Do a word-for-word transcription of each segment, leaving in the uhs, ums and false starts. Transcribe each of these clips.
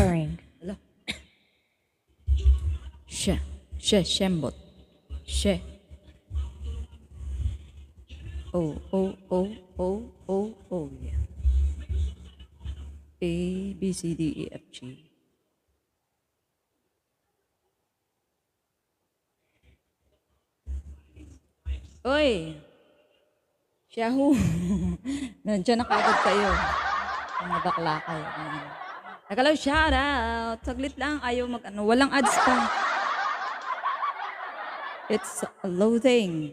Pairing. Ala. She. She. Shembot. She. Oh, oh, oh, oh, oh, oh, yeah. A, B, C, D, E, F, G. Oy! Siyahu! Nandiyan na kagad kayo. Mga bakla kayo. Nagalaw, shout out! Saglit lang, ayaw mag ano. Walang ads pa. It's loading.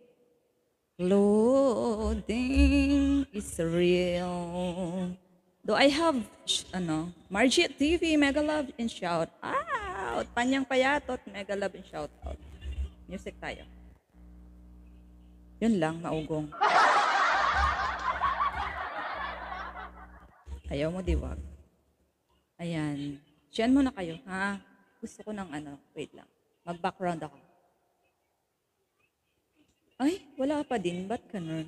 Loading is real. Do I have, sh- ano, Margie T V, Mega Love and Shout Out. Panyang Payatot, Mega Love and Shout Out. Music tayo. Yun lang, maugong. Ayaw mo, diwag. Ayan. Diyan muna kayo, ha? Gusto ko ng ano, wait lang. Mag-background ako. Ay, wala pa din. Ba't ganun?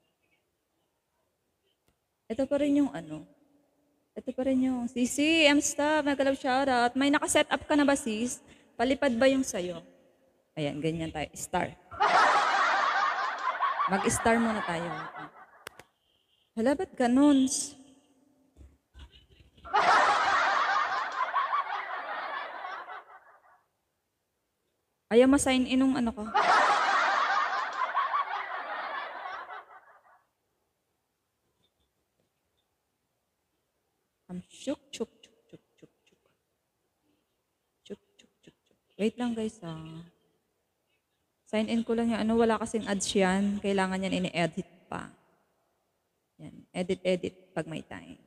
Ito pa rin yung ano. Ito pa rin yung, Sisi, M-Stop, Mega Love Shoutout. May nakaset up ka na ba, sis? Palipad ba yung sayo? Ayan, ganyan tayo. Star. Mag-star muna tayo. Hala, ba't ganun? Ayaw ma-sign in nung ano ko. Um, chuk, chuk, chuk, chuk, chuk, chuk. Chuk, chuk, chuk, chuk. Wait lang guys ah. Sign in ko lang yung ano, wala kasing ads yan. Kailangan yan ini-edit pa. Yan, edit, edit pag may time.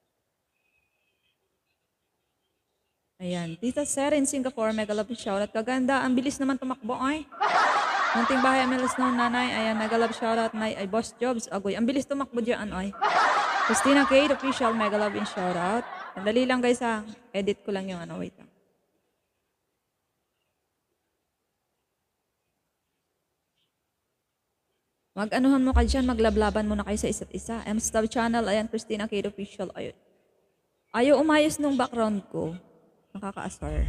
Ayan, Tita Serin, Singapore, Mega Love Shoutout. Kaganda, ang bilis naman tumakbo ay. Munting bahay, M L S no, nanay. Ayan, Mega Love Shoutout, nay, ay Boss Jobs. Agoy, ang bilis tumakbo dyan ay. Christina Kate, official, Mega Love and Shoutout. Sandali lang guys ha, edit ko lang yung ano, wait lang. Mag-anuhan mo ka dyan, maglablaban mo na kayo sa isa't isa. M-Stab Channel, ayan, Christina Kate Official, ayun. Ayaw umayos nung background ko. Nakaka-asar.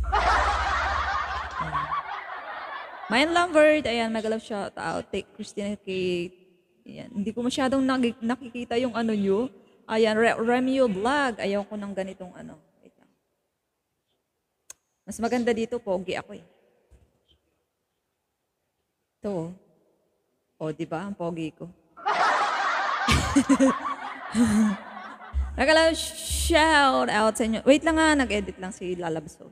Mayan Lambert, ayan, Mega Love Shoutout. Take Christina Kate. Ayan, hindi ko masyadong nakikita yung ano nyo. Ayan, Re- Remio Vlog. Ayaw ko ng ganitong ano. Wait lang. Mas maganda dito, pogi ako eh. Ito. O, di ba? Ang pogi ko. Nagalaw, shout out sa inyo. Wait lang nga, nag-edit lang si Lalabsos.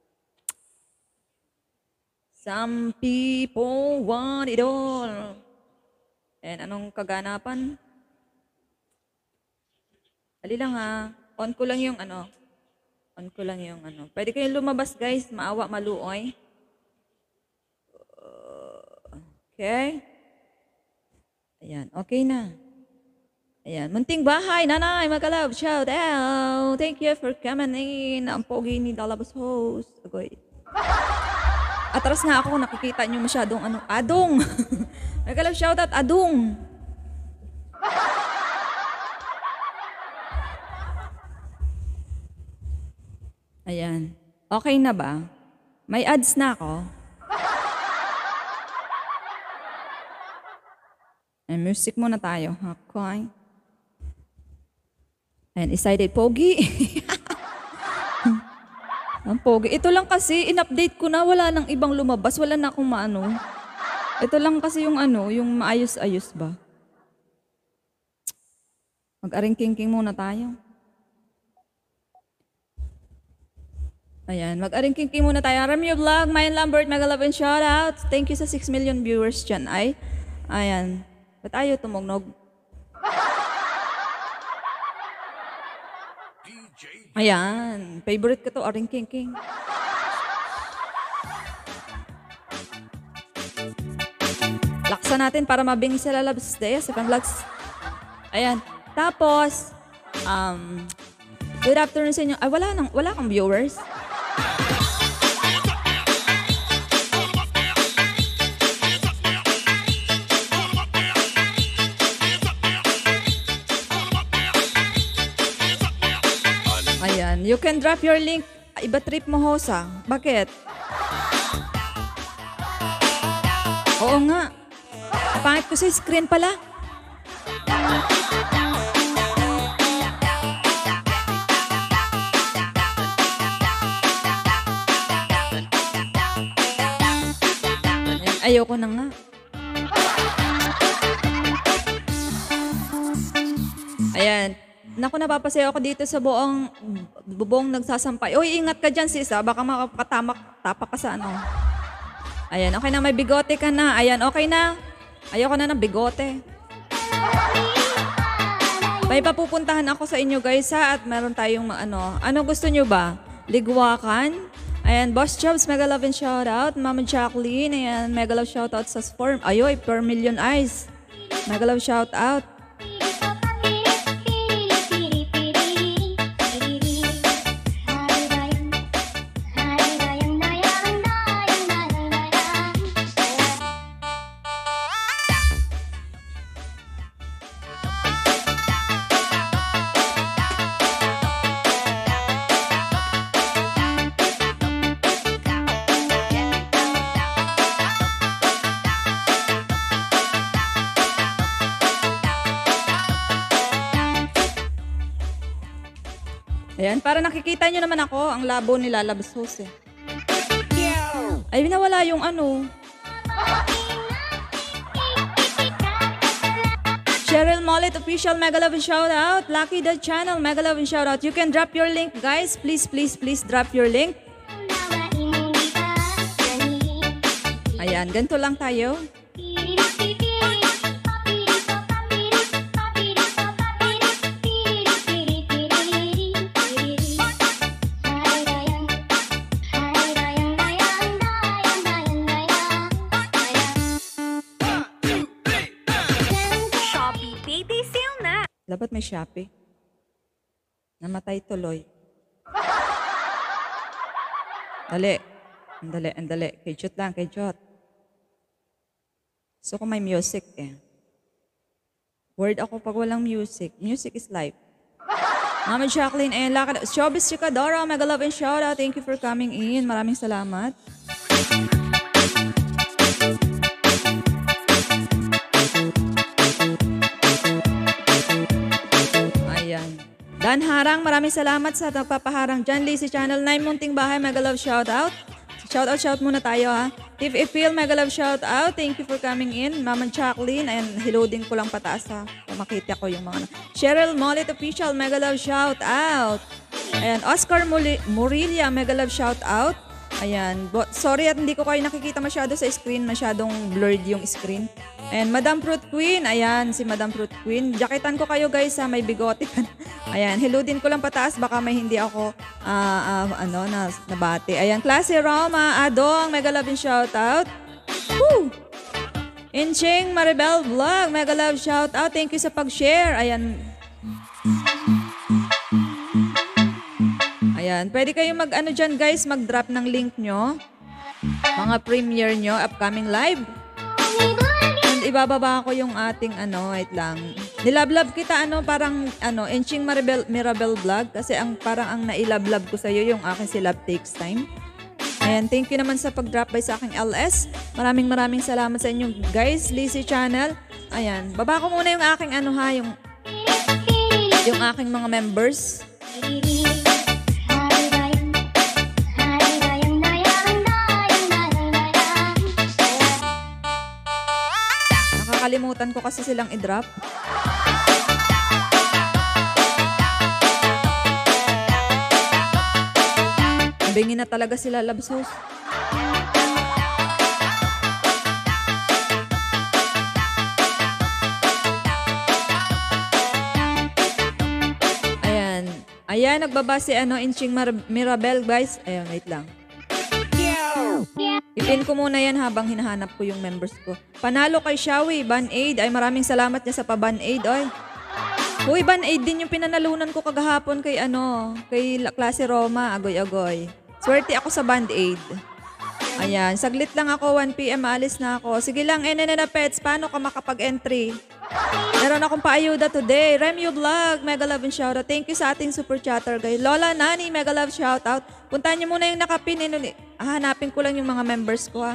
Some people want it all. And anong kaganapan? Dali lang ha. On ko lang yung ano. On ko lang yung ano. Pwede kayong lumabas guys. Maawa, maluoy. Okay. Ayan, okay na. Ayan, munting bahay, nanay, Magalab, shout out. Thank you for coming in. Ang pogi ni Dalabas host. Agoy. Atras nga ako, nakikita nyo masyadong ano, adong. Magalab, shout out, adong. Ayan. Okay na ba? May ads na ako. And music muna tayo. Okay. And excited. Pogi. Ang pogi. Ito lang kasi, in-update ko na. Wala nang ibang lumabas. Wala na akong maano. Ito lang kasi yung ano, yung maayos-ayos ba. Mag-aring-king-king muna tayo. Ayan, mag-aring-king-king muna tayo. Ramyo Vlog, Mayan Lambert, Mega Love and Shoutout. Thank you sa six million viewers dyan. Ay, ayan. Ba't ayaw tumugnog? Ayan. Favorite ko to, Aring King King. Laksa natin para mabing sila labs day sa vlogs. Ayan. Tapos, um, good afternoon sa inyo. Ay, wala, nang, wala kang viewers. Ayan. You can drop your link. Iba trip mo, Hosa. Bakit? Oo nga. Pangit ko sa screen pala. Ayan. Ayoko na nga. Ayan. Naku, napapasayo ako dito sa buong bubong nagsasampay. Uy, ingat ka dyan, sis, ah. Baka makatamak, tapak ka sa ano. Ayan, okay na. May bigote ka na. Ayan, okay na. Ayoko na ng bigote. May papupuntahan ako sa inyo, guys, ha? At meron tayong, ano, ano gusto nyo ba? Ligwakan? Ayan, Boss Jobs, mega love and shout out. Mama Jacqueline, ayan, mega love shout out sa Sperm. Ayoy, per million eyes. Mega love shout out. Ayan, para nakikita nyo naman ako, ang labo ni Lalabs Host eh. Ay, nawala yung ano. Cheryl Mollet, official, mega love and shout out. Lucky the channel, mega love and shout out. You can drop your link, guys. Please, please, please drop your link. Ayan, ganito lang tayo. Dapat may Shopee. Namatay tuloy. Dali. Andali, andali. Kay Jot lang, kay Jot. So kung may music eh. Word ako pag walang music. Music is life. Mama Jacqueline, eh, lakad. Showbiz Chikadora, mega love and shout out. Thank you for coming in. Maraming salamat. Dan Harang, maraming salamat sa nagpapaharang dyan. Lizzy Channel nine, Munting Bahay, mega love shout out. Shout out, shout muna tayo ha. If Ifil, mega love shout out. Thank you for coming in. Mama Jacqueline, ayan, hilodin ko lang pataas ha. So, makita ko yung mga... Cheryl Mollet, official, mega love shout out. Ayan, Oscar Murilia, mega love shout out. Ayan, but, sorry at hindi ko kayo nakikita masyado sa screen. Masyadong blurred yung screen. Ayan, Madam Fruit Queen. Ayan, si Madam Fruit Queen. Jaketan ko kayo guys ha, may bigote ka. Ayan, hiludin ko lang pataas. Baka may hindi ako, uh, uh, ano, na, nabati. Ayan, Klase Roma, Adong, mega love and shout out. Woo! Inching Maribel Vlog, mega love shout out. Thank you sa pag-share. Ayan. Ayan, pwede kayo mag-ano dyan guys, mag-drop ng link nyo. Mga premiere nyo, upcoming live. And ibababa ko yung ating ano, wait lang. Nilablab kita ano, parang ano, Enching Maribel, Mirabel Vlog. Kasi ang parang ang nailablab ko sa'yo yung aking si Love Takes Time. Ayan, thank you naman sa pag-drop by sa aking L S. Maraming maraming salamat sa inyo guys, Lizzy Channel. Ayan, baba ko muna yung aking ano ha, yung, yung aking mga members. Nakakalimutan ko kasi silang i-drop. Bingi na talaga sila, Labsos. Ayan. Ayan, nagbaba si ano, Inching Mirabel, guys. Ayan, wait lang. Ipin ko muna yan habang hinahanap ko yung members ko. Panalo kay Shawi, Ban-Aid. Ay, maraming salamat niya sa pa-Ban-Aid, oy. Uy, Ban-Aid din yung pinanalunan ko kagahapon kay ano, kay Klase Roma, agoy-agoy. Swerte ako sa Band-Aid. Ayan, saglit lang ako, one p m alis na ako. Sige lang, N N N Pets, paano ka makapag-entry? Meron akong paayuda today. Remyo Vlog, mega love and shoutout. Thank you sa ating super chatter, guys. Lola, Nani, mega love shoutout. Puntahan niyo muna yung nakapin. Ah, hanapin ko lang yung mga members ko, ha.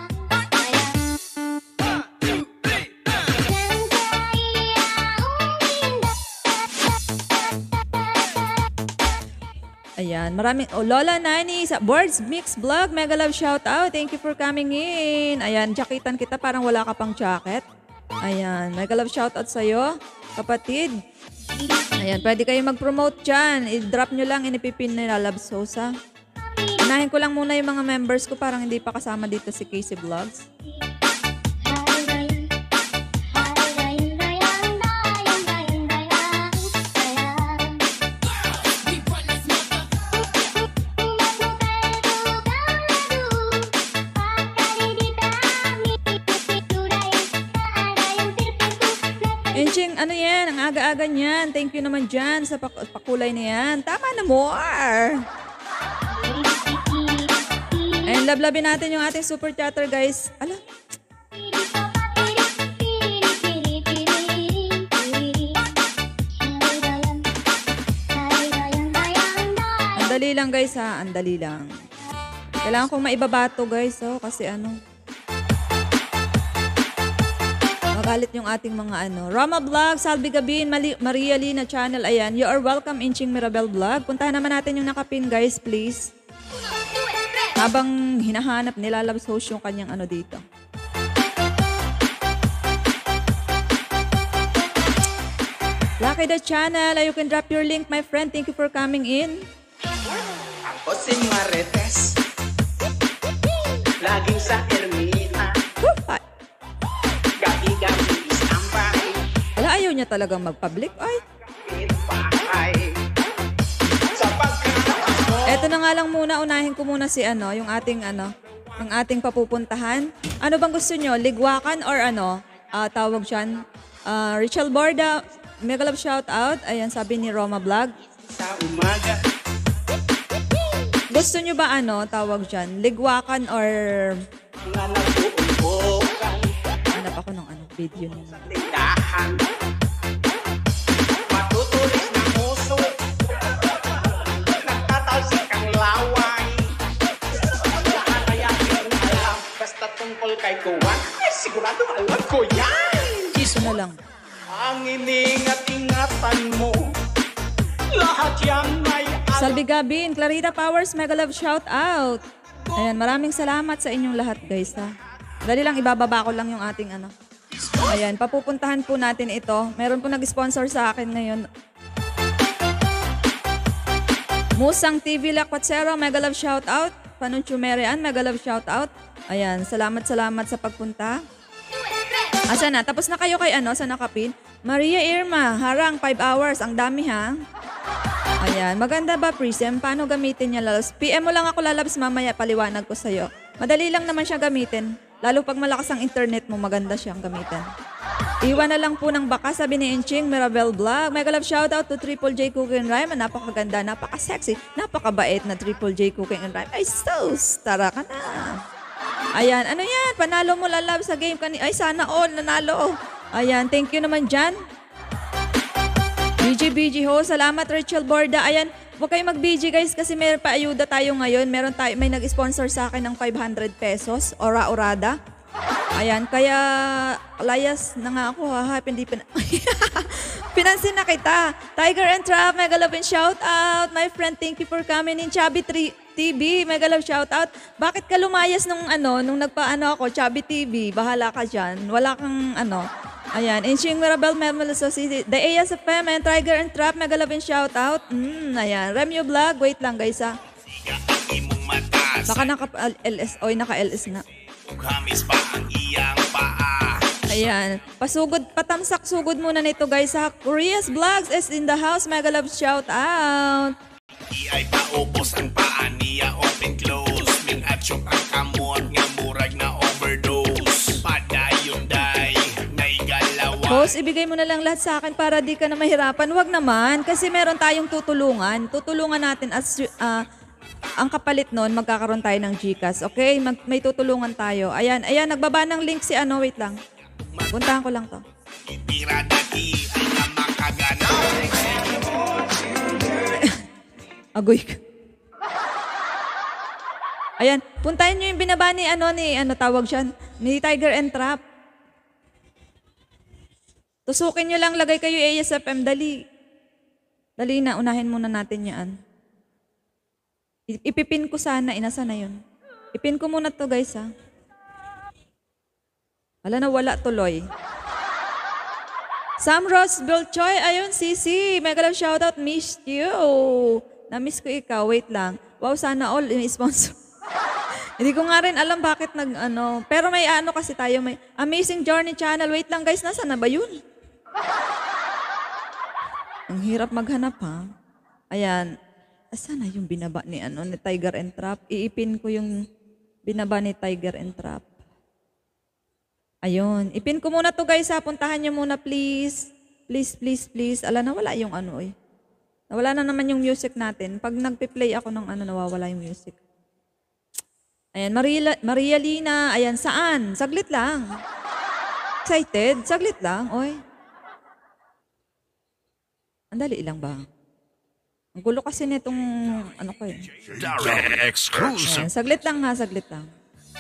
Ayan, maraming, oh, Lola Nani, sa Boards Mix Vlog, mega love shout out. Thank you for coming in. Ayan, jacketan kita, parang wala ka pang jacket. Ayan, mega love shout out sa'yo, kapatid. Ayan, pwede kayo mag-promote dyan. I-drop nyo lang, inipipin nila Love Sosa. Unahin ko lang muna yung mga members ko, parang hindi pa kasama dito si Casey Vlogs. Enching, ano yan? Ang aga-aga niyan. Thank you naman dyan sa pak pakulay na yan. Tama na more! And love-lovin natin yung ating super chatter, guys. Ala. Andali lang, guys, ha? Andali lang. Kailangan kong maibabato, guys, oh, kasi ano... Magalit yung ating mga ano. Rama Vlog, Salvi Gabin, Mali Maria Lina Channel. Ayan, you are welcome, Inching Mirabel Vlog. Puntahan naman natin yung nakapin, guys, please. Habang hinahanap, nilalabas host yung kanyang ano dito. Lucky the Channel, you can drop your link, my friend. Thank you for coming in. Ako si Marites, laging sa ermita. Woo! Wala, ayaw niya talagang mag-public. Ay. Eto na nga lang muna, unahin ko muna si ano, yung ating ano, yung ating papupuntahan. Ano bang gusto nyo? Ligwakan or ano? Uh, tawag siyan. Uh, Rachel Borda, mega love shout out. Ayan, sabi ni Roma Vlog. Sa umaga. Gusto nyo ba ano, tawag siyan? Ligwakan or... Hanap ako ng ano, video niya. Tindahan. Matutulis ng muso. Nagtatalsik ang laway. Lahat ay aking alam. Basta tungkol kay Kuwan, ay sigurado alam ko yan. Kiso na lang. Ang iningat-ingatan mo. Lahat yan ay alam. Salvi Gabin, Clarita Powers, mega love shout out. Ayan, maraming salamat sa inyong lahat, guys, ha. Dali lang, ibababa ko lang yung ating ano. Ayan, papupuntahan po natin ito. Meron po nag-sponsor sa akin ngayon. Musang T V Lakwatsero, mega love shout out. Panuncho Merian, mega love shout out. Ayan, salamat salamat sa pagpunta. Asa na? Tapos na kayo kay ano, sa nakapin? Maria Irma, harang, five hours. Ang dami, ha? Ayan, maganda ba, Prism? Paano gamitin niya, Lalabs? P M mo lang ako, Lalabs, mamaya paliwanag ko sa'yo. Madali lang naman siya gamitin. Lalo pag malakas ang internet mo, maganda siyang gamitin. Iwan na lang po ng baka, sabi ni Inching Mirabel Vlog. Mega love shoutout to Triple J Cooking and Rhyme. Napakaganda, napaka-sexy, napakabait na Triple J Cooking and Rhyme. Ay, sus, tara ka na. Ayan, ano yan? Panalo mo, Lalab, sa game kanina. Ay, sana all, nanalo. Ayan, thank you naman dyan. B G B G ho, salamat Rachel Borda. Ayan, huwag kayong mag-B G guys kasi may paayuda tayo ngayon. Meron tayo, may nag-sponsor sa akin ng five hundred pesos, ora-orada. Ayan, kaya layas na nga ako ha, hindi pin pinansin na kita. Tiger and Trap, mega love and shout out. My friend, thank you for coming in. Chubby T V, mega love shout out. Bakit ka lumayas nung ano, nung nagpaano ako, Chubby T V, bahala ka dyan. Wala kang ano. Ayan, Inching Mirabel, Mermel Society, The A S F M, and Tiger and Trap, mega love and shout out. Mm, ayan, Remyo Vlog, wait lang guys ha. Baka naka-L S, oy naka-L S na. Kamis pa ang iyang paa. Ayan, pasugod, patamsak sugod muna nito guys ha. Korea's Vlogs is in the house, mega love shout out. Iyay paubos ang paa niya, open close. Min at syok ang kamot nga murag na overdose. Padayon day, naigalawan. Boss, ibigay mo na lang lahat sa akin para di ka na mahirapan. Huwag naman, kasi meron tayong tutulungan. Tutulungan natin as uh, ang kapalit nun, magkakaroon tayo ng GCash. Okay? Mag, may tutulungan tayo. Ayan, ayan, nagbaba ng link si ano, wait lang. Puntahan ko lang to. Tira dati ay na makagana. Agoy ka. Ayan, puntahan nyo yung binaba ni, ano, ni, ano tawag siya, ni Tiger and Trap. Tusukin nyo lang, lagay kayo A S F M, dali. Dali na, unahin muna natin yan. I- ipipin ko sana, inasa na yun. Ipin ko muna to guys ha. Wala na, wala tuloy. Sam Ross Belchoy, ayun, Sisi, mega love shoutout, missed you. Na-miss ko ikaw, wait lang. Wow, sana all sponsor. Hindi ko nga rin alam bakit nag ano. Pero may ano kasi tayo, may Amazing Journey Channel. Wait lang guys, nasa na ba yun? Ang hirap maghanap ha. Ayan. Asa na yung binaba ni ano ni Tiger and Trap? Iipin ko yung binaba ni Tiger and Trap. Ayun. Ipin ko muna to guys ha. Puntahan nyo muna please. Please, please, please. Ala na wala yung ano eh. Nawala na naman yung music natin. Pag nagpi-play ako ng ano, nawawala yung music. Ayan, Maria, Maria Lina, ayan, saan? Saglit lang. Excited? Saglit lang, oy. Andali lang ba? Ang gulo kasi nitong, ano ko eh. Direct exclusive. Ayan, saglit lang ha, saglit lang.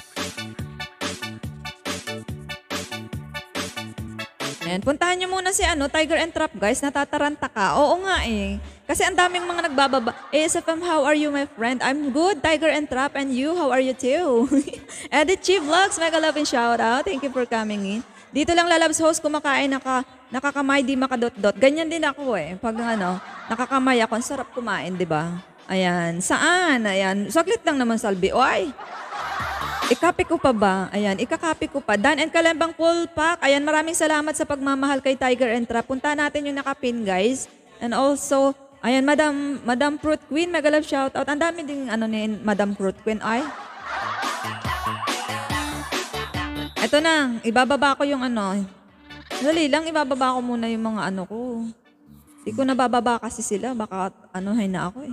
Ayan, puntahan nyo muna si ano, Tiger and Trap guys, natataranta ka. Oo nga eh. Kasi ang daming mga nagbababa. A S F M, how are you my friend? I'm good, Tiger and Trap, and you, how are you too? Edit Chi Vlogs, mega love and shout out. Thank you for coming in. Dito lang Lalabs host, kumakain, naka, nakakamay, di makadot-dot. Ganyan din ako eh. Pag ano, nakakamay ako, ang sarap kumain, di ba? Ayan, saan? Ayan, saglit lang naman Salbi. Oy! Ikapi ko pa ba? Ayan, ikakapi ko pa. Dan and Kalembang Full Pack. Ayan, maraming salamat sa pagmamahal kay Tiger and Trap. Punta natin yung nakapin, guys. And also, ayan, Madam Madam Fruit Queen, mega love shoutout. Ang dami ding ano ni Madam Fruit Queen. Ay. Ito na, ibababa ko yung ano. Dali lang, ibababa ko muna yung mga ano ko. Hindi ko nabababa kasi sila. Baka anuhin na ako eh.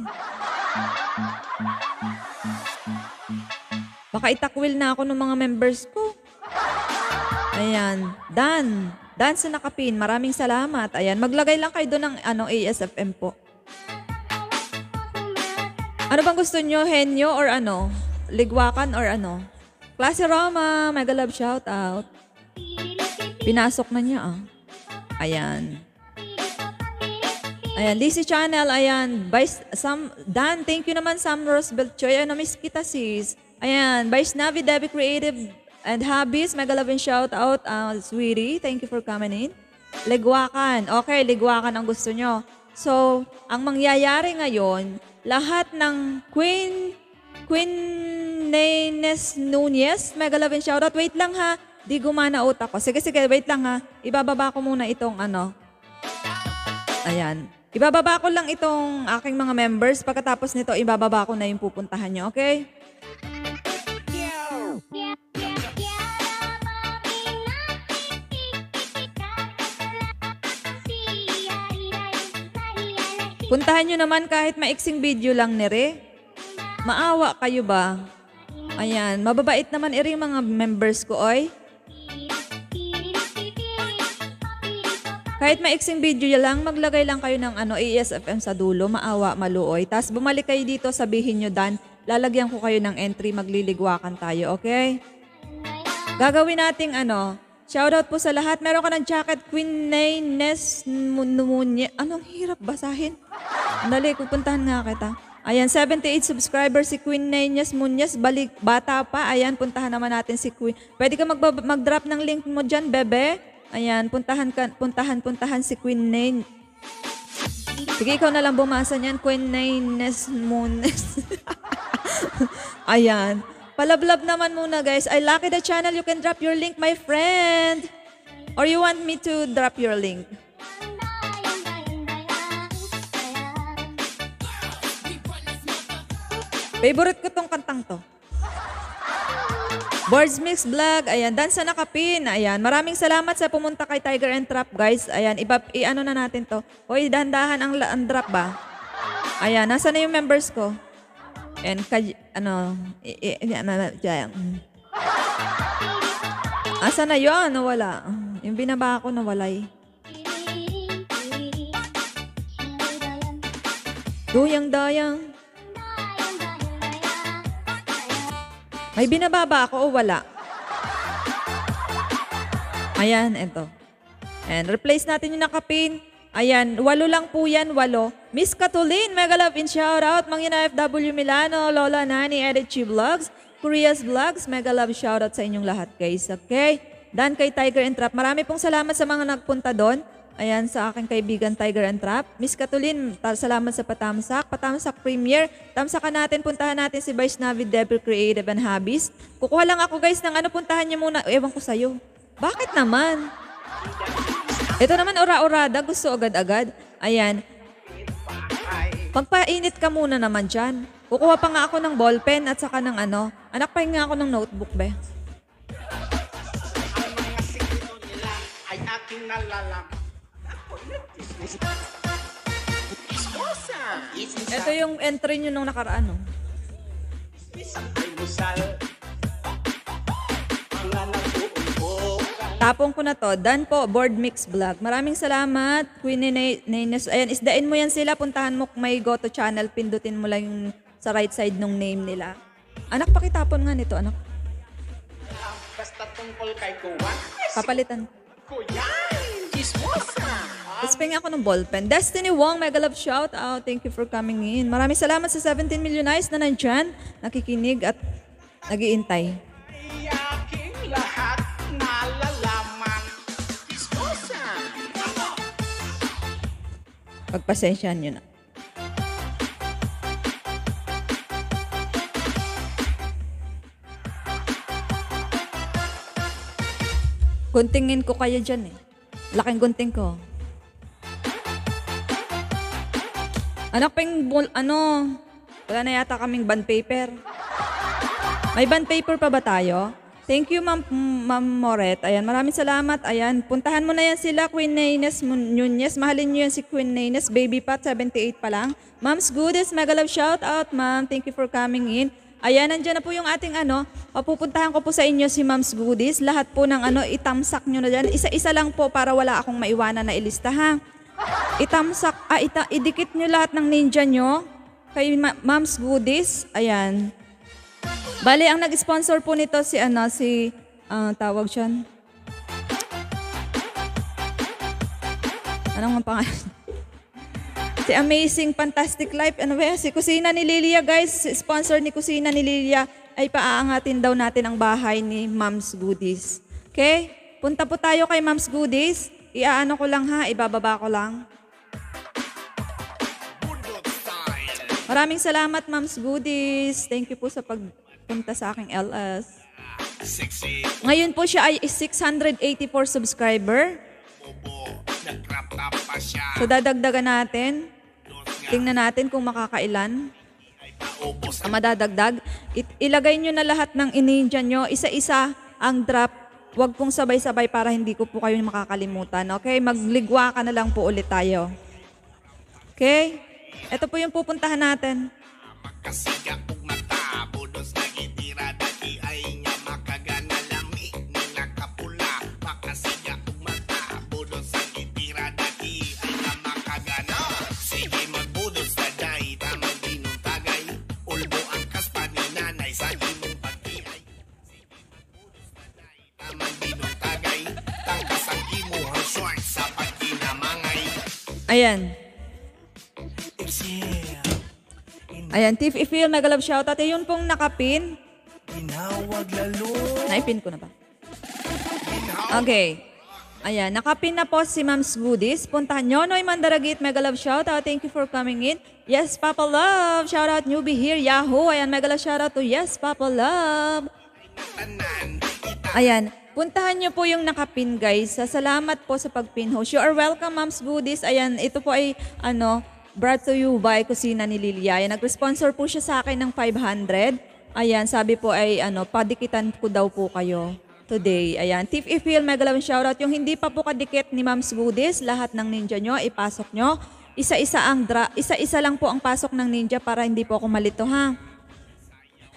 Baka itakwil na ako ng mga members ko. Ayan. Dan. Dan sa nakapin. Maraming salamat. Ayan. Maglagay lang kayo doon ng ano, A S F M po. Ano bang gusto nyo? Henyo or ano? Ligwakan or ano? Klase Roma. Mega love shout out. Pinasok na niya ah. Ayan. Ayan. Lizzy Channel. Ayan. Vice, Sam, Dan. Thank you naman Sam Roosevelt Choy. Ayan. Na-miss kita sis. Ayan, Vice Navi, Debbie Creative and Hobbies, mega love and shout out, uh, sweetie, thank you for coming in. Ligwakan, okay, ligwakan ang gusto nyo. So, ang mangyayari ngayon, lahat ng Queen, Queen Naines Nunez, mega love and shout out, wait lang ha, di gumana utak ko. Sige, sige, wait lang ha, ibababa ko muna itong ano, ayan. Ibababa ko lang itong aking mga members, pagkatapos nito, ibababa ko na yung pupuntahan nyo, okay? Puntahan nyo naman kahit maiksing video lang nire. Maawa kayo ba? Ayan, mababait naman iri mga members ko, oy. Kahit maiksing video lang, maglagay lang kayo ng ano, A S F M sa dulo, maawa, maluoy. Tapos bumalik kayo dito, sabihin nyo, Dan, lalagyan ko kayo ng entry, magliligwakan tayo, okay? Gagawin nating ano, shoutout po sa lahat. Meron ka ng jacket, Queen Naines Munye. Anong hirap basahin? Dali, pupuntahan nga kita. Ayan, seventy-eight subscribers si Queen Naines Munye. Balik, bata pa. Ayan, puntahan naman natin si Queen. Pwede ka mag- mag-drop ng link mo dyan, bebe. Ayan, puntahan, ka, puntahan, puntahan si Queen Naines. Sige, ikaw na lang bumasa niyan. Queen Naines Munye. Ayan. Palablab naman muna, guys. I lucky the channel. You can drop your link, my friend. Or you want me to drop your link? Favorite ko tong kantang to. Boards Mix Vlog. Ayan, dansa nakapin. Ayan, maraming salamat sa pumunta kay Tiger and Trap, guys. Ayan, iba, i-ano na natin to. Hoy, dahan-dahan ang, ang drop ba? Ayan, nasa na yung members ko? And, kaj, ano, i, i, i, ano, dyan. Asa na yun? Nawala. Yung binaba ko, nawalay. Duyang-dayang. May binababa ako o wala? Ayan, eto. And replace natin yung nakapin. Ayan, walo lang po yan, walo. Miss Catulin, mega love and shoutout. Mangina F W Milano, Lola Nani, Edit Chi Vlogs, Korea's Vlogs, mega love shoutout sa inyong lahat guys. Okay? Dan kay Tiger and Trap. Marami pong salamat sa mga nagpunta doon. Ayan, sa aking kaibigan Tiger and Trap. Miss Catulin, salamat sa patamsak. Patamsak Premier. Tamsakan natin, puntahan natin si Vice Navi Deber Creative and Hobbies. Kukuha lang ako guys ng ano, puntahan niyo muna. Ewan ko sa'yo. Bakit naman? Ito naman ora-orada, gusto agad-agad. Ayan. Pagpainit ka muna naman dyan. Kukuha pa nga ako ng ballpen at saka ng ano. Anak, pahinga ako ng notebook, be. Ang mga sikreto nila ay aking nalalam. Ako, nagtismis. Ismosa! Ismosa! Ito yung entry nyo nung nakaraan, no? Isang ay musal. Mga nag-uumbok. Tapong ko na to. Dan po, Board Mix Vlog. Maraming salamat. Queen Nines. Ayan, isdain mo yan sila. Puntahan mo kung may go to channel. Pindutin mo lang yung sa right side nung name nila. Anak, pakitapon nga nito, anak. Basta tungkol kay Kuwan. Papalitan. Kuya! Ismosa! Tapos pingin ako ng ballpen. Destiny Wong, mega love shout out. Thank you for coming in. Maraming salamat sa seventeen million eyes na nandyan. Nakikinig at nag-iintay. Ay aking lahat nalalaman. Ismosa! Pagpasensyahan nyo na. Guntingin ko kayo dyan eh. Laking gunting ko. Anak, ping, ano, wala na yata kaming bond paper. May bond paper pa ba tayo? Thank you, Ma'am Ma'am Moret. Ayan, maraming salamat. Ayan, puntahan mo na yan sila, Queen Nines Nunez. Mahalin nyo yan si Queen Nines. Baby Pat, seventy-eight pa lang. Mom's Goodies, mega love shout out, ma'am. Thank you for coming in. Ayan, nandiyan na po yung ating ano. Papupuntahan ko po sa inyo si Mom's Goodies. Lahat po ng ano, itamsak nyo na dyan. Isa-isa lang po para wala akong maiwanan na ilista, ha? Itamsak, ah, ita, idikit nyo lahat ng ninja nyo kay Ma- Mom's Goodies. Ayan. Bale, ang nag-sponsor po nito si ano, si, uh, tawag siyan. Anong pangalan? Si Amazing Fantastic Life. Ano ba yan? Si Kusina ni Lilia, guys. Sponsor ni Kusina ni Lilia ay paaangatin daw natin ang bahay ni Mom's Goodies. Okay? Punta po tayo kay Mom's Goodies. Iaano ko lang ha, ibababa ko lang. Maraming salamat, Mom's Goodies. Thank you po sa pagpunta sa aking L S. Sexy. Ngayon po siya ay six hundred eighty-four subscriber. Bobo. Nag-rap-rap pa siya. So dadagdagan natin. Tingnan natin kung makakailan. Paubos Ang madadagdag. It, ilagay nyo na lahat ng ininja nyo. Isa-isa ang drop. Huwag pong sabay-sabay para hindi ko po kayo makakalimutan. Okay? Magligwa ka na lang po ulit tayo. Okay? Ito po yung pupuntahan natin. Makasiga ug matabo dos nagitira dati ay nga makagana lami ni nakapula. Makasiga ug matabo dos nagitira dati ay nga makagana. Sige magbudos na day tamang dinong tagay. Ulbo ang kaspa ni nanay sa imong pagtiay. Tamang dinong tagay. Tangkas ang imuhang shorts sa pagkinamangay. Ayan. Exhale. Ayan. Tiff Ifil, mega love shoutout. Eh, yun pong nakapin. Tinawag lalo. Naipin ko na ba? Okay. Ayan. Nakapin na po si Mom's Goodies. Puntahan nyo. Noy Mandaragit, mega love shoutout. Thank you for coming in. Yes, Papa Love. Shoutout newbie here. Yahoo. Ayan. Mega love shoutout to Yes, Papa Love. Tanan. Ayan. Puntahan nyo po yung nakapin, guys. Salamat po sa pag-pin host. You are welcome, Mom's Goodies. Ayan. Ito po ay, ano, brought to you by Kusina ni Lilia. Ayan. Nag-sponsor po siya sa akin ng five hundred. Ayan. Sabi po ay, ano, padikitan ko daw po kayo today. Ayan. Tiff Ifil, mega love shoutout. Yung hindi pa po kadikit ni Mom's Goodies, lahat ng ninja nyo, ipasok nyo. Isa-isa ang dra- isa-isa lang po ang pasok ng ninja para hindi po ako malito, ha?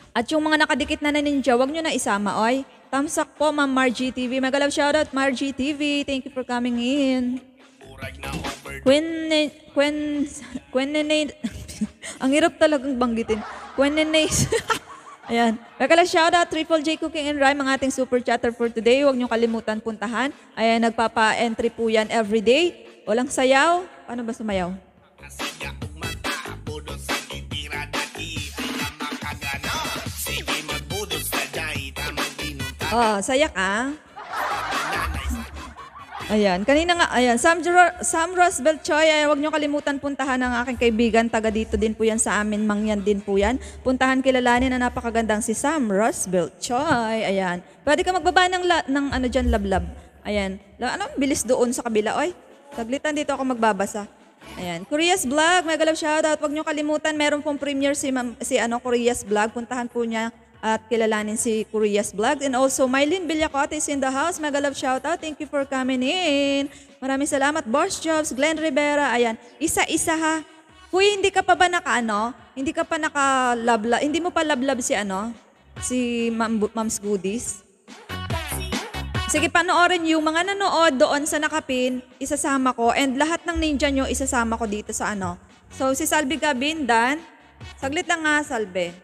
At yung mga nakadikit na na ninja, wag nyo na isama, oy. Thumbs up po, Ma'am Margie T V. Mega love shoutout, Margie T V. Thank you for coming in. Murag na over. Quen, Quen, Quen, ang hirap talagang banggitin. Quen, ayan. Mega love shoutout, Triple J Cooking and Rhyme, ang ating super chatter for today. Huwag nyo kalimutan puntahan. Ayan, nagpapa-entry po yan everyday. Walang sayaw. Paano ba sumayaw? Kasiga ug mata, budos ang itira dati ay na makagana. Sige magbudos na jay, tamang binunta. Oh, saya ka? Nanay sa Ayan, kanina nga, ayan, Sam, Jero- Sam Rosbel Choi, ayan, huwag niyo kalimutan puntahan ang aking kaibigan, taga dito din po yan sa amin, mangyan din po yan. Puntahan, kilalanin na napakagandang si Sam Rosbel Choi, ayan. Pwede ka magbaba ng, la, ng ano dyan, lablab. Ayan, La- ano, bilis doon sa kabila, oy. Saglitan dito ako magbabasa. Ayan, Korea's Vlog, mega love shoutout, huwag niyo kalimutan, meron pong premiere si, Ma'am- si ano, Korea's Vlog, puntahan po niya at kilalanin si Korea's Vlog. And also, Mylene Villacot is in the house. Mega love shoutout. Thank you for coming in. Maraming salamat, Boss Jobs, Glenn Rivera. Ayan, isa-isa ha. Huy, hindi ka pa ba naka ano? Hindi ka pa naka lablab, hindi mo pa lablab si ano? Si Ma'am, Ma'am's Goodies? Sige, panoorin yung mga nanood doon sa Nakapin, isasama ko. And lahat ng ninja nyo, isasama ko dito sa ano. So, si Salve Gabin, Dan. Saglit lang nga, Salve.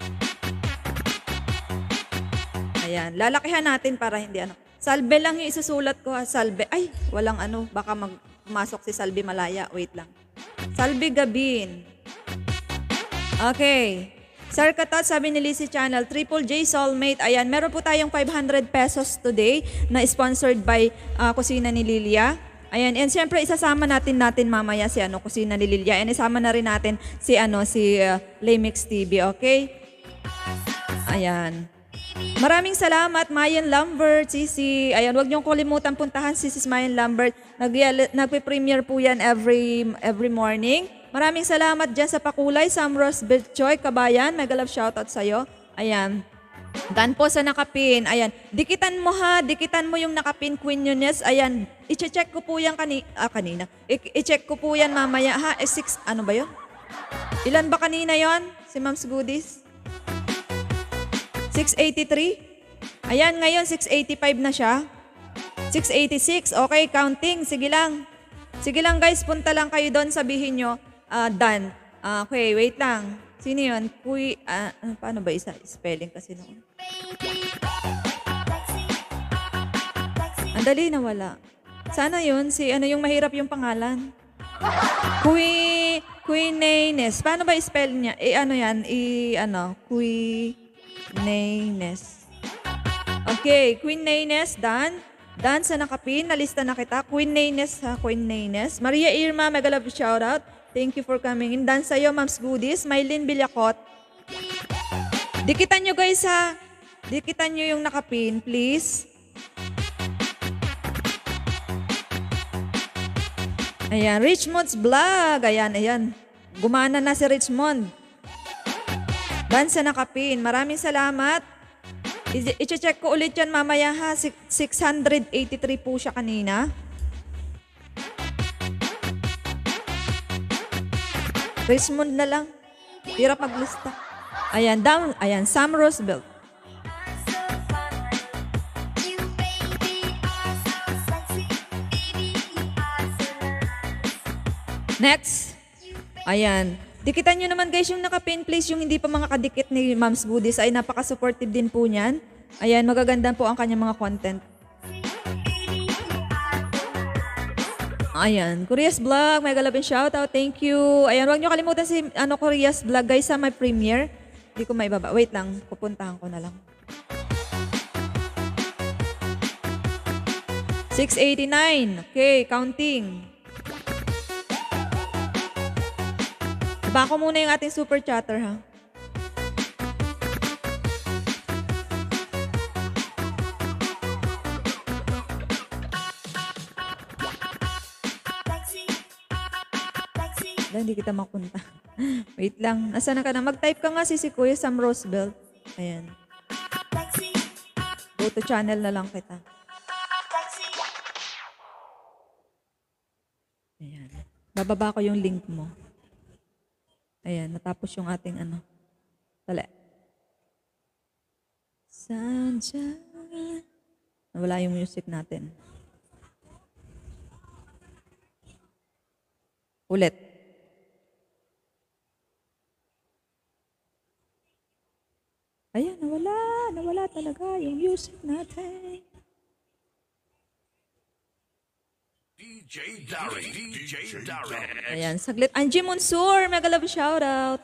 Ayan, lalakihan natin para hindi ano. Salve lang yung isusulat ko ha, Salve. Ay, walang ano, baka magmasok si Salve Malaya. Wait lang. Salve Gabin. Okay. Sir Katot, sabi ni Lizzie Channel, Triple J Soulmate. Ayan, meron po tayong five hundred pesos today na sponsored by uh, Kusina ni Lilia. Ayan, and siyempre isasama natin natin mamaya si ano, Kusina ni Lilia. And isama na rin natin si ano, si uh, Lamix T V, okay? Ayan. Maraming salamat, Mayan Lambert, Sisi. Ayan, huwag niyong kalimutan puntahan si Sis Mayan Lambert. Nag Nagpe-premiere po yan every, every morning. Maraming salamat dyan sa pakulay, Sam Ross Betchoy, Kabayan. Mega love shoutout sa'yo. Ayan. Dan po sa Nakapin. Ayan. Dikitan mo ha. Dikitan mo yung Nakapin Queen Nunes. Ayan. I-check ko po yan kani ah, kanina. I-check ko po yan mamaya ha. Eh, six, ano ba yun? Ilan ba kanina yon? Si Ma'am's Goodies? six eighty-three? Ayan, ngayon six eighty-five na siya. six eighty-six. Okay, counting. Sige lang. Sige lang guys, punta lang kayo doon. Sabihin nyo, uh, done. Uh, okay, wait lang. Sino yun? Kuy, uh, paano ba isa? Spelling kasi noon. Ang dali na wala. Sana yun, si ano yung mahirap yung pangalan? Kuy, Kuy Naynes. Paano ba spell niya? Eh, ano yan? I, ano? Kuy... Naynes. Okay, Queen Naynes, Dan. Dan sa Nakapin, nalista na kita. Queen Naynes ha, Queen Naynes. Maria Irma, mega love shoutout. Thank you for coming in. Dan sa'yo, Ma'am's Goodies. Mylene Villacot. Dikitan nyo guys ha. Dikitan nyo yung Nakapin, please. Ayan, Richmond's Vlog. Ayan, ayan. Gumana na si Richmond. Dan sa Nakapin. Maraming salamat. I- I-check ko ulit yan mamaya ha. six eighty-three po siya kanina. Richmond na lang. Hirap maglista. Ayan, down. Ayan, Sam Roosevelt. Next. Ayan. Dikitan nyo naman guys yung Nakapin, please, yung hindi pa mga kadikit ni Ma'am's Goodies ay napaka-supportive din po niyan. Ayan, magaganda po ang kanyang mga content. Ayan, Korea's Vlog, mega love and shoutout, thank you. Ayan, huwag nyo kalimutan si ano, Korea's Vlog guys sa my premiere. Hindi ko maibaba. Wait lang, pupuntahan ko na lang. six eighty-nine. Okay, counting. Bako muna yung ating super chatter ha. Wala, hindi kita mapunta. Wait lang. Nasaan ka na? Mag-type ka nga si si Kuya Sam Roosevelt. Ayan. Go to channel na lang kita. Ayan. Bababa ko yung link mo. Ayan, natapos yung ating ano. Tala. Sadya. Nawala yung music natin. Ulit. Ayan, nawala. Nawala talaga yung music natin. D J Darren, D J Darren. Ayan, saglit. Angie Monsur, mega love shoutout.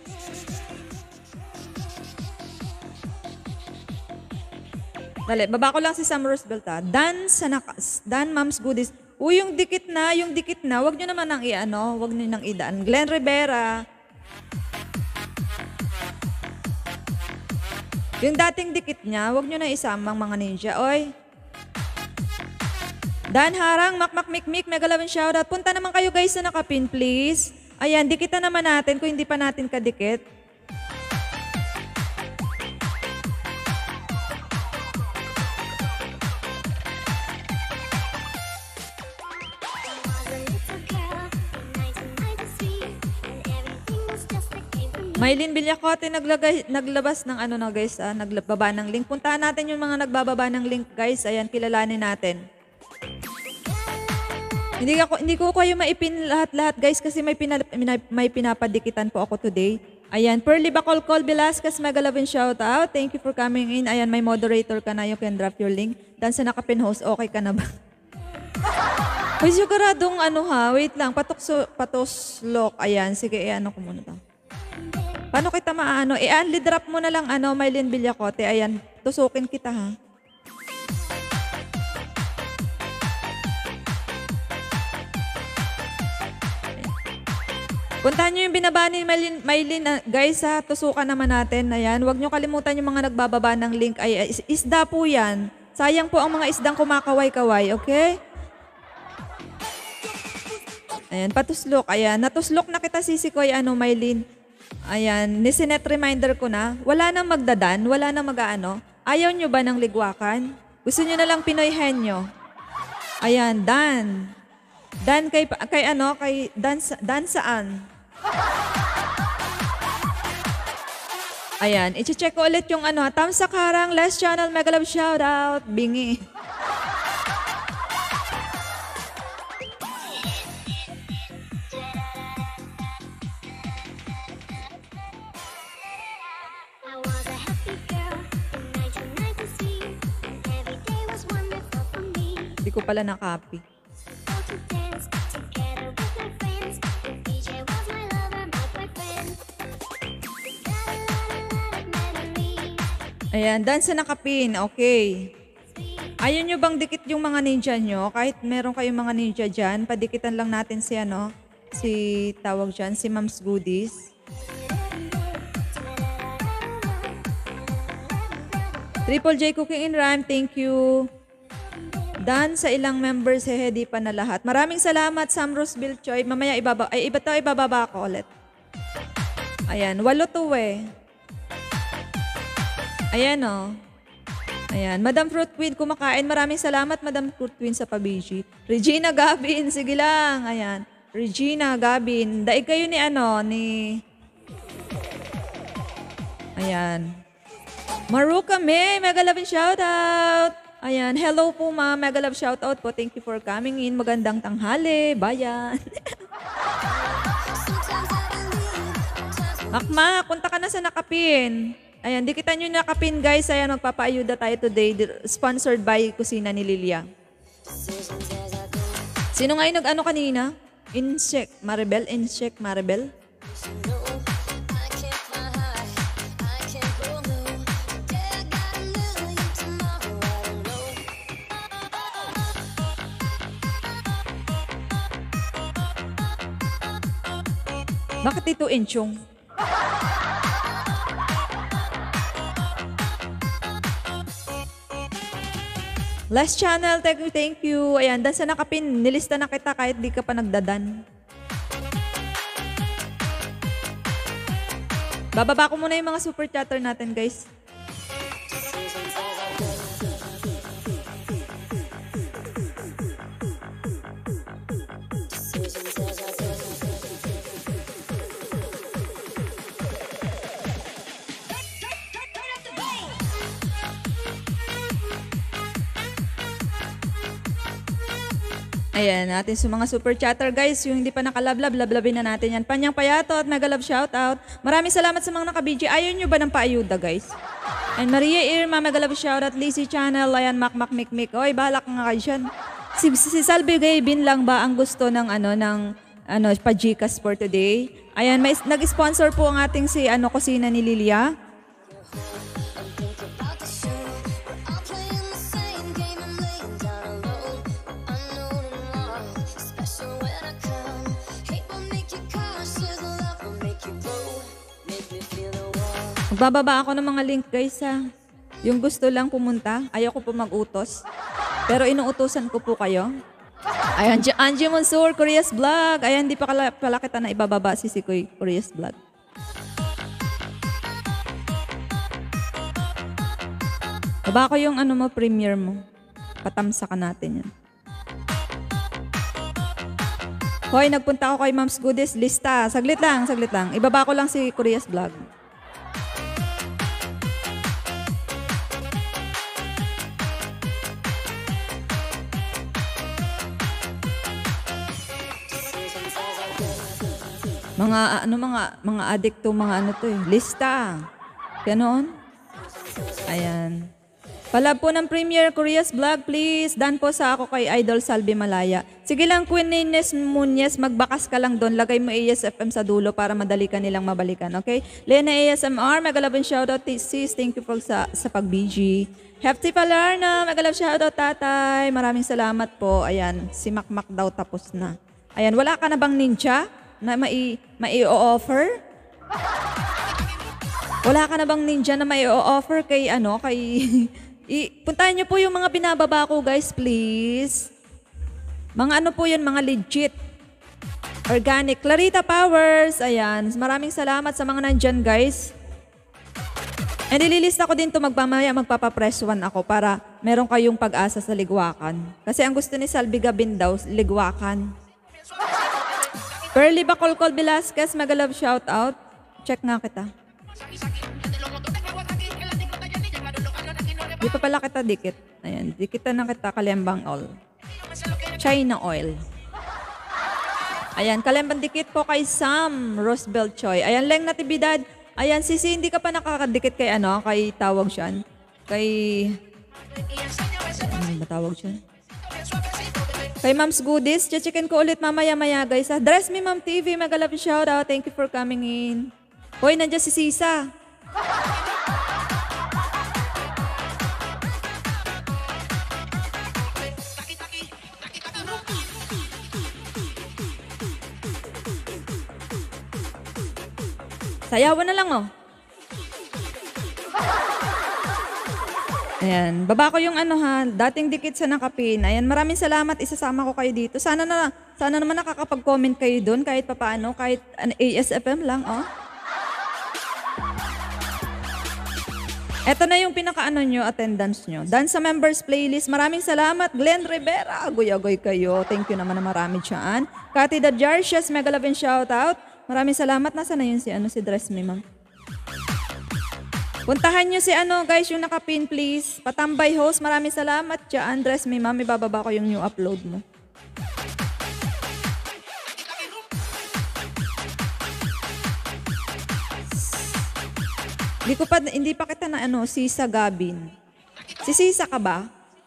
Dali, baba ko lang si Sam Roosevelt ha. Dan sa nakas, Dan Mom's Goodies. Uy, yung dikit na, yung dikit na, wag nyo naman nang i-ano, wag nyo nang idaan. Glenn Rivera. Yung dating dikit niya, wag nyo na isamang mga ninja. Oy. Dan Harang, Makmak Mikmik, mega love and shoutout. Punta naman kayo guys na nakapin, please. Ayan, dikitan naman natin kung hindi pa natin kadikit. Maylin Villacote naglagay, naglabas ng ano na guys, ah, nagbaba ng link. Puntahan natin yung mga nagbababa ng link guys. Ayan, kilalanin natin. Hindi ko, hindi ko kayo maipin lahat-lahat guys kasi may, pina, may pinapadikitan po ako today. Ayan, Pearly Bacolcol Velasquez, mega love and shout out. Thank you for coming in. Ayan, may moderator ka na. You can drop your link. Dan sa nakapin host, okay ka na ba? Uy, siguradong ano ha, wait lang, patok, patoslok. Ayan, sige, eh, ano ko muna to. Paano kita maano? I-unli drop mo na lang ano, Maylin Villacote. Ayan, tusukin kita ha. Puntahan nyo yung binaba ni Maylin, Maylin uh, guys ha, tusukan naman natin. Ayan, huwag nyo kalimutan yung mga nagbababa ng link. Ay, is, isda po yan. Sayang po ang mga isdang kumakaway-kaway, okay? Ayan, patuslok. Ayan, natuslok na kita sisikoy, ano, Maylin. Ayan, nisinet reminder ko na. Wala nang magdadan, wala nang mag-ano. Ayaw nyo ba ng ligwakan? Gusto nyo na lang Pinoy henyo? Ayan, Dan. Dan kay, kay ano, kay Dan, Dan saan? Ayan, i-check ko ulit yung ano, Tamsak Harang, last channel, mega love shoutout, bingi. Hindi ko pala na-copy. Ayan, dance sa nakapin. Okay. Ayaw nyo bang dikit yung mga ninja nyo? Kahit meron kayong mga ninja dyan, padikitan lang natin si ano, si tawag dyan, si Mom's Goodies. Triple J Cooking in Rhyme, thank you. Dan sa ilang members, hehe, di pa na lahat. Maraming salamat, Sam Roosevelt Choi. Mamaya ibaba, ay iba to, ibababa ko ulit. Ayan, walo to eh. Ayan o. Oh. Ayan, Madam Fruit Queen kumakain. Maraming salamat, Madam Fruit Queen sa pabiji. Regina Gabin, sige lang. Ayan, Regina Gabin. Daig kayo ni ano, ni... Ayan. Maruka May, mega love and shoutout. Ayan, hello po ma, mega love shoutout po. Thank you for coming in. Magandang tanghali, bayan. Makmak, punta ka na sa nakapin. Ayan, dikitan nyo nakapin guys. Ayan, magpapaayuda tayo today. Sponsored by Kusina ni Lilia. Sino nga yung nag-ano kanina? Insect, Maribel? Insect, Maribel? Bakit ito inchong? Last channel, thank you, thank you. Ayan, dan sa nakapin, nilista na kita kahit di ka pa nagdadan. Bababa ko muna yung mga super chatter natin, guys. Ayan, natin sa mga super chatter guys, yung hindi pa nakalablab, lablabin na natin yan. Panyang Payato at Mega Love shoutout. Maraming salamat sa mga naka-B G. Ayaw nyo ba ng paayuda guys? And Maria Irma, Mega Love shoutout. Lizzie Channel, Layan Mac Mac Mik Mik. Oy, bahala ka nga kayo dyan. Si, si Salvi Gabin lang ba ang gusto ng ano, ng ano, pa-Gcash for today? Ayan, may, nag-sponsor po ang ating si ano, kusina ni Lilia. Magbababa ako ng mga link guys ha. Yung gusto lang pumunta, ayaw ko po mag-utos. Pero inuutosan ko po kayo. Ayan, Angie Monsur, Korea's Vlog. Ayan, di pa kala, pala kita na ibababa si si Korea's Vlog. Baba ko yung ano mo, premiere mo. Patamsakan natin yan. Hoy, nagpunta ako kay Mom's Goodies. Lista. Saglit lang, saglit lang. Ibaba ko lang si Korea's Vlog. Mga ano mga mga addict to mga ano to eh. Lista. Ganon. Ayan. Palab po ng Premier Korea's Vlog, please. Dan po sa ako kay Idol Salvi Malaya. Sige lang, Queen Ines Muñez, magbakas ka lang doon. Lagay mo A S F M sa dulo para madali ka nilang mabalikan, okay? Lena A S M R, megalabon shoutout. Sis, thank you po sa, sa pag-B G. Hefty Palarna, megalab shoutout, tatay. Maraming salamat po. Ayan, si Makmak daw tapos na. Ayan, wala ka na bang ninja na mai, mai-o-offer? Wala ka na bang ninja na mai-o-offer kay ano, kay... I, puntahan niyo po yung mga binababa ko, guys, please. Mga ano po yun, mga legit. Organic. Clarita Powers. Ayan. Maraming salamat sa mga nandyan, guys. And ililista ko din to magpamaya, magpapapress one ako para meron kayong pag-asa sa ligwakan. Kasi ang gusto ni Salvi Gabin daw, ligwakan. Pearly Bacolcol Velasquez, Magalove shoutout. Check nga kita. Di pa pala kita dikit. Ayan, dikitan na kita kalembang oil. China oil. Ayan, kalembang dikit po kay Sam Roosevelt Choi. Ayan, Leng Natividad. Ayan, Sisi, hindi ka pa nakakadikit kay ano, kay tawag siyan. Kay... Ano ba tawag siyan? Kay Mom's Goodies. Checkin ko ulit mamaya-maya, guys. Dress Me Mom T V, Magalove shoutout. Thank you for coming in. Hoy, nandiyan si Sisa. Sayawan na lang, oh. Ayan. Baba ko yung ano ha, dating dikit sa nakapin. Ayan, maraming salamat. Isasama ko kayo dito. Sana na, sana naman nakakapag-comment kayo doon kahit papaano, kahit an A S F M lang, oh. Ito na yung pinaka-ano nyo, attendance nyo. Dan sa members playlist, maraming salamat. Glenn Rivera, agoy-agoy kayo. Thank you naman na marami dyan. Cathy the Jarcias, Megalove shoutout. Maraming salamat. Nasaan na yun si, ano, si Dress Me, ma'am? Puntahan nyo si ano, guys, yung nakapin, please. Patambay host, maraming salamat dyan. Dress Me, ma'am. Ibababa ko yung new upload mo. Hindi ko pa, hindi pa kita na ano, Sisa Gabin. Si Sisa ka ba?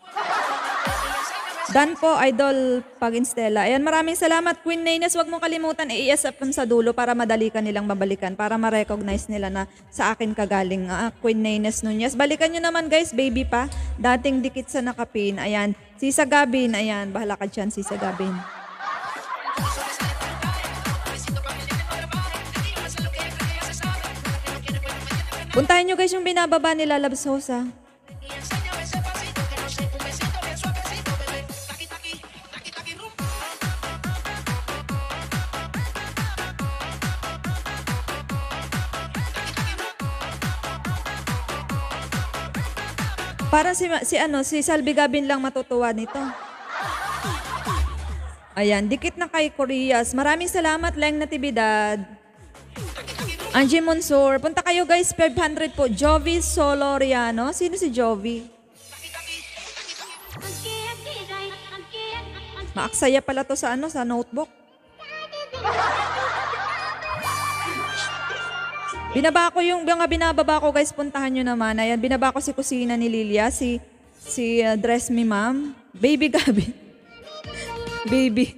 Dan po, Idol Pag-Instella. Ayan, maraming salamat. Queen Naines, huwag mong kalimutan i-S F M sa dulo para madali ka nilang mabalikan, para ma-recognize nila na sa akin kagaling. Ah, Queen Naines Nunez. Balikan nyo naman, guys, baby pa. Dating dikit sa nakapin. Ayan, Sisa Gabin. Ayan, bahala ka dyan, Sisa Gabin. Puntahan nyo, guys, yung binababa nila, Labs Hosa. Para si, si ano, si Salvi Gabin lang matutuwa nito. Ayan, dikit na kay Koreas. Maraming salamat, Leng Natividad. Angie Monsur. Punta kayo, guys, five hundred po. Jovi Soloriano. Sino si Jovi? Maaksaya pala to sa ano, sa notebook. Binaba ko yung mga binababa ko guys, puntahan nyo naman. Ayan, binaba ko si kusina ni Lilia, si si uh, Dress Me Ma'am, Baby Gabi. Baby.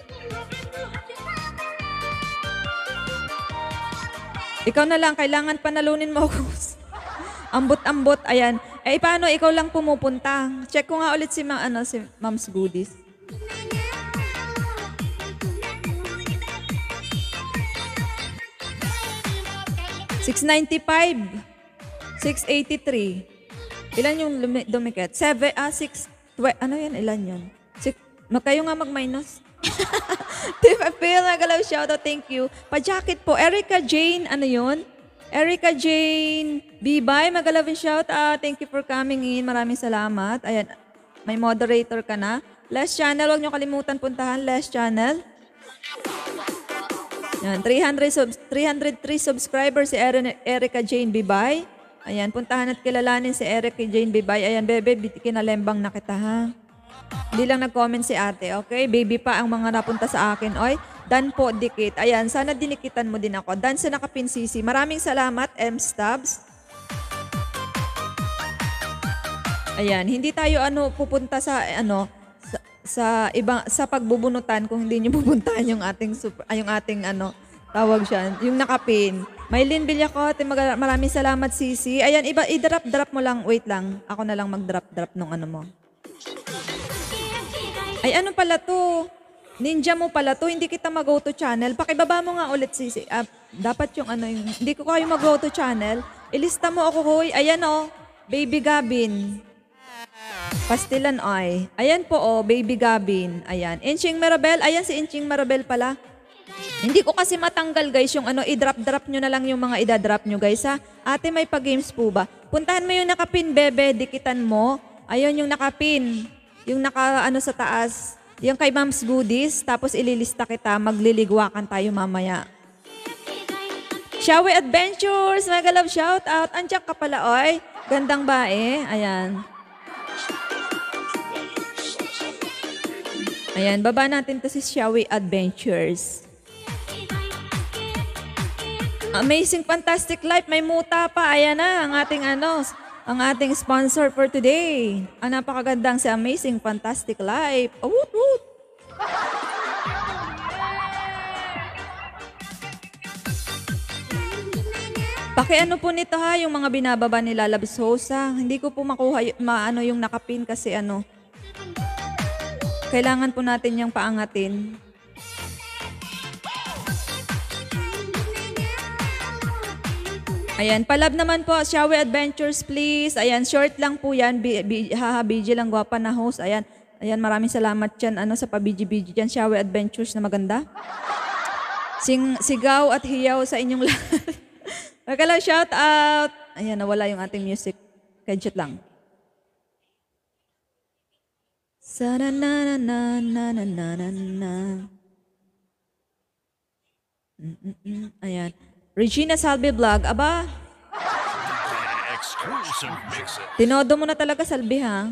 Ikaw na lang, kailangan panalunin mo ako. Ambot-ambot, ayan. Eh, paano ikaw lang pumupunta? Check ko nga ulit si, ma ano, si Mom's Goodies. six ninety-five. six eighty-three. Ilan yung dumikit? seven, ah, six, twelve, ano yan? Ilan yun? six, kayo nga mag-minus. Team Appeal, nagalaw shoutout, thank you. Pa-jacket po, Erica Jane, ano yun? Erica Jane Bibay, magalaw shoutout, thank you for coming in, maraming salamat. Ayan, may moderator ka na. Last channel, huwag nyo kalimutan puntahan, last channel. Yan, three hundred subs, three hundred three subscribers si Erica Jane Bibay. Ayan, puntahan at kilalanin si Erica Jane Bibay. Ayan, bebe, kinalembang na kita ha. Hindi lang nag-comment si ate, okay? Baby pa ang mga napunta sa akin. Oy, Dan po, dikit. Ayan, sana dinikitan mo din ako. Dan sa nakapinsisi. Maraming salamat, M. Stubbs. Ayan, hindi tayo ano pupunta sa ano sa, sa ibang sa pagbubunutan kung hindi niyo pupuntahan yung ating super, ay, yung ating ano tawag siya, yung nakapin. Maylin Villacote, maraming salamat Sisi. Ayan, iba i-drop drop mo lang. Wait lang. Ako na lang mag-drop drop nung ano mo. Ay, ano pala to? Ninja mo pala to. Hindi kita mag-go to channel. Pakibaba mo nga ulit, Sisi. Ah, dapat yung ano yung... Hindi ko kayo mag-go to channel. Ilista mo ako, hoy. Ayan o. Oh, Baby Gabin. Pastilan ay. Ayan po o, oh, Baby Gabin. Ayan. Inching Marabel. Ayan si Inching Marabel pala. Hindi ko kasi matanggal guys yung ano. I-drop-drop nyo na lang yung mga i-drop nyo guys ha. Ate, may pa-games po ba? Puntahan mo yung nakapin, bebe. Dikitan mo. Ayun yung nakapin. Yung naka ano sa taas. Yung kay Mom's Goodies. Tapos ililista kita. Magliligwakan tayo mamaya. Shawi Adventures. Mega love shout out. Andiyan ka pala oy. Gandang bae. Ayan. Ayan. Baba natin to si Shawi Adventures. Amazing Fantastic Life. May muta pa. Ayan na. Ang ating ano. Ang ating sponsor for today. Ang napakagandang si Amazing Fantastic Life. Oh, woot, woot. Pakiano po nito ha, yung mga binababa ni Lalab Sosa. Hindi ko po makuha maano yung nakapin kasi ano. Kailangan po natin yung paangatin. Ayan, palab naman po, Shawi Adventures please. Ayan, short lang po yan. B- B- haha, B G lang, gwapa na host. Ayan, ayan maraming salamat dyan ano, sa pa-B G B G dyan. Shawi Adventures na maganda. Sing, sigaw at hiyaw sa inyong lahat. Magkala, shout out. Ayan, nawala yung ating music. Kedget lang. Sa na na na na na na na na. Mm-mm-mm. Ayan. Regina Salvi Vlog. Aba. Tinodo mo na talaga, Salvi, ha?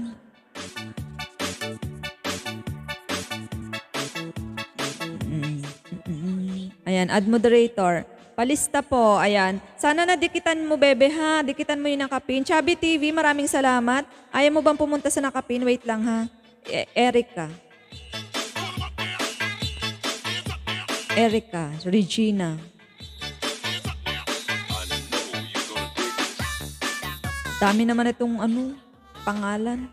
Ayan, add moderator. Palista po, ayan. Sana nadikitan mo, bebe, ha? Dikitan mo yung nakapin. Chubby T V, maraming salamat. Ayaw mo bang pumunta sa nakapin? Wait lang, ha? E- Erica. Erica, Regina. Dami naman itong ano, pangalan.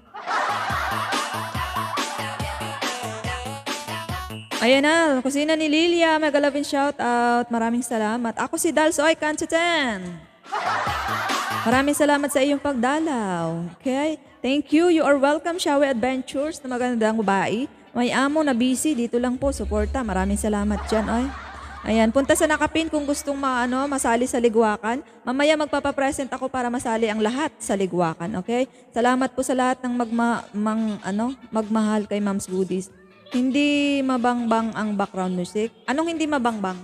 Ayan na, kusina ni Lilia. Mega love and shout out. Maraming salamat. Ako si Dalsoy Kanchuten. Maraming salamat sa iyong pagdalaw. Okay? Thank you. You are welcome, Shawi Adventures na magandang babae. May amo na busy. Dito lang po, suporta. Maraming salamat dyan, oy. Ayan, punta sa nakapin kung gustong ma, ano, masali sa ligwakan. Mamaya magpapapresent ako para masali ang lahat sa ligwakan, okay? Salamat po sa lahat ng magma, mang, ano, magmahal kay Mom's Goodies. Hindi mabangbang ang background music. Anong hindi mabangbang?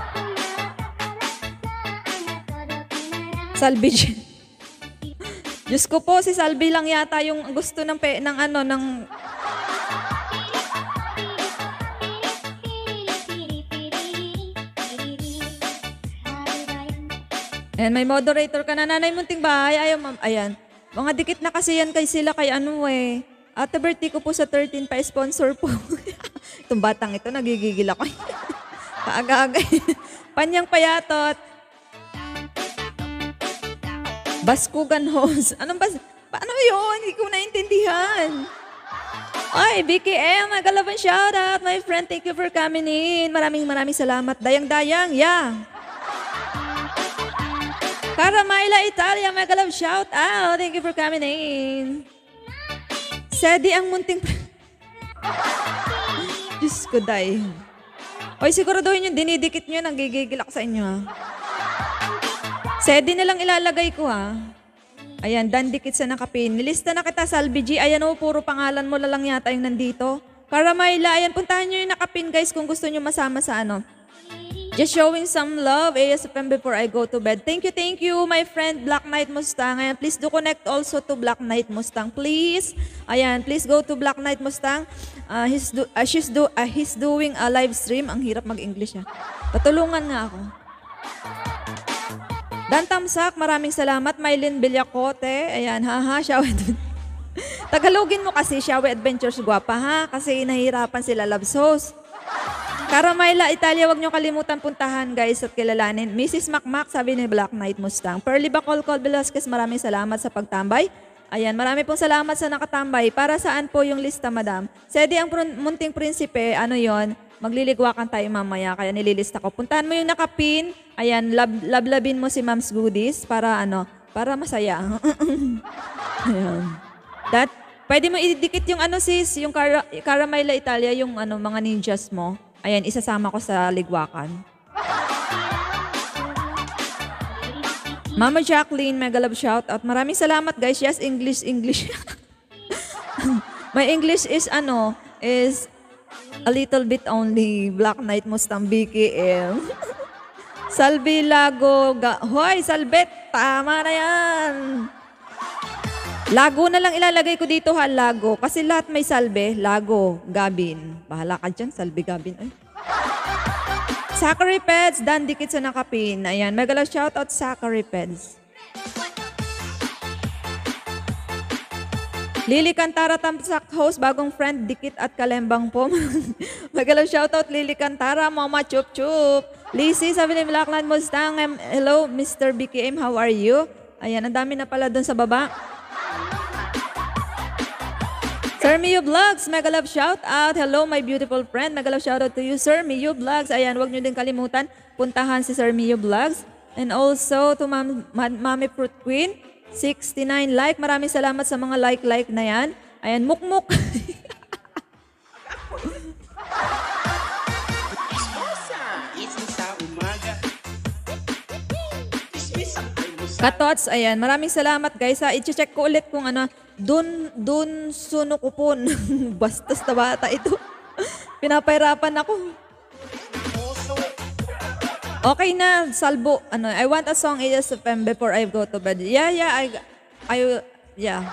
Salvage. Diyos ko po, si Salvi lang yata yung gusto ng, pe, ng ano, ng... Ayan, may moderator ka na. Nanay Munting Bahay. Ayaw, ma'am. Ayan. Mga dikit na kasi yan kay sila kay ano eh. Ate birthday ko po sa thirteen pa, sponsor po. Itong batang ito, nagigigil ako. Kaaga-aga. Panyang Payatot. Baskugan Hose. Anong bas... Paano yun? Hindi ko naintindihan. Ay, B K M, magalaban shoutout. My friend, thank you for coming in. Maraming maraming salamat. Dayang-dayang, yeah. Caramaila Italia, magalaban shoutout. Thank you for coming in. Sedi ang munting... Diyos ko, day. Hoy, siguraduhin yung dinidikit nyo, nagigigil ako sa inyo, ha. Sedi na lang ilalagay ko, ha. Ayan, dandikit sa nakapin. Nilista na kita, Salvi G. Ayan, oh, puro pangalan mo lang yata yung nandito. Caramaila, ayan, puntahan nyo yung nakapin, guys, kung gusto nyo masama sa ano. Just showing some love, A S F M before I go to bed. Thank you, thank you, my friend, Black Knight Mustang. Ayan, please do connect also to Black Knight Mustang, please. Ayan, please go to Black Knight Mustang. Uh, he's, do, uh, she's do, uh, he's doing a live stream. Ang hirap mag-English, ha. Patulungan nga ako. Dan Tamsak, maraming salamat. Mylene Villacote. Ayan, haha, Shawe. Tagalogin mo kasi, Shawe Adventures Guapa, ha? Kasi nahihirapan sila love sauce. Caramaila Italia, wag nyo kalimutan puntahan, guys, at kilalanin. Missus Macmac, sabi ni Black Knight Mustang. Pearly Bacolcol Velasquez, maraming salamat sa pagtambay. Ayan, marami pong salamat sa nakatambay. Para saan po yung lista, madam? Sedi ang prun- munting prinsipe, ano yon? Magliligwakan tayo mamaya, kaya nililista ko. Puntahan mo yung nakapin. Ayan, lab, lablabin mo si Mom's Goodies para ano, para masaya. Ayan. That, pwede mo idikit yung ano sis, yung Cara, Caramaila Italia, yung ano, mga ninjas mo. Ayan, isasama ko sa ligwakan. Mama Jacqueline, mega love shout out. Maraming salamat guys. Yes, English, English. My English is ano, is a little bit only. Black Knight Mustang B K M. Salvi Lago. Ga- Hoy, Salbet. Tama na yan. Lago na lang ilalagay ko dito ha, Lago. Kasi lahat may Salve. Lago, Gabin. Bahala ka dyan, Salve, Gabin. Ay. Zachary Peds, Dan dikit sa nakapin. Ayan, megalo shoutout Zachary Peds. Lily Cantara Tamsak host, bagong friend, dikit at kalembang po. Megalo shoutout Lily Cantara, Mama Chup Chup. Lizzie, sabi ni Blackland Mustang. Um, hello, Mister B K M, how are you? Ayan, ang dami na pala doon sa baba. Sir Mio Vlogs, mega love shout out. Hello my beautiful friend. Mega love shout out to you, Sir Mio Vlogs. Ayan, wag niyo din kalimutan puntahan si Sir Mio Vlogs. And also to Ma'am Mami Fruit Queen, sixty-nine like. Maraming salamat sa mga like-like na yan. Ayan, mukmuk. Katots, ayan. Maraming salamat guys. Ha. I-check ko ulit kung ano. Dun, dun sunukupon. Bastos na bata ito. Pinapahirapan ako. Okay na, Salbo. Ano, I want a song A S F M before I go to bed. Yeah, yeah, I, I, yeah.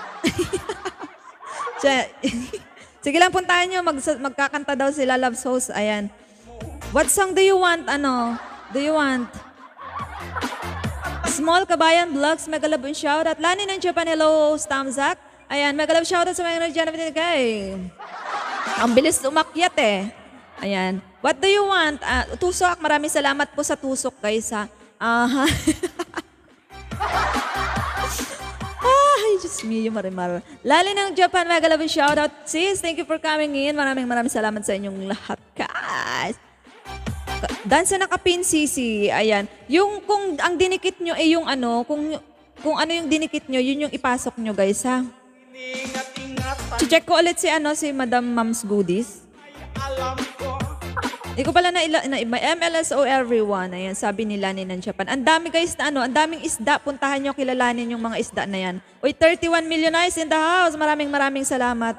Sige lang, puntahan nyo. Mag, magkakanta daw sila, Love Sauce. Ayan. What song do you want? Ano? Do you want? Small Kabayan Vlogs, megalabon shoutout. Lani ng Japan, hello, Stamzak. Ayan, megalab shoutout sa mga nagjanap kay. Ang bilis umakyat eh. Ayan. What do you want? Uh, tusok, maraming salamat po sa tusok guys ha. Aha. Ay, Diyos me, yung marimar. Lali ng Japan, megalabon shoutout. Sis, thank you for coming in. Maraming maraming salamat sa inyong lahat guys. Dan sa nakapin sisi, ayan. Yung kung ang dinikit nyo ay yung ano, kung kung ano yung dinikit nyo, yun yung ipasok nyo guys ha. Check ko ulit si ano si Madam Mom's Goodies. Hindi ko pala na, ila, na M L S O everyone. Ayan, sabi nila ni ng Japan. Ang dami guys na ano, ang daming isda. Puntahan nyo, kilalanin yung mga isda na yan. Uy, thirty-one million eyes in the house. Maraming maraming salamat.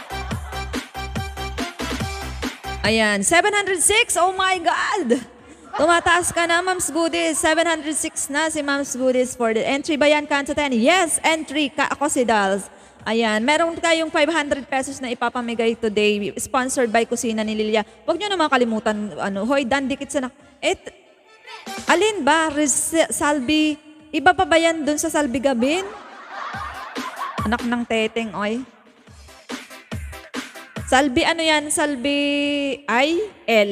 Ayan, seven hundred six. Oh my God! Tumataas ka na, Ma'ams Goodies. seven hundred six na si Ma'ams Goodies for the entry ba yan, Kanto ten? Yes, entry. Ka ako si Dals. Ayan, meron kayong five hundred pesos na ipapamigay today, sponsored by Kusina ni Lilia. Huwag nyo naman kalimutan, ano, hoy, Dan, dikit sa na... Et, alin ba? Res- Salvi, iba pa ba yan dun sa Salvi Gabin? Anak ng teteng, oy. Salvi, ano yan? Salvi I L.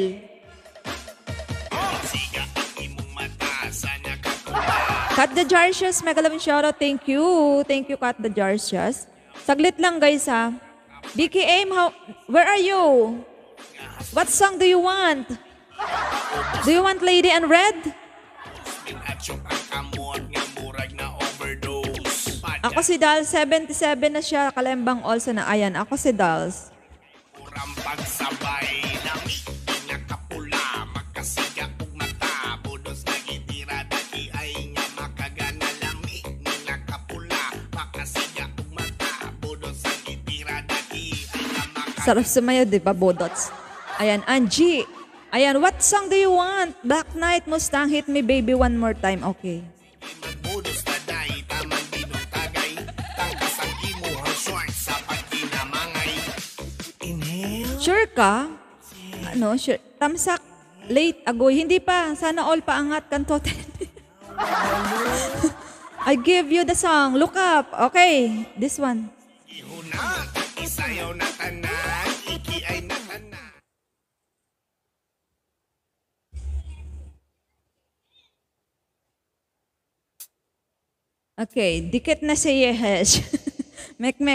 Siga ang imong mata, sana kapula. Cut the Jarcias, Megalabin shoutout. Thank you. Thank you, Cut the Jarcias. Saglit lang, guys, ha. B K M, how, where are you? What song do you want? Do you want Lady in Red? Minatsok ang kamot nga murag na overdose. Ako si Dals, seventy-seven na siya. Kalembang also na. Ayan, ako si Dals. Kurang pagsabay, lami nga kapula. Magkasiga og mata, budos na gitira daki ay nga makagana. Lami nga kapula, magkasiga og mata, budos na gitira daki ay nga makagana. Sarap sumayo, di ba, Bodots? Ayan, Angie. Ayan, what song do you want? Black Knight, Mustang, Hit Me Baby one more time. Okay. Magbudos na day, tamang binong tagay. Tangkas ang imuhang short sa pagkinamangay. Inhale. Sure ka? Ano, sure. Tamsak, late, agoy. Hindi pa. Sana all paangat, Kanto ten. I give you the song. Look up. Okay, this one. Ihuna, isayaw na tanan, iki ay natanan. Okay, dikit na si Yehesh. Mek-mek.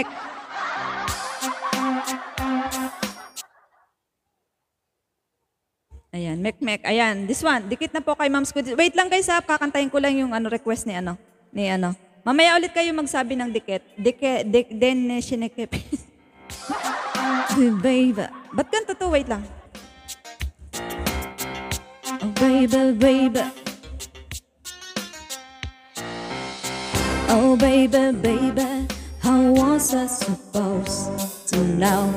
Ayan, mek-mek. Ayan, this one. Dikit na po kay Ma'am Squid. Wait lang guys ha, kakantayin ko lang yung ano, request ni ano. Ni ano. Mamaya ulit kayo magsabi ng dikit. Dikit, dik, den, sinekip. Baby. Ba't ganito to? Wait lang. Oh, baby, baby. Oh baby, baby, how was I supposed to know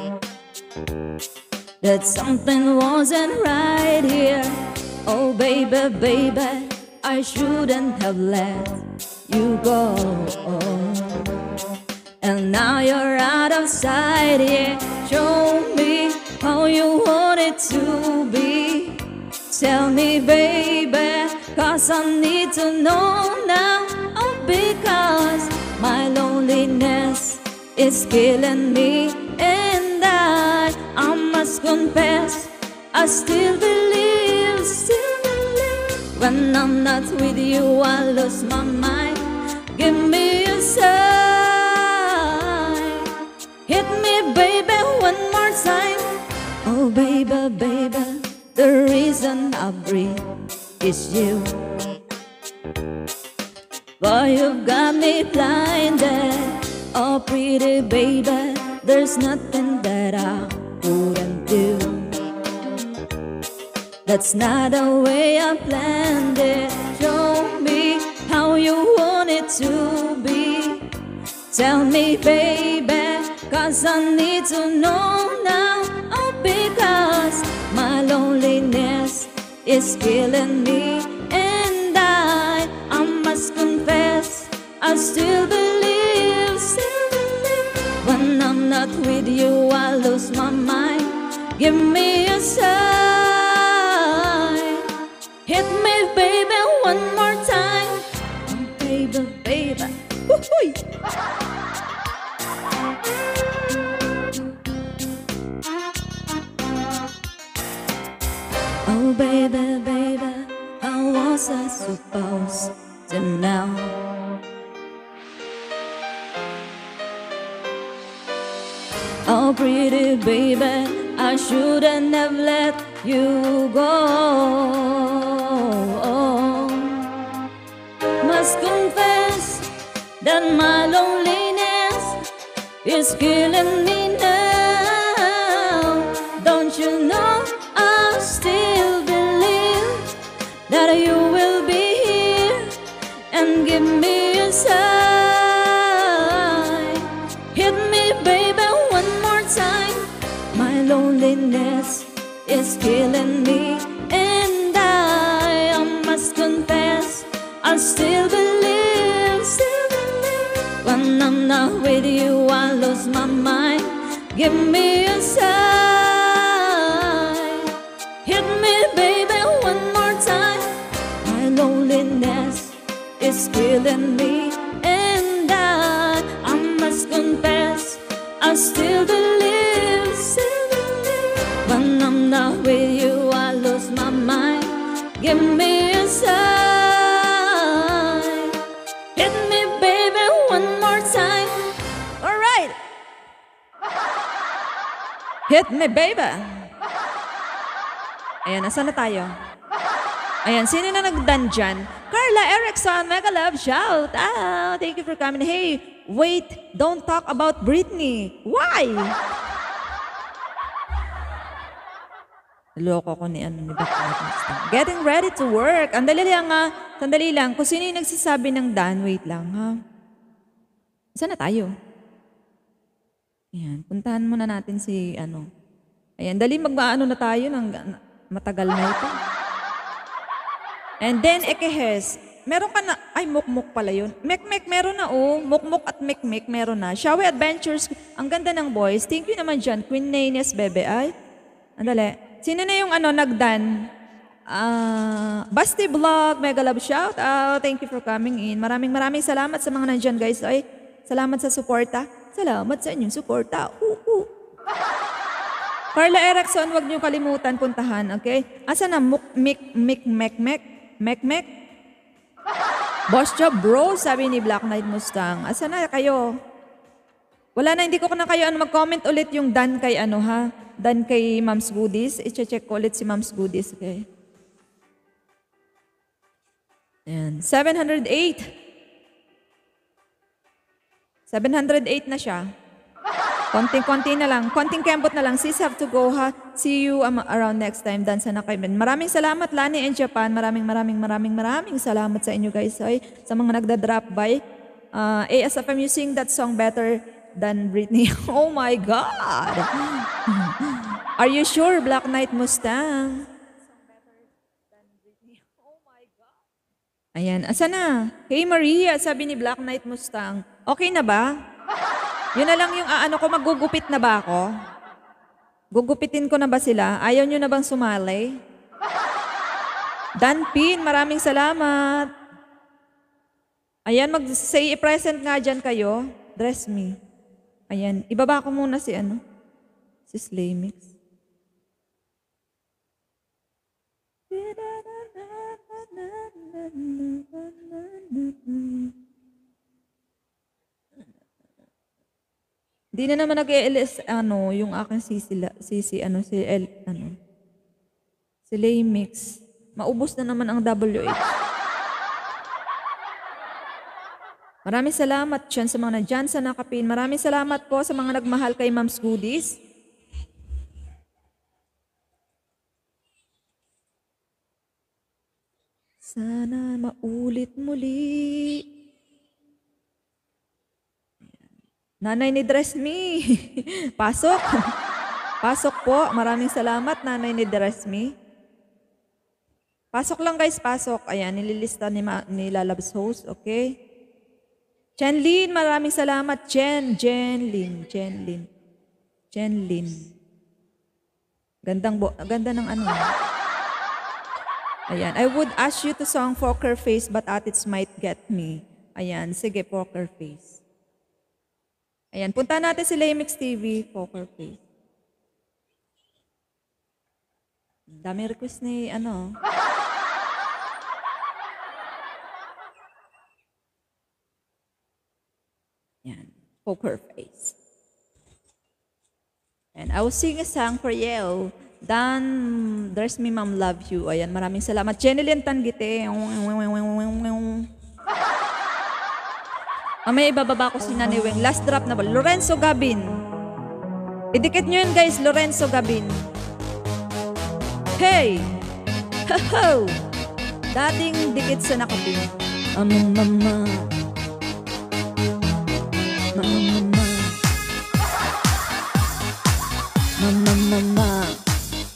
that something wasn't right here? Oh baby, baby, I shouldn't have let you go. And now you're out of sight, yeah. Show me how you want it to be. Tell me, baby, cause I need to know now. Oh, because my loneliness is killing me. And I, I must confess, I still believe, still believe. When I'm not with you, I lose my mind. Give me a sign. Hit me, baby, one more time. Oh, baby, baby, the reason I breathe is you. Boy, you've got me blinded. Oh, pretty baby, there's nothing that I wouldn't do. That's not the way I planned it. Show me how you want it to be. Tell me, baby, cause I need to know now. Oh, because my loneliness is killing me. And I, I must confess, I still believe, still believe. When I'm not with you, I lose my mind. Give me a sign. Hit me, baby, one more time. Oh, baby, baby. Woo-hoo. Oh, baby, baby, how was I supposed to know? Oh, pretty baby, I shouldn't have let you go. Must confess that my loneliness is killing me now. Don't you know I still believe that you will be here and give me a sign. Hit me, baby, one more time. My loneliness is killing me, and I I still believe, still believe. When I'm not with you, I lose my mind. Give me a sign. Hit me, baby, one more time. My loneliness is killing me, and I, I must confess, I still believe, still believe. When I'm not with you, I lose my mind. Give me a sign. Hit me, baby, one more time. All right. Hit me, baby. Ayan, nasa na tayo? Ayan, sino na nagdan dyan? Carla Erickson, mega love shout out. Thank you for coming. Hey, wait, don't talk about Britney. Why? Loko ko ni ano ni Britney. Getting ready to work. Ang dali lang nga, sandali lang. Kung sino yung nagsasabi ng Dan, wait lang ha. Saan na tayo? Ayan, puntahan muna natin si ano. Ayan, dali mag-ano na tayo ng matagal na ito. And then, Ekehes, meron ka na, ay, mukmuk pala yun. Mekmek, meron na, oh. Mukmuk at mekmek, meron na. Shawi Adventures, ang ganda ng boys. Thank you naman dyan, Queen Naines, bebe. Ay, andali. Sino na yung ano, nagdan? Ah, uh, Basti Vlog, mega love shout out. Thank you for coming in. Maraming maraming salamat sa mga nandyan, guys. Ay, salamat sa suporta. Salamat sa inyong suporta. Uh, uh. Carla Erickson, wag niyo kalimutan puntahan, okay? Asa na muk mik mik mek mek mek mek? Boss job bro, sabi ni Black Knight Mustang. Asa na kayo? Wala na, hindi ko na kayo ano mag-comment ulit yung Dan kay ano ha? Dan kay Mom's Goodies. I-check ko ulit si Mom's Goodies, okay? Ayan, seven hundred eight. seven hundred eight na siya. Konting-konti na lang. Konting kembot na lang. Sis, have to go ha. See you um, around next time. Dan sana kayo. Maraming salamat, Lani in Japan. Maraming, maraming, maraming, maraming salamat sa inyo guys. Ay, sa mga nagda-drop by. Uh, A S F M, you sing that song better than Britney. Oh my God! Are you sure, Black Knight Mustang? Ayan, asa na? Hey Maria, sabi ni Black Knight Mustang. Okay na ba? Yun na lang yung ano ko, magugupit na ba ako? Gugupitin ko na ba sila? Ayaw nyo na bang sumali? Dan Pin, maraming salamat. Ayan, mag-say present nga dyan kayo. Dress me. Ayan, ibaba ko muna si ano? Si Slaymix. Di na naman nag-e-L S ano, yung aking sisi, sisi ano, si L, ano, si Laymix. Maubos na naman ang W H. Maraming salamat dyan sa mga nandyan sa nakapin. Maraming salamat po sa mga nagmahal kay Mom's Goodies. Sana maulit muli. Nanay ni Dress Me. Pasok. Pasok po. Maraming salamat, Nanay ni Dress Me. Pasok lang guys, pasok. Ayan, nililista ni, Ma ni Lalabs Host. Okay? Chen Lin, maraming salamat. Chen, Chen Lin, Chen Lin. Chen Lin. Gandang bo ganda ng ano. Ayan, I would ask you to song Poker Face but Atits might get me. Ayan, sige, Poker Face. Ayan, punta natin si Laymix T V, Poker Face. Dami request ni ano. Ayan, Poker Face. And I will sing a song for you. Dan, There's Me Mom Love You. Ayan, maraming salamat. Jenilyn Tangite. Mamaya ibababa ko si Nanay Weng. Last drop na ba? Lorenzo Gabin. Idikit nyo yun guys, Lorenzo Gabin. Hey! Ho-ho! Dating dikit sa nakapin. Amang mama. Mama mama. Mama mama.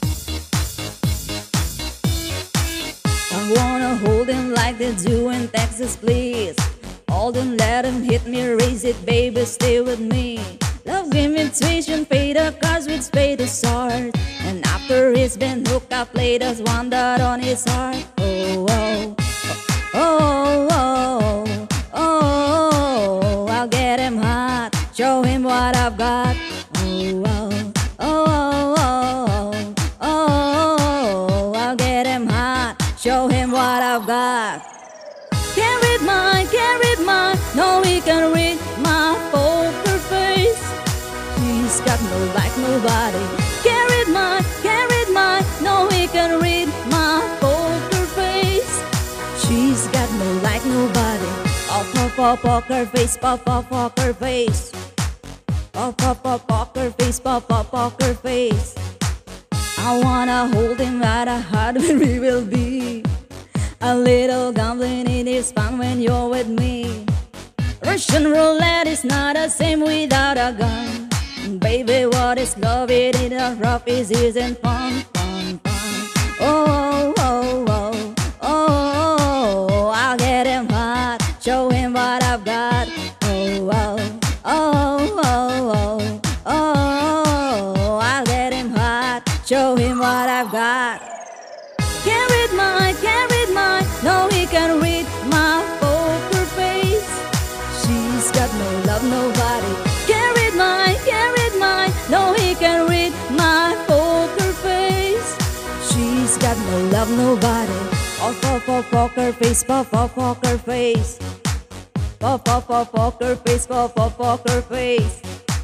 I wanna hold him like they do in Texas. kisses, please. Oh, don't let him hit me, raise it, baby, stay with me. Love game intuition, pay the cards with spade to start. And after he's been hooked up, played us one dot on his heart. Oh, oh, oh, oh, oh, oh, I'll get him hot, show him what I've got. Oh, oh, oh, oh, oh, oh, I'll get him hot, show him what I've got. Can't read mine, can't read mine, no he can read my poker face. She's got no like nobody. Can't read mine, can't read mine, no he can read my poker face. She's got no like nobody. Oh, pop, pop, poker face, pop, pop, poker face. Pop, pop, pop, poker face, pop, pop, poker face. I wanna hold him at a heart where we will be. A little gambling, it is fun when you're with me. Russian roulette is not the same without a gun. Baby, what is love? It in a rough is isn't fun, fun, fun. Oh, oh, oh, oh, oh, I'll get him hot, show him what I've got. Oh, oh, oh, oh, oh, oh, I'll get him hot, show him what I've got. Can't read mine, can't read mine, no he can read my poker face. She's got no love, nobody. Can't read mine, can't read mine, no he can read my poker face. She's got no love, nobody. Oh, pop, pop, poker face, pop, pop, poker face. Pop, pop, pop, poker face, pop, pop, poker face.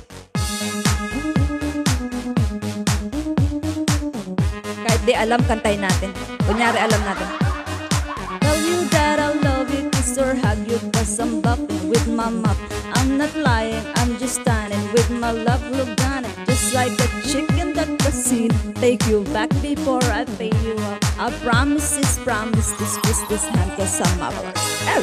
Kahit di alam, kantay natin. Kunyari, alam natin. Tell you that I love you, kiss or hug you, cause I'm buffing with my mouth. I'm not lying, I'm just standing with my love look on it. Just like a chicken that casino, take you back before I pay you up. I promise this, promise this, kiss this hand, cause I'm marvelous. Oh.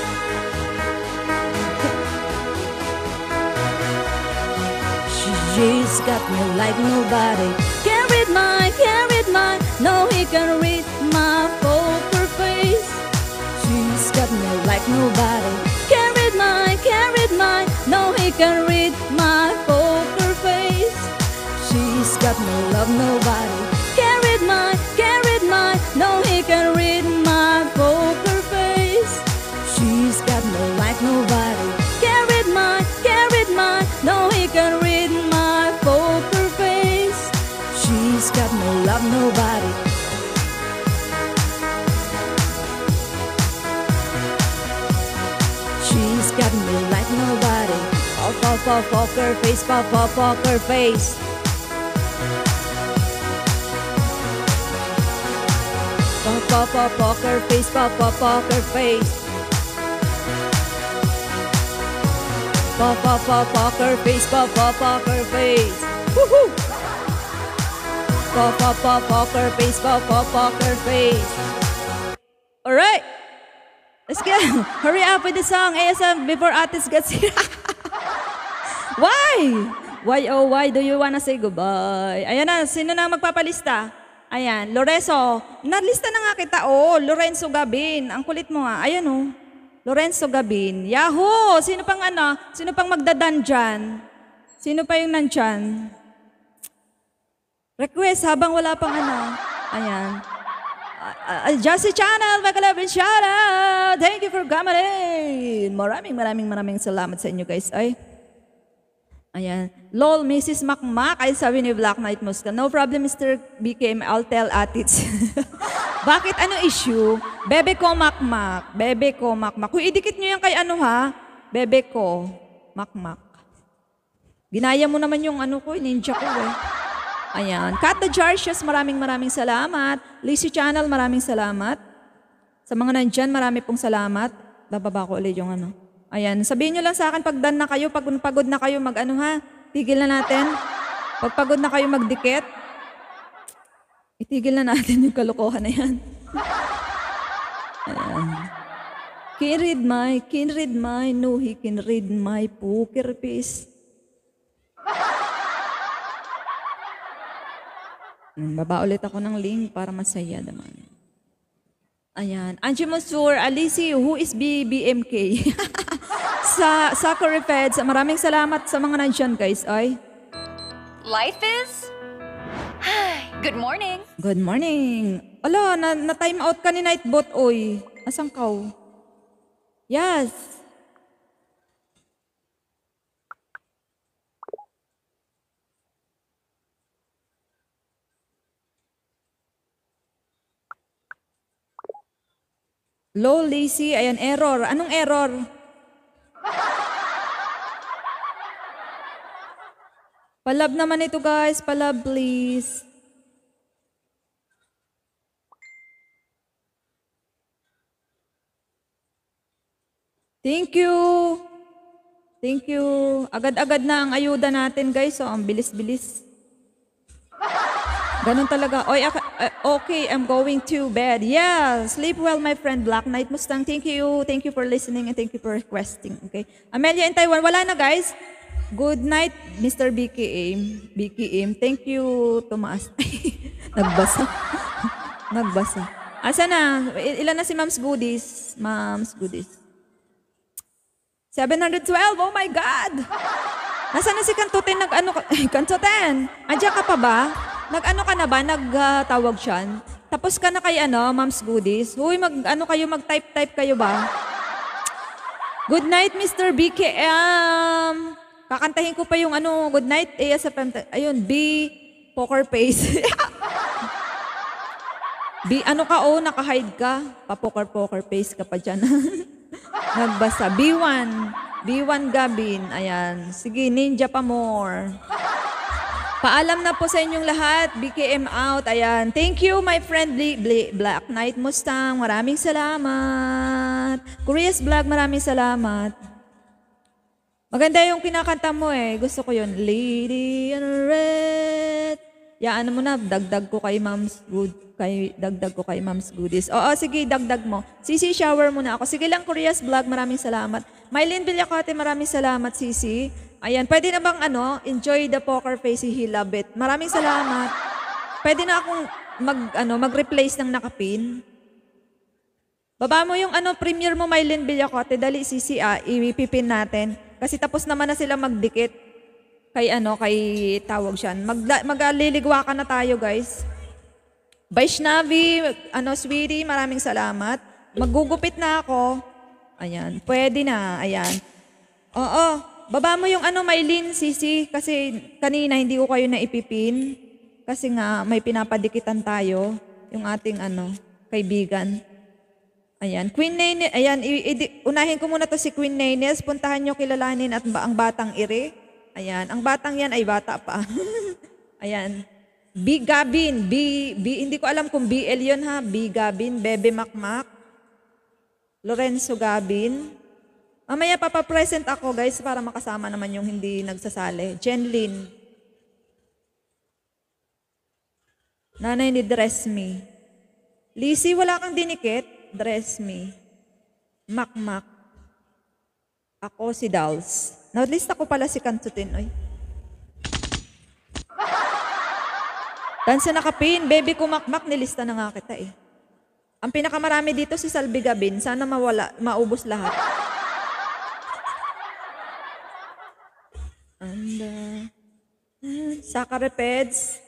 She's got me like nobody. Can't read mine, can't read mine, no he can read my poker face. She's got me like nobody. Can't read mine, can't read mine, no he can read my poker face. She's got no love, nobody. Can't read mine, can't read mine, no he can read my poker face. She's got no like nobody. Can't read mine, can't read mine, no he can read my poker face. She's got no love, nobody. She's got me like nobody. Pop, pop, pop, poker face, pop, pop, poker face. Pop, pop, pop, poker face, pop, pop, poker face. Pop, pop, pop, poker face, pop, pop, poker face. Woohoo! Pop, pop, pop, poker face, pop, pop, poker face. Alright! Let's go! Hurry up with the song, A S M, before Atis gets here. Why? Why, oh, why do you wanna say goodbye? Ayan na, sino na magpapalista? Ayan, Lorenzo. Nalista na nga kita, oh. Lorenzo Gabin. Ang kulit mo nga. Ayan, oh. Lorenzo Gabin. Yahoo! Sino pang ano? Sino pang magdadan dyan? Sino pa yung nandyan? Request habang wala pang ano. Ayan. Uh, uh, Justy Channel, makalabing shoutout! Thank you for coming in! Maraming, maraming, maraming salamat sa inyo guys. Ay. Ayan. Lol, Missus Makmak, ay sabi ni Black Knight Musca. No problem, Mister B K M, I'll tell Atits. Bakit? Ano issue? Bebe ko, Makmak. Bebe ko, Makmak. Kung idikit nyo yan kay ano ha? Bebe ko, Makmak. Ginaya mo naman yung ano ko, ninja ko eh. Ayan. Kat the Jarcious, maraming maraming salamat. Lizzy Channel, maraming salamat. Sa mga nandyan, marami pong salamat. Bababa ko ulit yung ano. Ayan. Sabihin nyo lang sa akin, pag done na kayo, pag pagod na kayo, mag ano ha, tigil na natin. Pag pagod na kayo, magdikit. Itigil na natin yung kalokohan na yan. Ayan. Can read my, can read my, no, he can read my poker face. Baba ulit ako ng link para masaya naman. Ayan. Angie Monsur, Alici, who is B B M K? Sa Sakura Feds, maraming salamat sa mga nandyan, guys. Ay, Life is... Good morning. good morning. Ala, na, na time out ka ni Nightbot, oy. Asan ka? Yes. Low lazy, ayan, error. Anong error? Palab naman ito, guys. Palab, please. Thank you. Thank you. Agad-agad na ang ayuda natin, guys. So, ang bilis-bilis. Ganun talaga. Oy, ak- uh, okay, I'm going to bed. Yeah, sleep well, my friend Black Knight Mustang. Thank you. Thank you for listening and thank you for requesting. Okay. Amelia in Taiwan, wala na, guys. Good night, Mister B K M. B K M. Thank you, Tomas. Nagbasa. Nagbasa. Asa na? I- ilan na si Mom's Goodies? Mom's Goodies. seven twelve. Oh my God. Nasaan na si Kantoten? Nag-ano ka? Kantoten, andiyan ka pa ba? Nag-ano ka na ba? Nag-tawag siya? Tapos ka na kay ano, Mom's Goodies? Huy, mag-ano kayo? Mag-type-type kayo ba? Good night, Mister B K M. Kakantahin ko pa yung ano, good night, A S F M. Ayun, B, poker face. B, ano ka, oh, naka-hide ka. Pa-poker-poker face ka pa dyan. Nagbasa. B one. B one Gabin. Ayan. Sige, ninja pa more. Paalam na po sa inyong lahat. B K M out. Ayan. Thank you, my friendly Bla- Black Knight Mustang. Maraming salamat. Korea's Vlog, maraming salamat. Maganda yung kinakanta mo eh. Gusto ko yun. Lady in Red. Yaan mo na. Dagdag ko kay Mom's Good. Kay, dagdag ko kay Mom's Goodies. Oo, sige, dagdag mo. Sisi, shower muna ako. Sige lang, Korea's Vlog. Maraming salamat. Mylene Villacote, maraming salamat, Sisi. Ayan, pwede na bang ano, enjoy the poker face, he love it. Maraming salamat. Pwede na akong mag, ano, mag-replace ng nakapin. Baba mo yung ano, premiere mo, Mylene Villacote. Dali, Sisi, ah, ipipin natin. Kasi tapos naman na sila magdikit. Kay ano, kay tawag siya. Mag, mag-aliligwa ka na tayo, guys. Vaishnavi, ano, sweetie, maraming salamat. Maggugupit na ako. Ayan, pwede na. Ayan. Oo, baba mo yung ano, Mylene, Sisi, kasi kanina hindi ko kayo naipipin. Kasi nga, may pinapadikitan tayo, yung ating ano, kaibigan. Ayan, Queen Naines, ayan, i- i- unahin ko muna to si Queen Naines. Puntahan nyo, kilalanin at ba- ang batang ire. Ayan, ang batang yan ay bata pa. Ayan. B. Gabin, B, B, hindi ko alam kung B L yun ha, B. Gabin, Bebe Makmak, Lorenzo Gabin. Mamaya papapresent ako guys para makasama naman yung hindi nagsasali. Jenlyn. Nanay ni Dress Me. Lizzie, wala kang dinikit? Dress Me. Makmak. Ako si Dolls. Na-list ako pala si Kantutin. Oy. Dansa nakapin, baby ko makmak, nilista na nga kita eh. Ang pinakamarami dito si Salvi Gabin, sana mawala, maubos lahat. And, uh, Sakare Peds,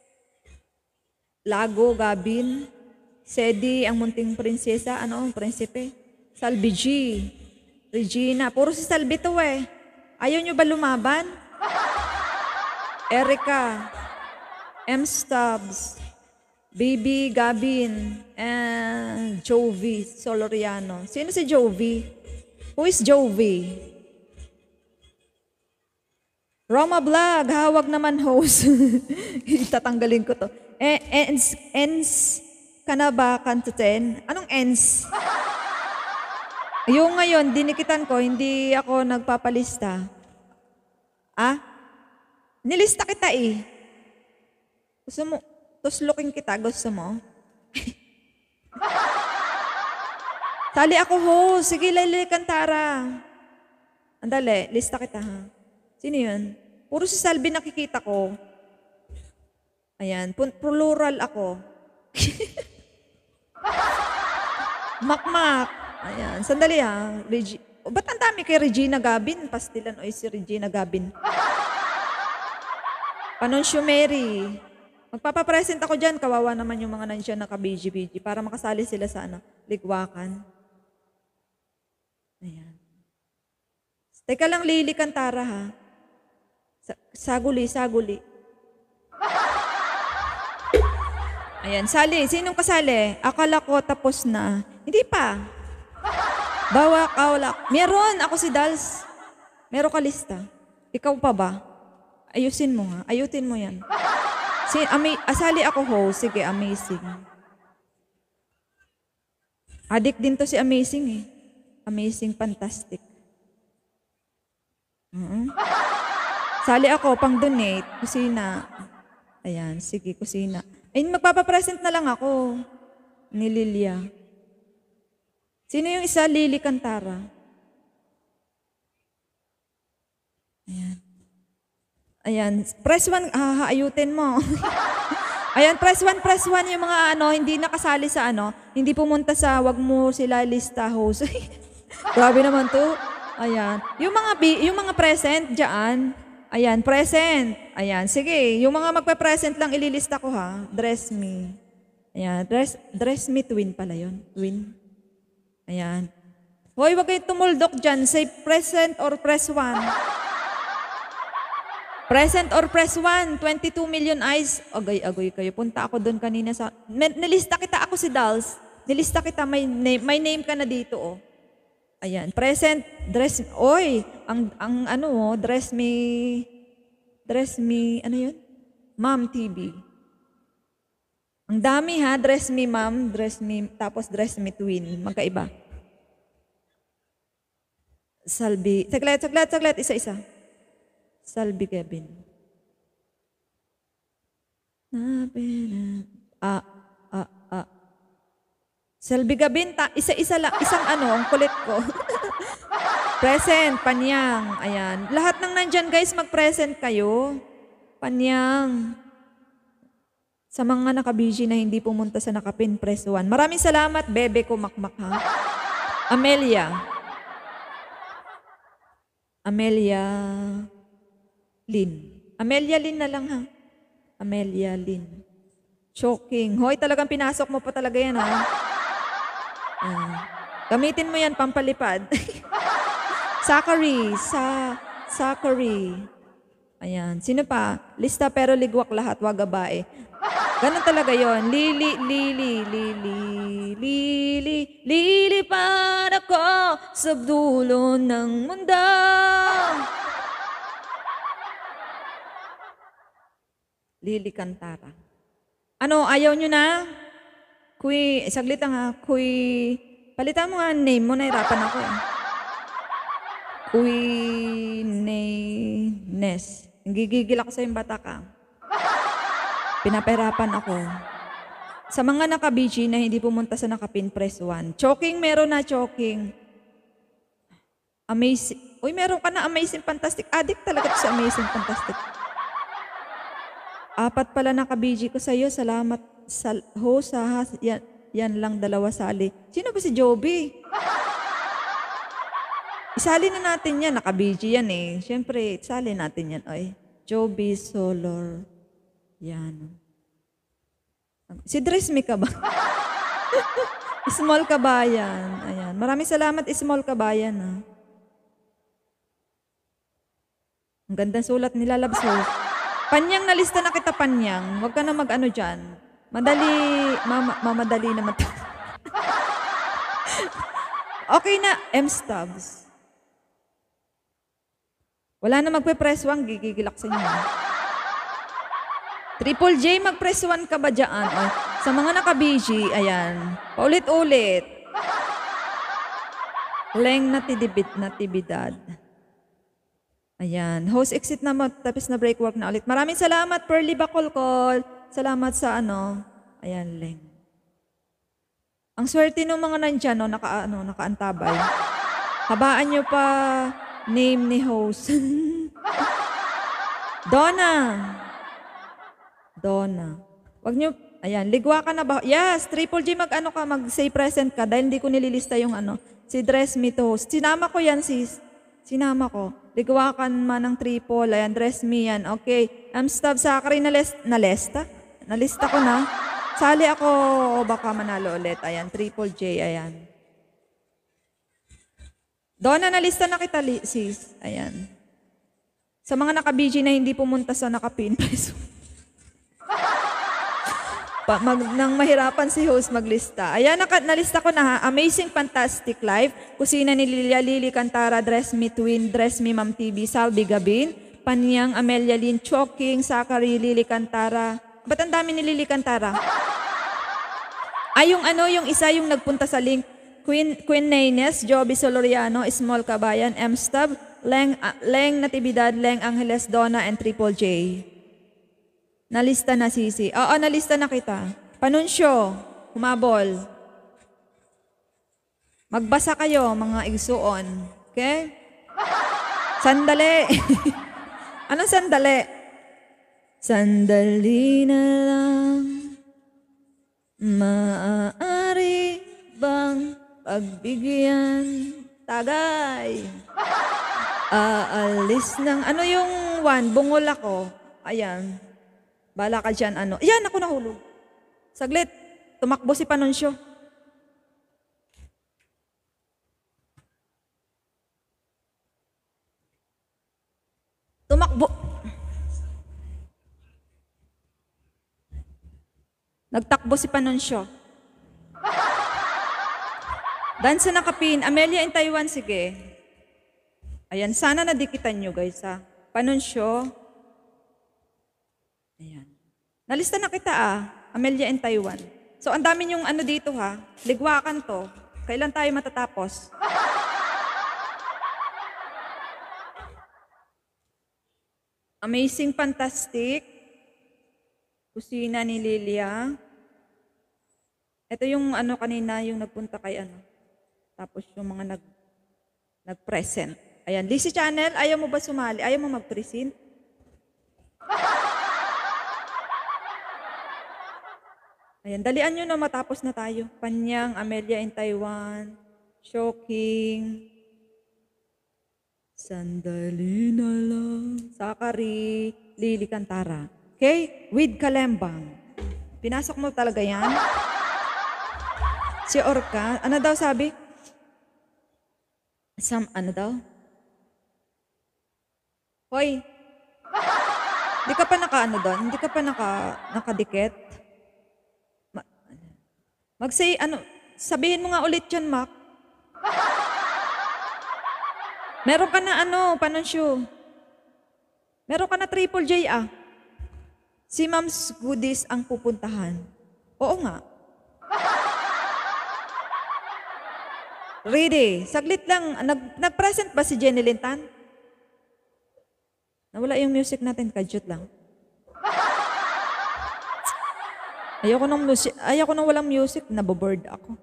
Lago Gabin, Sedi, ang munting prinsesa, ano, prinsipe, Salvi G, Regina, puro si Salvi to eh. Ayaw nyo ba lumaban? Erica, M. Stubbs, Baby Gabin, and Jovi Soloriano. Sino si Jovi? Who is Jovi? Roma Vlog, hawag naman host. Itatanggalin ko to. E, ends, ends ka na ba, Kantutin? Anong ends? Yung ngayon, dinikitan ko, hindi ako nagpapalista. Ah? Nilista kita eh. Gusto mo, tuslukin kita, gusto mo? Tali ako ho, sige Lili Cantara. Andali, lista kita ha. Sino yun? Puro si Salvi nakikita ko. Ayan, plural ako. Makmak. Ayan, sandali ha. Regi o, ba't ang dami kay Regina Gabin? Pastilan o si Regina Gabin. Panunsyo Mary. Magpapapresent ako dyan. Kawawa naman yung mga nandiyan na ka-B G B G para makasali sila sa ano, ligwakan. Ayan. Teka lang, Lily Cantara ha. Sa saguli, saguli. Ayan, sali. Sinong kasali? Akala ko tapos na. Hindi pa. Bawak, awlak. Meron. Ako si Dals. Meron ka lista. Ikaw pa ba? Ayusin mo nga. Ayutin mo yan. Si, ama, asali ako host. Sige, amazing. Adik din to si Amazing eh. Amazing, fantastic. Uh-huh. Sali ako, pang donate. Kusina. Ayan, sige, kusina. Ay, magpapapresent na lang ako. Ni Lilia. Sino yung isa? Lily Cantara. Ayan. Ayan. Press one. Ah, ayutin mo. Ayan, press one, press one yung mga ano, hindi nakasali sa ano, hindi pumunta sa wag mo sila lista host. Grabe naman to. Ayan. Yung mga, yung mga present dyan. Ayan, present. Ayan, sige. Yung mga magpe-present lang ililista ko ha. Dress me. Ayan, dress, dress me twin pala yun. Twin. Ayan. Hoy, wag kayong tumuldok dyan. Say present or press one. Present or press one. twenty-two million eyes. Agay-agay kayo. Punta ako doon kanina sa... Nilista kita ako si Dals. Nilista kita. May name, may name ka na dito oh. Ayan. Present. Dress... Oy! Ang, ang ano oh. Dress me... Dress me... Ano yun? Mom T V. Ang dami ha, dress me ma'am, dress me, tapos dress me twin, magkaiba. Salbi, saglit, saglit, saglit, isa-isa. Salbi Kevin. Ah, ah, ah. Salbi Gabin, ta, isa-isa lang, isang ano, ang kulit ko. Present, Panyang, ayan. Lahat ng nandyan guys, mag-present kayo. Panyang. Sa mga naka-B G na hindi pumunta sa nakapin, press one. Maraming salamat, bebe ko makmak ha. Amelia. Amelia Lin. Amelia Lin na lang ha. Amelia Lin. Choking. Hoy, talagang pinasok mo pa talaga yan ha. Uh, gamitin mo yan, pampalipad. Zachary. Sa Zachary. Ayan. Sino pa? Lista pero ligwak lahat, wag babae. Ganun talaga yon. Lili, lili, lili, lili, lili para ko sa dulo ng mundo. Lily Cantara. Ano, ayaw nyo na? Kuy, saglit lang ha. Kuy, palitan mo nga name mo, nahirapan ako eh. Kuy, Nes. Gigigil ako sa yung bata ka. Pinapahirapan ako. Sa mga naka-B G na hindi pumunta sa nakapin, press one. Choking, meron na choking. Amazing. Uy, meron ka na amazing, fantastic. Addict talaga sa amazing, fantastic. Apat pala naka-B G ko sa'yo. Salamat sa host. Ha? Yan, yan lang dalawa sali. Sino ba si Joby? Isali na natin yan. Naka-B G yan eh. Siyempre, isali natin yan. Ay, Joby Solor. Yan. Si Dress me ka ba? Small Kabayan. Ayan. Maraming salamat, Small Kabayan. Ha? Ang gandang sulat nila, Labs Host. Panyang, nalista na kita, Panyang. Huwag ka na mag-ano dyan. Madali, mama, mamadali naman. Okay na, M-Stubs. Wala na magpe-press one, gigigilak sa inyo. Triple J, mag-press one ka ba dyan? Ay, sa mga naka-B G, ayan. Paulit-ulit. Leng natidibid, natibidad. Ayan. Host exit na mo, tapos na break work na ulit. Maraming salamat, Pearly Bacolcol. Salamat sa ano. Ayan, Leng. Ang swerte ng mga nandyan, no, naka, ano, nakaantabay. Habaan nyo pa name ni host. Donna. Donna. Wag nyo, Ayan, ligwa ka na ba? Yes, Triple J, mag-ano ka, mag-say present ka dahil hindi ko nililista yung ano, si Dress Me to host. Sinama ko yan, sis. Sinama ko. Ligwa ka man ng Triple, ayan, Dress Me yan. Okay, I'm Stab Sakari, nalist, nalista? Nalista ko na. Sali ako, o baka manalo ulit. Ayan, Triple J, ayan. Donna, nalista na kita, li- sis. Ayan. Sa mga naka-B G na hindi pumunta sa naka-pin peso. Pa, mag, nang mahirapan si host maglista. Ayan, naka, nalista ko na ha. Amazing Fantastic Life. Kusina ni Lilia Lili Cantara, Dress Me Twin, Dress Me Ma'am T V, Salvi Gabin, Panyang, Amelia Lin, Choking, Sakari, Lili Cantara. Ba't ang dami ni Lili Cantara? Ay, yung ano, yung isa yung nagpunta sa link. Queen, Queen Naines, Joby Soloriano, Small Kabayan, M. Stab, Leng, uh, Leng Natividad, Leng Angeles, Donna, and Triple J. Nalista na, Sisi. Oo, nalista na kita. Panunsyo, humabol. Magbasa kayo, mga igsuon. Okay? Sandali. Anong sandali? Sandali na lang, maaari bang pagbigyan? Tagay. Aalis ng, ano yung one? Bungol ako. Ayan. Bala ka dyan, ano. Ayan, ako nahulog. Saglit. Tumakbo si Panunsyo. Tumakbo. Nagtakbo si Panunsyo. Dansa nakapin. Amelia in Taiwan, sige. Ayan, sana nadikitan nyo guys ha. Panunsyo. Ayan. Nalista na kita ah. Amelia in Taiwan. So, ang dami yung ano dito ha. Ligwakan to. Kailan tayo matatapos? Amazing Fantastic. Kusina ni Lilia. Ito yung ano kanina, yung nagpunta kay ano. Tapos yung mga nag, nag-present. Ayan, Lizzy Channel, ayaw mo ba sumali? Ayaw mo mag-present? Ayan, dalian nyo na matapos na tayo. Panyang, Amelia in Taiwan, Shocking, Sandali na lang, Sakari, Lili Cantara. Okay? With Kalembang. Pinasok mo talaga yan? Si Orca, ano daw sabi? Sam, ano daw? Hoy, hindi ka pa naka-ano doon? Hindi ka pa naka, nakadikit? Ma- Mag-say, ano, sabihin mo nga ulit yun, Mac. Meron ka na ano, Panunsyo. Meron ka na Triple J, ah. Si Ma'am's Goodies ang pupuntahan. Oo nga. Ready. Saglit lang. Nag, nag-present ba si Jenny Lintan? Nawala yung music natin. Kadyot lang. Ayoko nang music. Ayoko nang walang music. Naboboard ako.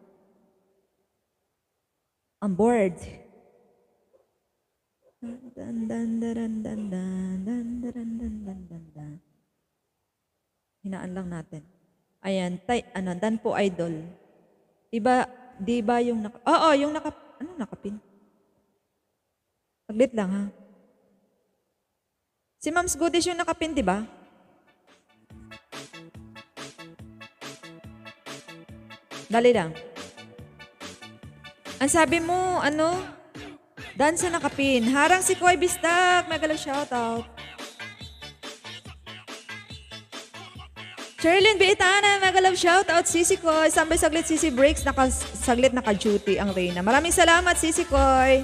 I'm bored. Dan, dan, dan, dan, dan, dan, dan, dan, dan, dan, dan. Hinaan lang natin. Ayan, tay, ano, Dan po Idol. Diba, di ba yung naka, oo, oh, yung naka, ano nakapin? Saglit lang ha. Si Ma'am's Goodies yung nakapin, di ba? Dali lang. Ang sabi mo, ano? Dansa nakapin. Harang si Koy Bistak. Megalo shoutout. Sherlyn Biitana, mega love shoutout, Sisi Koy. Sambay saglit, Sisi Breaks, naka, saglit naka-duty ang Reyna. Maraming salamat, Sisi Koy.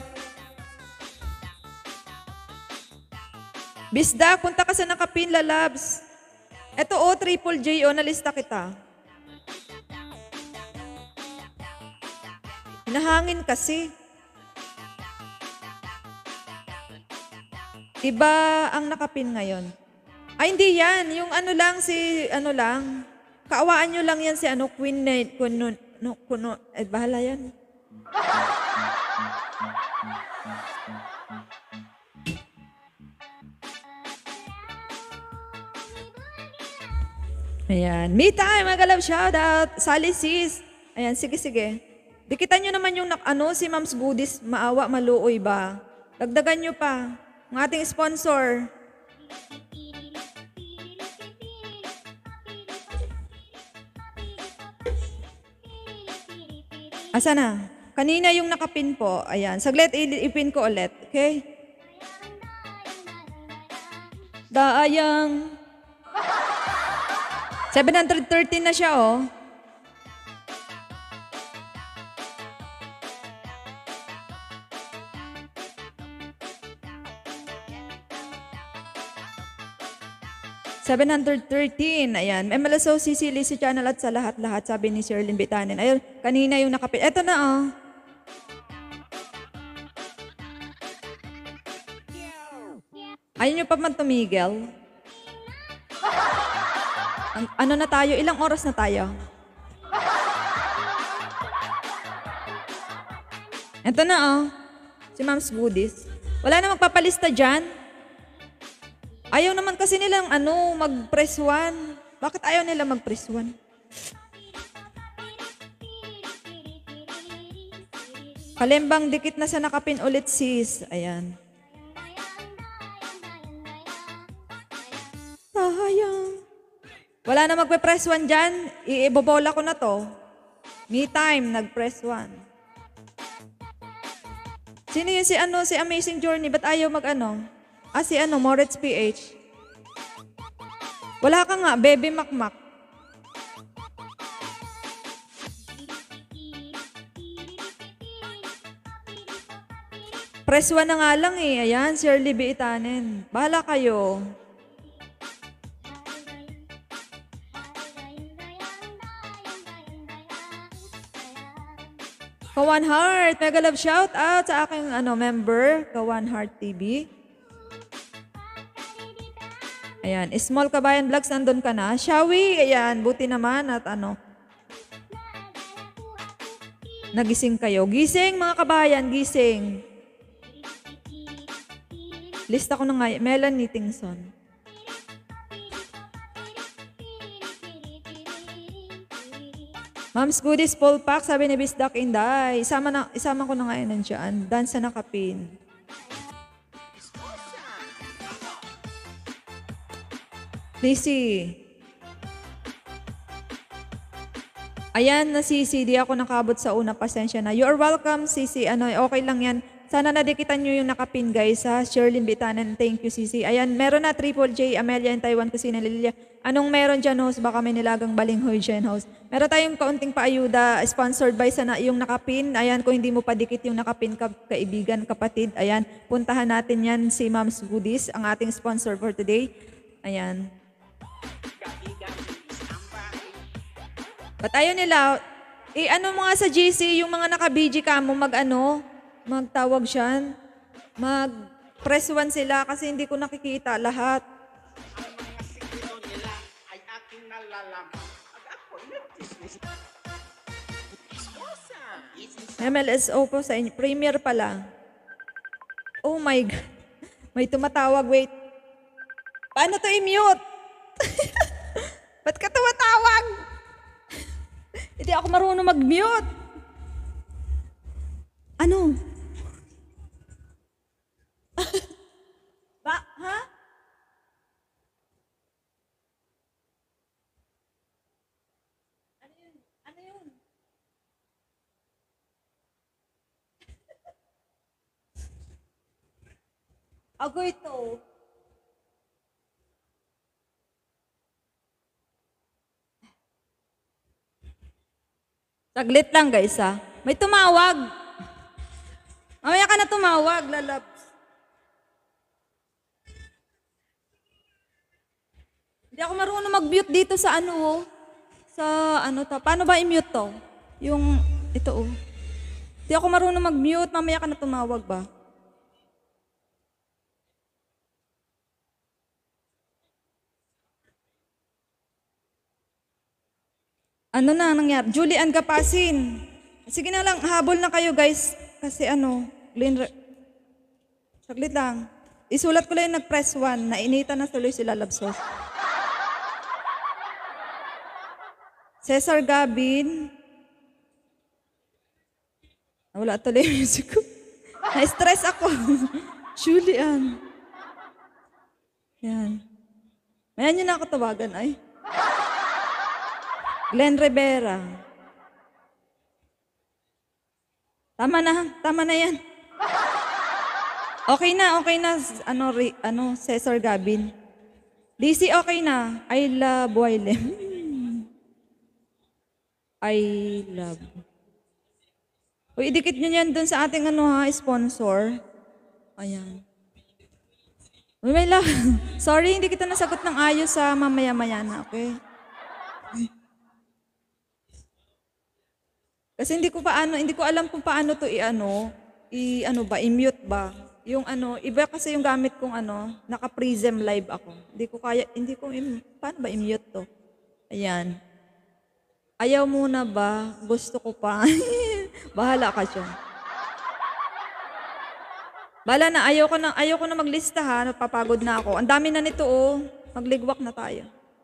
Bisdak, punta ka sa nakapin, lalabs. Eto o, Triple J o, nalista kita. Hinahangin kasi. Diba ang nakapin ngayon? Ay, hindi yan. Yung ano lang, si, ano lang, kaawaan nyo lang yan si ano, Queen na, kuno, no, kuno, eh, bahala yan. Ayan. Me time, mga love, shout out. Sally sis. Ayan, sige, sige. Dikitan nyo naman yung nak- ano, si Ma'am's Goodies, maawa, maluoy ba? Dagdagan nyo pa. Ang ating sponsor. Asa na? Kanina yung nakapin po. Ayan. Saglit, i- ipin ko ulit. Okay? Daayang. seven thirteen na siya, oh. seven thirteen, ayan. M L S O, C C, Lizzy Channel at sa lahat-lahat, sabi ni Sherlyn Bitanen. Ayun, kanina yung nakapit. Eto na, oh. Ayaw nyo pa man tumigil? Ang- ano na tayo? Ilang oras na tayo? Eto na, oh. Si Ma'am's Goodies. Wala na magpapalista dyan. Ayaw naman kasi nilang ano, mag-press one. Bakit ayaw nila mag-press one? Kalimbang dikit na sa nakapin ulit, sis. Ayan. Sayang. Wala na magpe-press one dyan. Iibobola ko na to. Me time, nag-press one. Sino yun si ano, si Amazing Journey? Ba't ayaw mag-ano? Ah, si ano, Moritz P H. Wala ka nga, Baby Makmak. Press one na nga lang eh. Ayan, Shirley B. Itanen. Bahala kayo. Kawan Heart, mega love shout out sa aking ano, member, Kawan Heart T V. Ayan, Small Kabayan Vlogs, nandun ka na. Shawi, ayan, buti naman at ano. Nagising kayo. Gising mga kabayan, gising. Lista ko na nga, Melanie Tingson. Ma'am's Goodies full pack, sabi ni Bisdak Inday. Isama, na, isama ko na nga yun nandiyan. Dance sa nakapin. Lizzy. Ayan na Sisi, di ako nakabot sa una, pasensya na. You are welcome Sisi, ano, okay lang yan. Sana nadikitan nyo yung nakapin guys ha. Sherlyn Bitanen, thank you Sisi. Ayan, meron na Triple J, Amelia in Taiwan, Kusina Lilia. Anong meron dyan host? Baka may nilagang balinghoy dyan host. Meron tayong kaunting paayuda, sponsored by sana yung nakapin. Ayan, kung hindi mo padikit yung nakapin, ka, kaibigan, kapatid. Ayan, puntahan natin yan si Ma'am's Goodies, ang ating sponsor for today. Ayan. Ba't ayaw nila? Eh, ano mga sa G C, yung mga naka-B G ka mo, mag-ano, magtawag siya, mag-press one sila kasi hindi ko nakikita lahat. Ang mga sikreto nila ay aking nalalaman. At ako, nag-dismiss. M L S O po sa inyo. Premier pala. Oh my God. May tumatawag. Wait. Paano to i-mute? Ba't ka tumatawag? Hindi ako marunong mag-mute. Ano? Ba? Ha? Ano yun? Ano yun? Ako ito. Saglit lang guys ha. May tumawag. Mamaya ka na tumawag, lalabs. Hindi ako marunong mag-mute dito sa ano oh. Sa ano to. Paano ba i-mute to? Yung ito oh. Hindi ako marunong mag-mute. Mamaya ka na tumawag ba? Ano na nangyari? Julian Gapasin. Sige na lang, habol na kayo guys. Kasi ano, Glenn... Saglit lang. Isulat ko lang yung nag-press one. Nainitan na tuloy sila labsos. Cesar Gabin. Wala tuloy yung music ko. Na-stress ako. Julian. Yan. Mayan yun na ako tawagan ay. Glenn Rivera. Tama na, tama na yan. Okay na, okay na, ano, re, ano, Cesar Gabin. D C, okay na. I love Wilem. I love. Uy, idikit nyo yan dun sa ating ano ha, sponsor. Ayan. Uy, may love. Sorry, hindi kita nasagot ng ayos sa mamaya-maya na, okay? Kasi hindi ko paano, hindi ko alam kung paano to i-ano, i-ano ba, i-mute ba. Yung ano, iba kasi yung gamit kong ano, naka-Prism live ako. Hindi ko kaya, hindi ko, i- paano ba i-mute to? Ayan. Ayaw muna ba? Gusto ko pa. Bahala ka dyan. Bahala na, ayaw ko na, ayaw ko na maglista ha, napapagod na ako. Ang dami na nito oh, magligwak na tayo.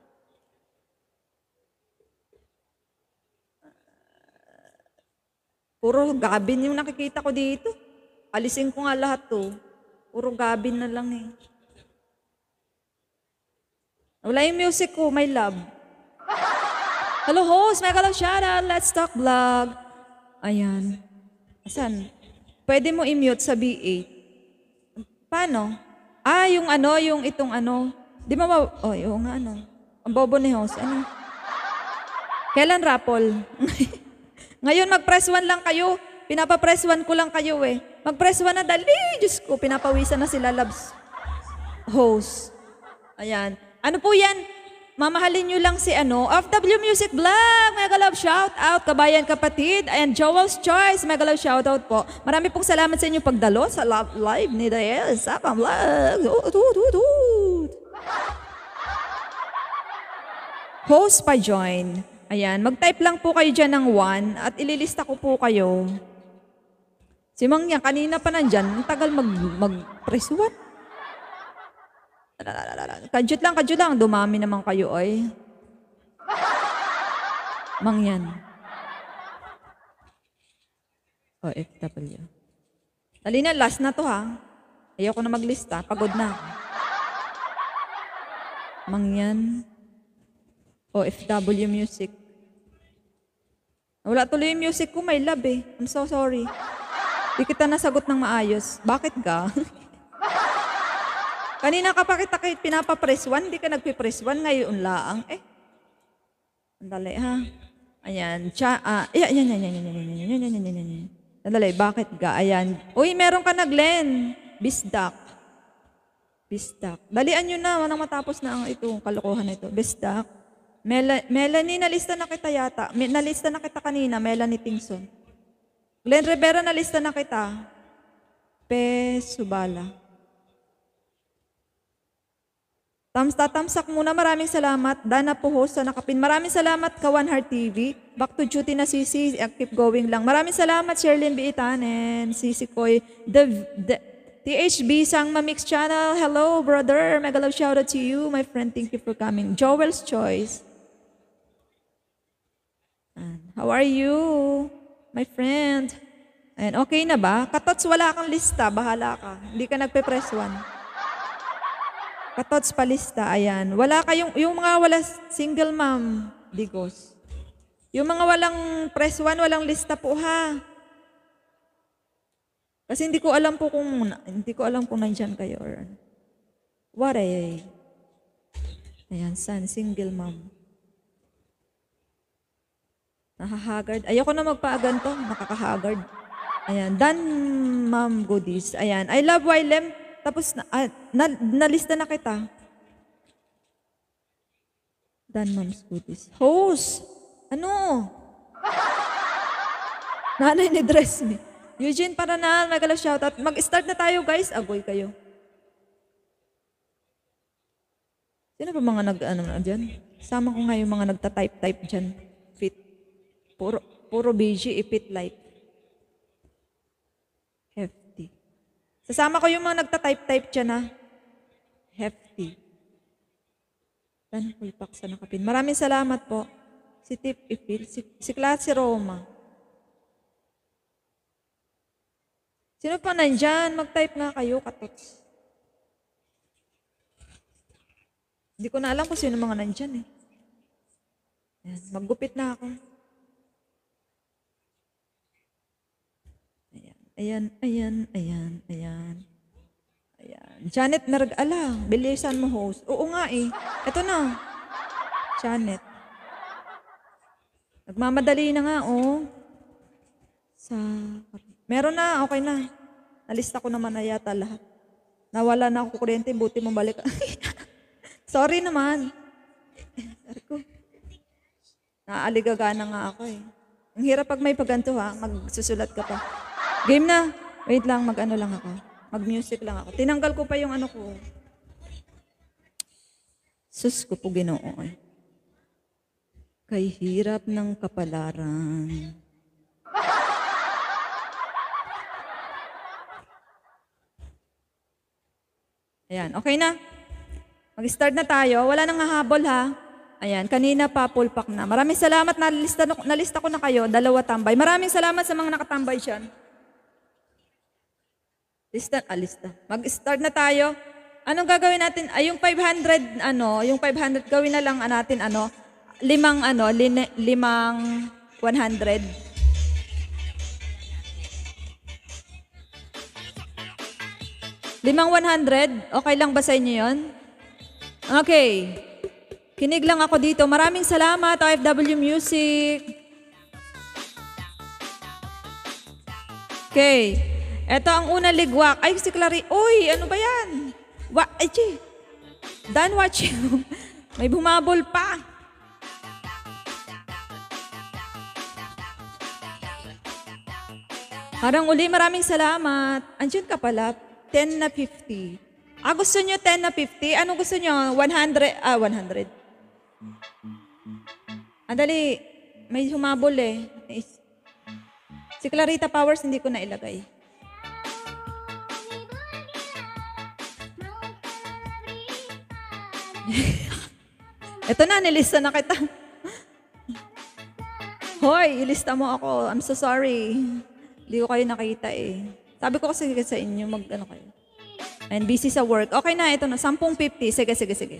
Puro Gabin yung nakikita ko dito. Alisin ko nga lahat to. Puro Gabin na lang eh. Wala yung music ko, my love. Hello host, mega love shoutout, let's talk vlog. Ayan. Asan? Pwede mo i-mute sa B eight. Paano? Ah, yung ano, yung itong ano. Di ba ma... Oh, yung nga ano. Ang bobo ni host. Ano? Kailan raffle? Ngayon, mag-press one lang kayo. Pinapa-press one ko lang kayo eh. Mag-press one na dali. Diyos ko, pinapawisan na sila, loves. Host. Ayan. Ano po yan? Mamahalin nyo lang si ano, F W Music Vlog. Mega love shout out, kabayan kapatid. And Joel's Choice, mega love shout out po. Marami pong salamat sa inyong pagdalo sa live ni Dael Sapang Vlog. Ut, ut, ut, ut. Host pa join. Ayan, mag-type lang po kayo dyan ng one at ililista ko po kayo. Si Mang yan, kanina pa nandyan, ang tagal mag, mag-press one. Kadyot lang, kadyot lang. Dumami naman kayo, ay. Mang yan. O, F W. Dali na, last na to ha. Ayoko na maglista. Pagod na ako. Mang yan. O, F W Music. Wala tuloy yung music ko, my love eh. I'm so sorry. Di kita nasagot ng maayos. Bakit ka? Kanina ka pa kita kahit pinapa-press one, di ka nagpi-press one, ngayon laang. Eh, andali ha. Ayan, cha, ah, ayan, ayan, ayan, ayan, ayan, ayan, ayan, ayan, ayan, ayan. Andali, bakit ka? Ayan. Uy, meron ka na, Glenn. Bisdak. Bisdak. Dalian nyo na, wanang matapos na ang itong kalokohan na ito. Bisdak. Mel Melanie, nalista na kita yata. Me nalista na kita kanina, Melanie Tingson. Glenn Rivera, nalista na kita. Pe Subala. Tams tatamsak muna, maraming salamat. Dana po host sa nakapin. Maraming salamat, Kawan Heart T V. Back to duty na Sisi, keep going lang. Maraming salamat, Sherlyn Biitanen, Sisi Koy, the, the T H B Sangma Mix Channel. Hello, brother. Mega love shout out to you, my friend. Thank you for coming. Joel's Choice. How are you, my friend? And okay na ba? Katots, wala kang lista. Bahala ka. Hindi ka nagpe-press one. Katots pa lista. Ayan. Wala kayong, yung mga wala single mom, digos. Yung mga walang press one, walang lista po ha. Kasi hindi ko alam po kung, hindi ko alam kung nandyan kayo or ano. What ay? Ayan, san, single mom. Nakahagard. Ayoko na magpaaganto. Nakakahagard. Ayan. Dan Ma'am Goodies. Ayan. I love Wilem. Tapos, na, ah, na, nalista na kita. Dan Ma'am's Goodies. Host! Ano? Nanay ni Dress Me. Eugene Paranal, mega love shoutout. Mag-start na tayo, guys. Agoy kayo. Sino ba mga nag, ano na dyan? Sama ko nga yung mga nagta-type-type dyan. Fit. Puro, puro B G, ipit light. Hefty. Sasama ko yung mga nagta-type-type dyan ha. Hefty. Tan, hulpak sa nakapin. Maraming salamat po. Si Tip Ipil, si, si Klase Roma. Sino pa nandyan? Mag-type nga kayo, katots. Hindi ko na alam kung sino mga nandyan eh. Ayan, maggupit na ako. Ayan, ayan, ayan, ayan, ayan. Ayan. Janet Narag-ala, bilisan mo host. Oo nga eh. Ito na. Janet. Nagmamadali na nga, oh. Sa... Meron na, okay na. Nalista ko naman na yata lahat. Nawala na ako kuryente, buti mo balik. Sorry naman. Sorry ko. Naaaligagana nga ako eh. Ang hirap pag may paganto ha, magsusulat ka pa. Game na. Wait lang, mag-ano lang ako. Mag-music lang ako. Tinanggal ko pa yung ano ko. Sus ko po Ginoo. Kay hirap ng kapalaran. Ayan, okay na. Mag-start na tayo. Wala nang hahabol ha. Ayan, kanina pa pulpak na. Maraming salamat, nalista, nalista ko na kayo. Dalawa tambay. Maraming salamat sa mga nakatambay dyan. Lista, ah, lista. Mag-start na tayo. Anong gagawin natin? Ay, yung five hundred, ano, yung five hundred, gawin na lang natin, ano, limang, ano, line, limang one hundred. Limang one hundred? Okay lang ba sa inyo yun? Okay. Kinig lang ako dito. Maraming salamat, O F W Music. Okay. Ito ang unang ligwak. Ay, si Clary. Uy, ano ba yan? Wa Ay, chi. Done watching. May bumabol pa. Parang uli, maraming salamat. Andiyan ka pala. ten na fifty. Ah, gusto nyo ten na fifty? Ano gusto nyo? one hundred? Ah, one hundred. Andali, may humabol eh. Si Clarita Powers, hindi ko na ilagay. Ito na, nilista na kita. Hoy, ilista mo ako. I'm so sorry. Hindi ko kayo nakita eh. Sabi ko kasi sa inyo, mag-ano kayo. And busy sa work. Okay na, ito na. ten fifty. Sige, sige, sige.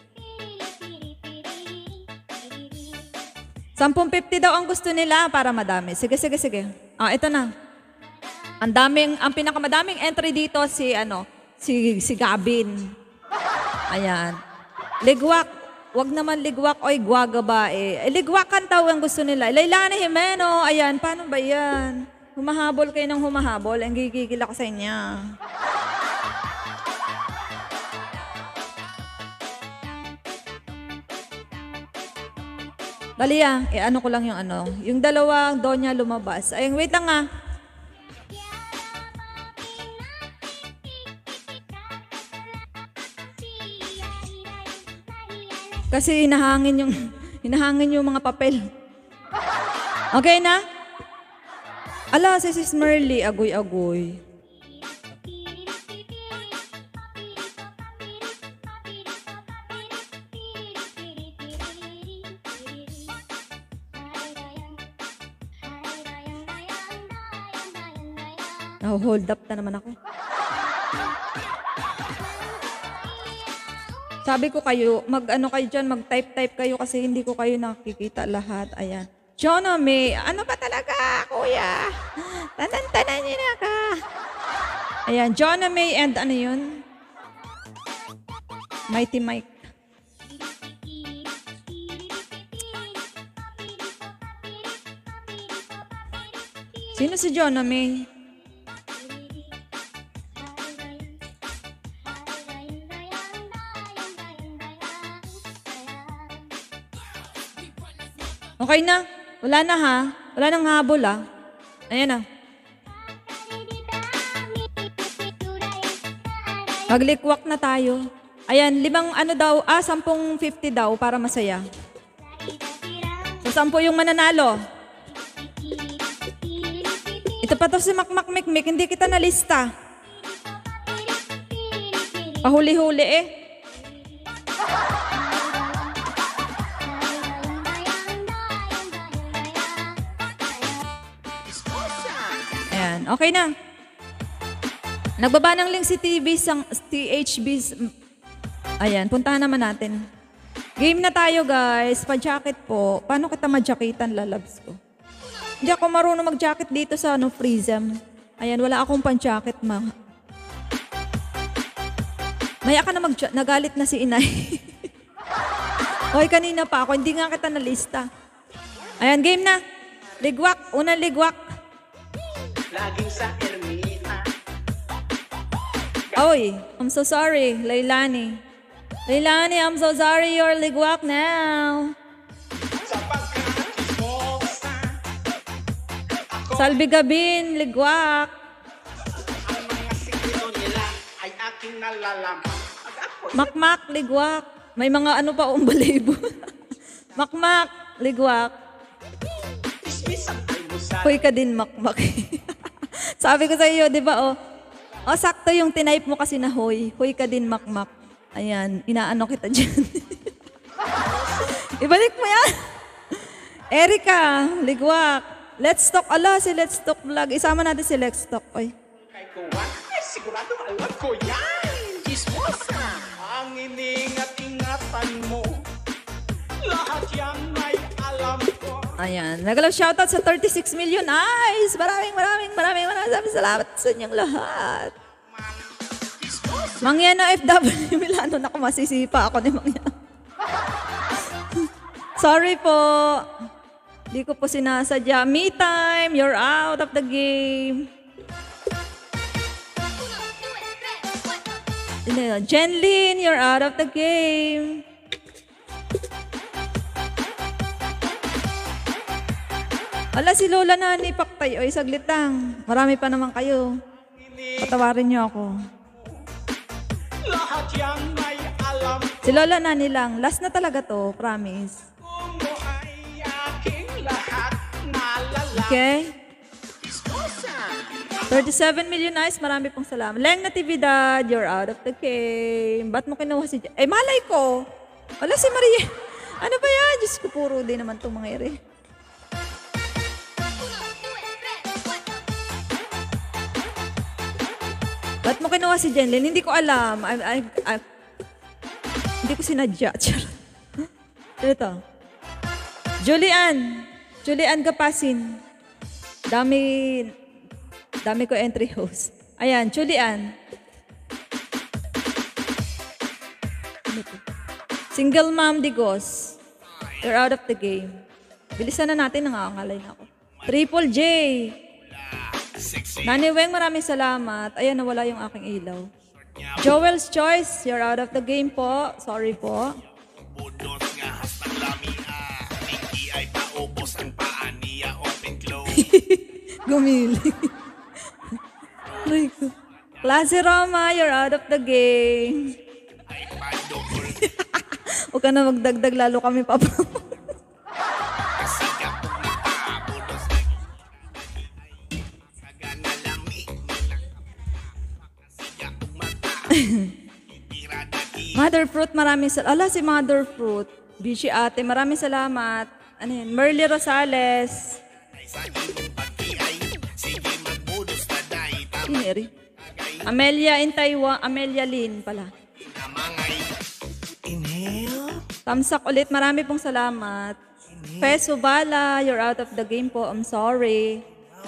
ten fifty daw ang gusto nila para madami. Sige, sige, sige. Ah, ito na. Ang daming, ang pinakamadaming entry dito si, ano, si, si Gabin. Ayan. Ligwak. Wag naman ligwak. Oy, guwagaba eh. eh ligwakan daw ang gusto nila. Lailani Jimeno. Ayan, paano ba yan? Humahabol kayo ng humahabol. Ang gigigil ako sa inyo. Dali ah, eh ano ko lang yung ano. Yung dalawang donya lumabas. Ay, wait lang ah. Kasi hinahangin yung, hinahangin yung mga papel. Okay na? Ala, si Sis Merly, agoy-agoy. Hold up na naman ako. Sabi ko kayo, mag-ano kayo dyan, mag-type-type kayo kasi hindi ko kayo nakikita lahat. Ayan. Jonah May, ano ba talaga, kuya? Tanan-tanan niyo na ka. Ayan, Jonah May and ano yun? Mighty Mike. Sino si Jonah May? Okay na. Wala na ha. Wala nang habol ah. Ayan na. Maglikwak na tayo. Ayan, limang ano daw, ah, sampung fifty daw para masaya. So, sampu yung mananalo. Ito pa to si Makmakmikmik, hindi kita nalista. Pahuli-huli eh. Ayan, okay na. Nagbaba ng link si T V sang T H B. Ayan, puntahan naman natin. Game na tayo, guys. Pa-jacket po. Paano kita ma-jacketan, lalabs ko? Hindi ako marunong mag-jacket dito sa ano, Freezem. Ayan, wala akong pan-jacket, ma. Maya ka na mag nagalit na si inay. Hoy, kanina pa ako. Hindi nga kita nalista. Ayan, game na. Ligwak. Unang ligwak. Laging sa ermita. Oy, I'm so sorry, Leilani. Leilani, I'm so sorry you're ligwak now. Sa pagkakismosa. Salvi Gabin, ligwak. Ang mga sikreto nila ay aking nalalaman. At ako'y Makmak, ligwak. May mga ano pa umbalibo. Makmak, ligwak. dismiss ang almusal. Hoy ka din, makmak. Sabi ko sa iyo, di ba, oh. Oh, sakto yung tinype mo kasi na hoy. Hoy ka din, makmak. Ayan, inaano kita dyan. Ibalik mo yan. Erika, ligwak. Let's Talk. Ala, si Let's Talk vlog. Isama natin si Let's Talk. Oy. Kay Kuwan, ay sigurado alam ko yan. Chismosa. Ang iningat-ingatan mo. Lahat yan ay alam ko. Ayan. Nagalaw shoutout sa thirty-six million eyes. Maraming, maraming, maraming, maraming salamat sa inyong lahat. Mangyan na F W Milano. Naku, masisipa ako ni Mangyan. Sorry po. Di ko po sinasadya. Me time, you're out of the game. Jenlyn, you're out of the game. Wala si Lola Nani Paktay. Oy, saglit lang. Marami pa naman kayo. Patawarin niyo ako. Lahat yan ay alam Si Lola Nani lang. Last na talaga to, promise. mo ay aking lahat nalalaman. Okay? thirty-seven million eyes, marami pong salamat. Leng Natividad, you're out of the game. Ba't mo kinuha si... Eh, malay ko. Wala si Maria. Ano ba yan? Diyos ko, puro din naman itong mga ere. Ba't mo kinuha si Jenlyn? Hindi ko alam. I, I, I, hindi ko sinadya. Charot. Ano to? Julian. Julian Gapasin. Dami, dami ko entry host. Ayan, Julian. Ano to? Single mom Digos. You're out of the game. Bilisan na natin, nangangalay na ako. Triple J. Nani Weng, maraming salamat. Ayan, nawala yung aking ilaw. Joel's Choice, you're out of the game po. Sorry po. Budos nga hastang lamia. Hindi ay paubos ang paa niya. Open close. Gumili. Aray ko. Klase Roma, you're out of the game. Ay padokol. Huwag ka na magdagdag, lalo kami pa. Kasiga kung nakabudos na kagana lami. Kasiga kung mata. Itira dati. Mother Fruit, maraming salamat. Ala, si Mother Fruit. Bishi ate, maraming salamat. Ano yun? Merly Rosales. Ay sa imong pagkiay. Sige magbudos na day. Tama Sineri. Amelia in Taiwan. Amelia Lin pala. namangay. Inhale. Tamsak ulit, marami pong salamat. Feso Bala, you're out of the game po. I'm sorry.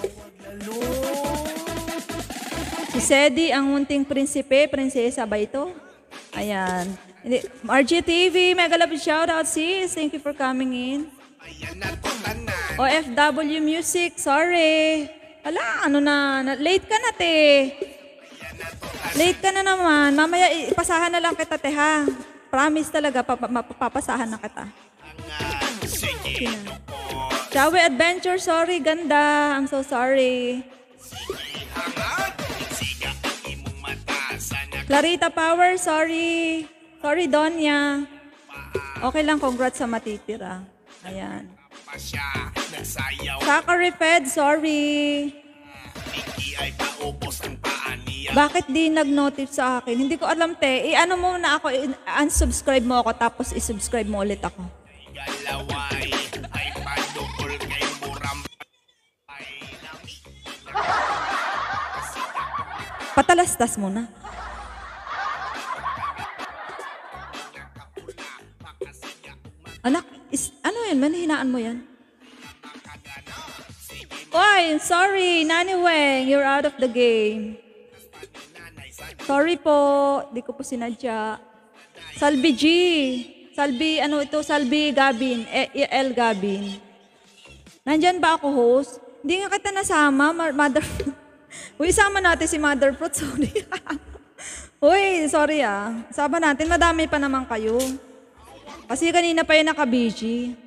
Si Sedi, ang munting prinsipe, prinsesa ba ito? Ayan. Hindi- R G T V, mega love shoutout sis. Thank you for coming in. Ayan na to tanan. O F W Music, sorry. Ala, ano na, na late ka na te. Late ka na naman. Mamaya ipasahan na lang kita te ha. Promise talaga, papa- mapapasahan na kita. Sige. Chawe Adventure, sorry, ganda. I'm so sorry. Hangat. Siga ang imong mata. Sana Clarita Power, sorry. Sorry, Donya. Okay lang, congrats sa matitira. Ayan. pa siya. Nagsayaw. Zachary Fed, sorry. Hindi ay paubos ang paa niya. Bakit di nag-notif sa akin? Hindi ko alam, te. I-ano mo na ako, i- unsubscribe mo ako, tapos i-subscribe mo ulit ako. Galaway ay padukol kay Muram. Ay lami. Patalastas mo na. Anak, is, ano yan? Manhinaan mo yan? Oy, sorry, Nani Weng, you're out of the game. Sorry po, di ko po sinadya. Salvi G. Salvi, ano ito? Salvi Gabin. E L Gabin. Nandyan ba ako, host? Hindi nga kita nasama, mother. Uy, sama natin si Mother Fruit, sorry. Uy, sorry ah. Sama natin, madami pa naman kayo. Kasi kanina pa yung naka-B G.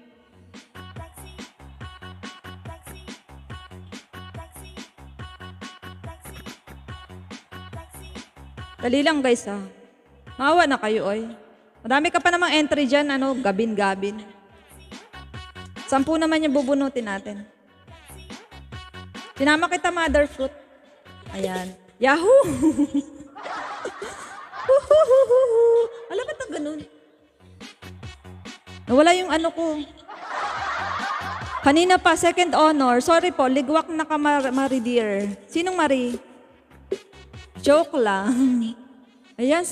Dali lang guys ah. Maawa na kayo oy. Madami ka pa namang entry dyan, ano, gabin-gabin. Sampu naman yung bubunutin natin. Sinama kita, Mother Fruit. Ayan. Yahoo! Alam ba't ang ganun? Nawala yung ano ko. Kanina pa, second honor. Sorry po, ligwak na ka, Mar Marie dear. Sinong Marie? Joke lang. Ayan.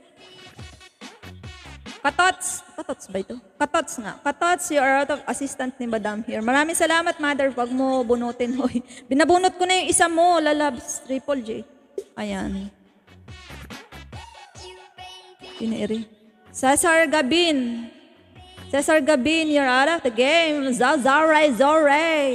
Katots. Katots ba ito? Katots nga. Katots, you are out of assistant ni Madam here. Maraming salamat, Mother. Wag mo bunutin. Hoy. Binabunot ko na yung isa mo. Lalabs. Triple J. Ayan. Piniri. Cesar Gabin. Cesar Gabin, you're out of the game. Zazare, Zore.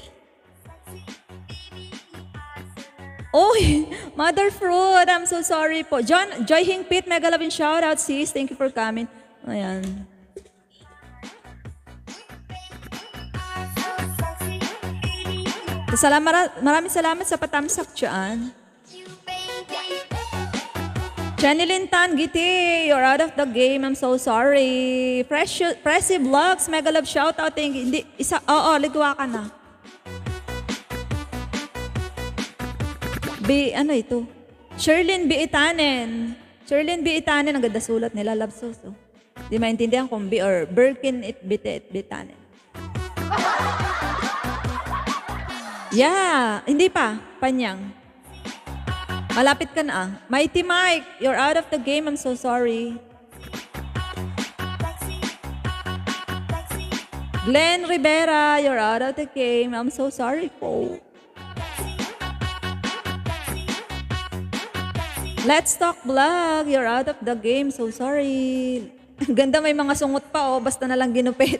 Oy, Mother Fruit, I'm so sorry po. John, Joy Hingpit, mega love and shout out, sis. Thank you for coming. Ayan. Salamat, maraming salamat sa patamsak dyan. Chanilyn Tan, Giti, you're out of the game. I'm so sorry. Fresh, Pressy Vlogs, mega love shout out. Thank you. Hindi, isa, oo, ligwa ka na. B, ano ito? Sherlyn Biitanen. Sherlyn Biitanen, ang ganda sulat nila, love so so. Di maintindihan kung B or Birkin it Bitet Biitanen. Yeah, hindi pa, Panyang. Malapit ka na ah. Mighty Mike, you're out of the game, I'm so sorry. Glenn Rivera, you're out of the game, I'm so sorry po. Let's Talk Vlog, you're out of the game, so sorry. Ganda, may mga sungot pa oh, basta na lang ginupit.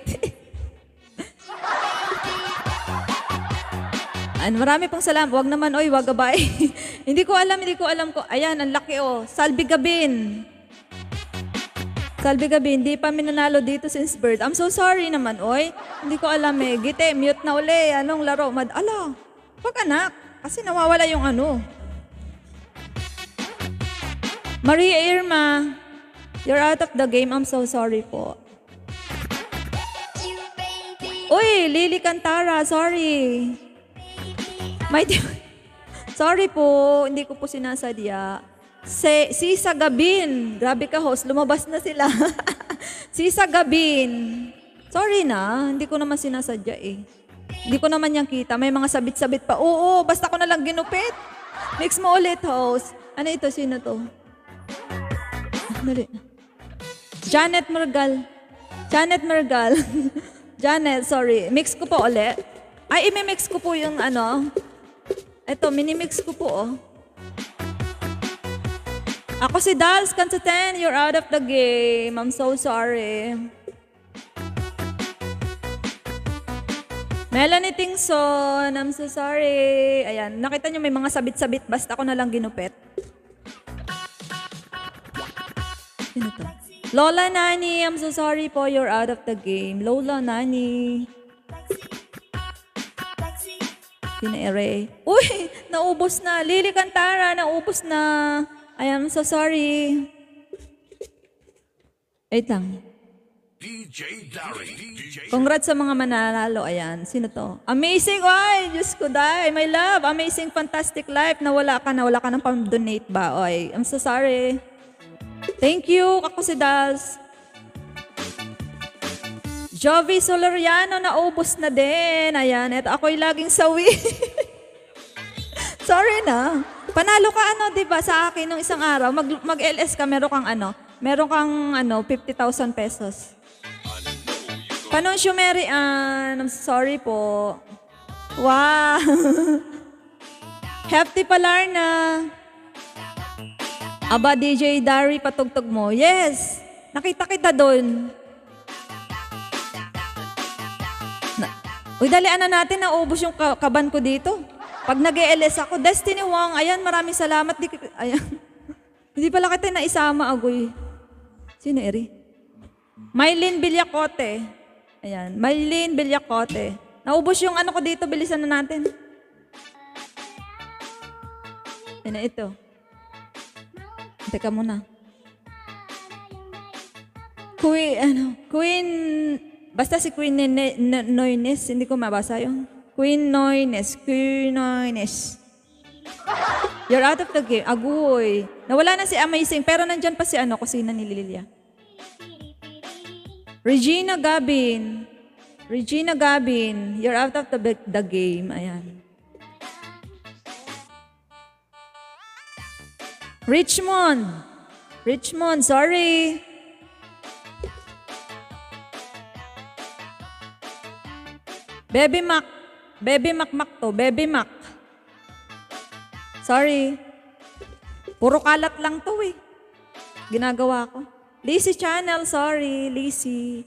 And marami pong salamat. Wag naman, oy, wag gabay. Hindi ko alam, hindi ko alam ko. Ayan, ang laki oh. Salvi Gabin. Salvi Gabin, hindi pa minanalo dito since birth. I'm so sorry naman, oy. Hindi ko alam eh. Gite, mute na uli. Anong laro? Mad ala, wag anak. Kasi nawawala yung ano. Maria Irma, you're out of the game. I'm so sorry po. Uy, Lily Cantara, sorry. Mighty, sorry po, hindi ko po sinasadya. Se, Sisa Gabin, grabe ka host, lumabas na sila. Sisa Gabin, sorry na, hindi ko naman sinasadya eh. Hindi ko naman yan kita, may mga sabit-sabit pa. Oo, basta ko na lang ginupit. Mix mo ulit host. Ano ito, sino to? Dali. Janet Mergal. Janet Mergal. Janet, sorry. Mix ko po ulit. Ay, imi-mix ko po yung ano. Ito, mini-mix ko po, oh. Ako si Dals Kansaten, you're out of the game. I'm so sorry. Melanie Tingson, I'm so sorry. Ayan, nakita nyo may mga sabit-sabit, basta ako na lang ginupit. Sino to? Lola Nani, I'm so sorry po, you're out of the game. Lola Nani. Pina-ere. Uy, naubos na. Lily Cantara, naubos na. I am so sorry. Wait lang. D J Darry. Congrats sa mga mananalo. Ayan, sino to? Amazing, oy! Diyos ko, day. My love, amazing, fantastic life. Nawala ka, nawala ka ng pang-donate ba? Oy, I'm so sorry. Thank you, kako si Das. Jovi Solariano, naubos na din. Ayan, eto ako'y laging sawi. Sorry na. Panalo ka ano, 'di ba, sa akin nung isang araw, mag mag-L S ka, meron kang ano, meron kang ano, fifty thousand pesos. Panunsyo Mary Ann, I'm sorry po. Wow. Hefty Palarna. Aba, D J Dari, patugtog mo. Yes, nakita kita doon. Na, uy, dalian na natin, naubos yung ka- kaban ko dito. Pag nag-L S ako, Destiny Wong, ayan, maraming salamat. Di, ayan. Hindi pala kita naisama, agoy. Sino, Eri? Mylene Villacote. Ayan, Mylene Villacote. Naubos yung ano ko dito, bilisan na natin. Ano ito? Teka muna. Queen, ano, Queen, basta si Queen Noynes, hindi ko mabasa yung. Queen Noynes, Queen Noynes. You're out of the game. Agoy. Nawala na si Amazing, pero nandyan pa si ano, kusina ni Lilia. Regina Gabin. Regina Gabin, you're out of the, the game. Ayan. Richmond. Richmond, sorry. Baby Mac. Baby Mac Mac to. Baby Mac. Sorry. Puro kalat lang to eh. Ginagawa ko. Lizzy Channel, sorry. Lizzy.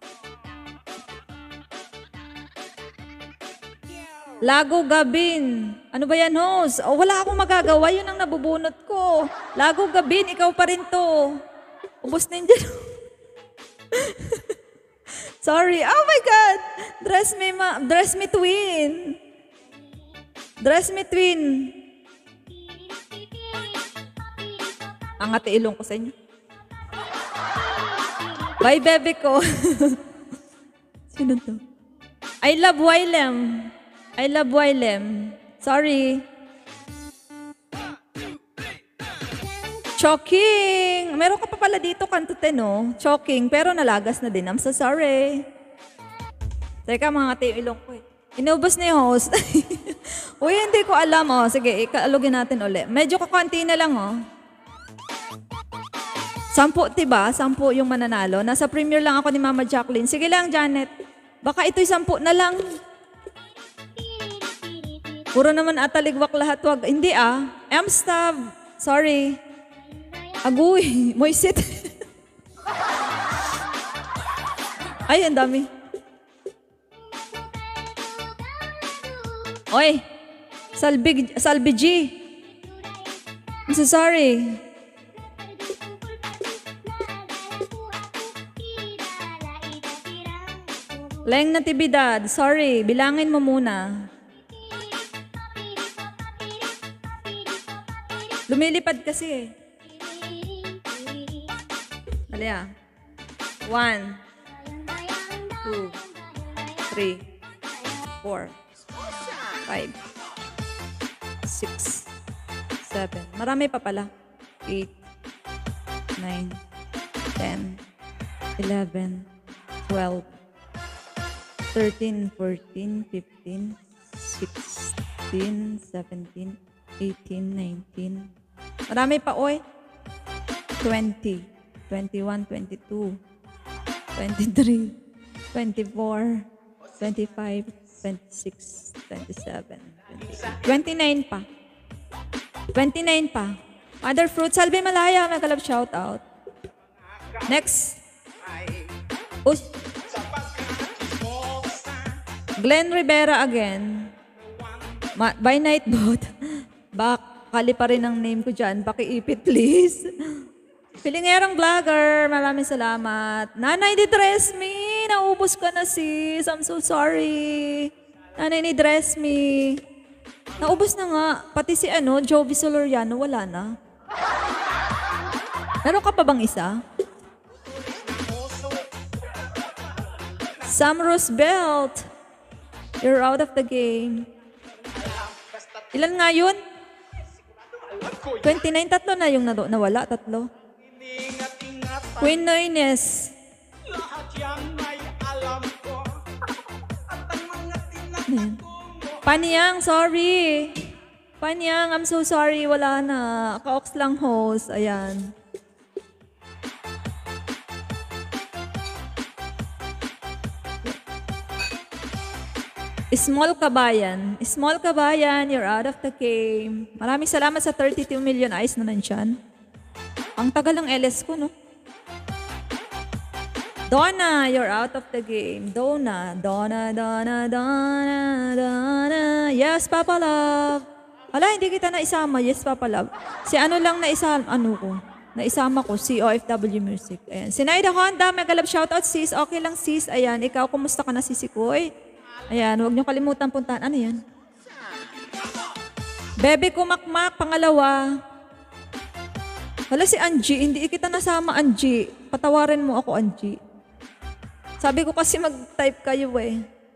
Lago Gabin. Ano ba yan, host? Oh, wala akong magagawa. Yun ang nabubunot ko. Lago Gabin, ikaw pa rin to. Ubus na yun dyan. Sorry. Oh my God. Dress me, ma dress me twin. Dress me twin. Ang ate ilong ko sa inyo. Bye, bebe ko. Sino to? I love Wilem. I love Wilem. Sorry. Choking. Meron ka pa pala dito, kanto ten, no? Choking. Pero nalagas na din. I'm so sorry. Teka, mga ate yung ilong ko eh. Inubos na yung host. Uy, hindi ko alam. Oh. Sige, ikaalugin natin ulit. Medyo kakunti na lang, oh. Sampu, diba? Sampu yung mananalo. Nasa premiere lang ako ni Mama Jacqueline. Sige lang, Janet. Baka ito'y sampu na lang. Puro naman ataligwak lahat. Wag. Hindi ah. M-Stab. Sorry. Agoy. Moisit. Ay, ang dami. Oy. Salbi, Salbi G. I'm so sorry. Leng Natividad. Sorry. Bilangin mo muna. Lumilipad kasi eh. Dali ah. One, two, three, four, five, six, seven. Marami pa pala. Eight, nine, ten, eleven, twelve, thirteen, fourteen, fifteen, sixteen, seventeen, eighteen, nineteen. Marami pa, oy. twenty, twenty-one, twenty-two, twenty-three, twenty-four, twenty-five, twenty-six, twenty-seven, twenty-eight, twenty-nine pa. twenty-nine pa. Other fruits, Salve Malaya, may kalab shout out. Next. Us Glenn Rivera again. Ma by night boat. Bakali pa rin ang name ko dyan. Pakiipit please. Pilingerang vlogger, maraming salamat. Nanay ni Dress Me, naubos ka na sis. I'm so sorry. Nanay ni Dress Me. Naubos na nga. Pati si ano, Jovi Soloriano, wala na. Meron ka pa bang isa? Sam Roosevelt. You're out of the game. Ilan nga yun? twenty-nine, tatlo na yung nawala, tatlo. Queen Noynes. Lahat yan ay alam ko. At ang mga Paniyang, sorry. Panyang, I'm so sorry. Wala na. Ka-ox lang host. Ayan. Small Kabayan. Small Kabayan, you're out of the game. Maraming salamat sa thirty-two million eyes na nandyan. Ang tagal ng L S ko, no? Donna, you're out of the game. Donna, Donna, Donna, Donna, Donna. Yes, Papa Love. Ala, hindi kita naisama. Yes, Papa Love. Si ano lang naisama, ano ko? Naisama ko, si O F W Music. Ayan. Si Naida Honda, mega love shoutout sis. Okay lang sis. Ayan, ikaw, kumusta ka na sisikoy? Ayan, huwag niyo kalimutan puntahan. Ano yan? Bebe Kumakmak, pangalawa. Hala si Angie, hindi kita nasama Angie. Patawarin mo ako Angie. Sabi ko kasi mag-type kayo eh.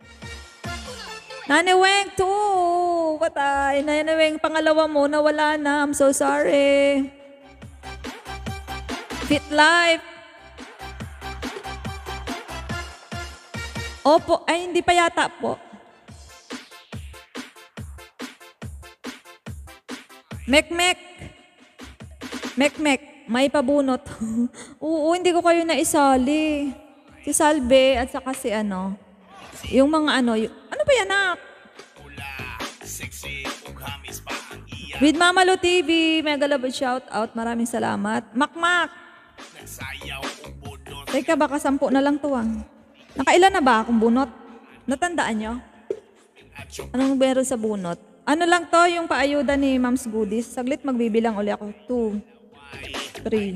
Naniweng, two. Patay. Naniweng, pangalawa mo, nawala na. I'm so sorry. Fit Life. Opo, ay hindi pa yata po. Mek-mek. Mek-mek, may pabunot. Oo, hindi ko kayo naisali. Si Salve at saka si ano. Yung mga ano, yung, ano ba yan nak? With Mama Lo T V, mega love shout out. Maraming salamat. Makmak. Teka, baka sampu na lang tuwang. Nakailan na ba akong bunot? Natandaan nyo? Anong meron sa bunot? Ano lang to, yung paayuda ni Mom's Goodies. Saglit, magbibilang uli ako. Two. Three.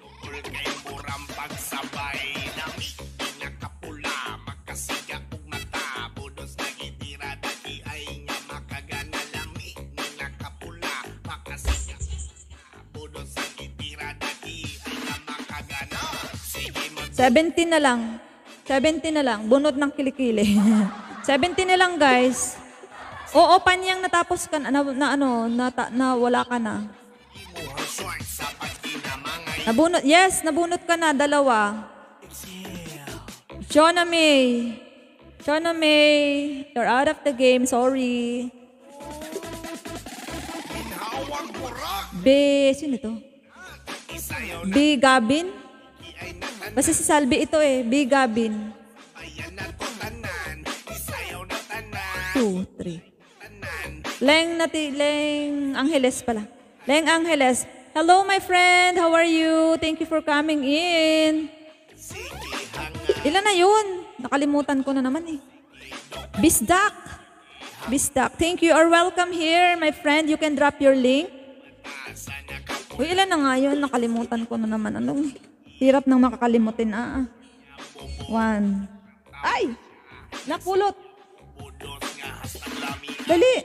Seventeen na lang. Seventeen na lang. Bunot ng kilikili. Seventeen na lang, guys. Oo, Panyang natapos ka na, na, na ano, na, na wala ka na. Nabunot, yes, nabunot ka na, dalawa. Jonah May. Jonah May, you're out of the game, sorry. B, sino ito? B, Gabin? Basta si Salvi ito eh, B, Gabin. Two, three. Leng nati, Leng Angeles pala. Leng Angeles. Hello my friend, how are you? Thank you for coming in. Ilan na yun? Nakalimutan ko na naman eh. Bisdak. Bisdak. Thank you or welcome here, my friend. You can drop your link. Uy, ilan na nga yun? Nakalimutan ko na naman. Anong hirap nang makakalimutin. Ah, ah. One. Ay! Nakulot. Dali.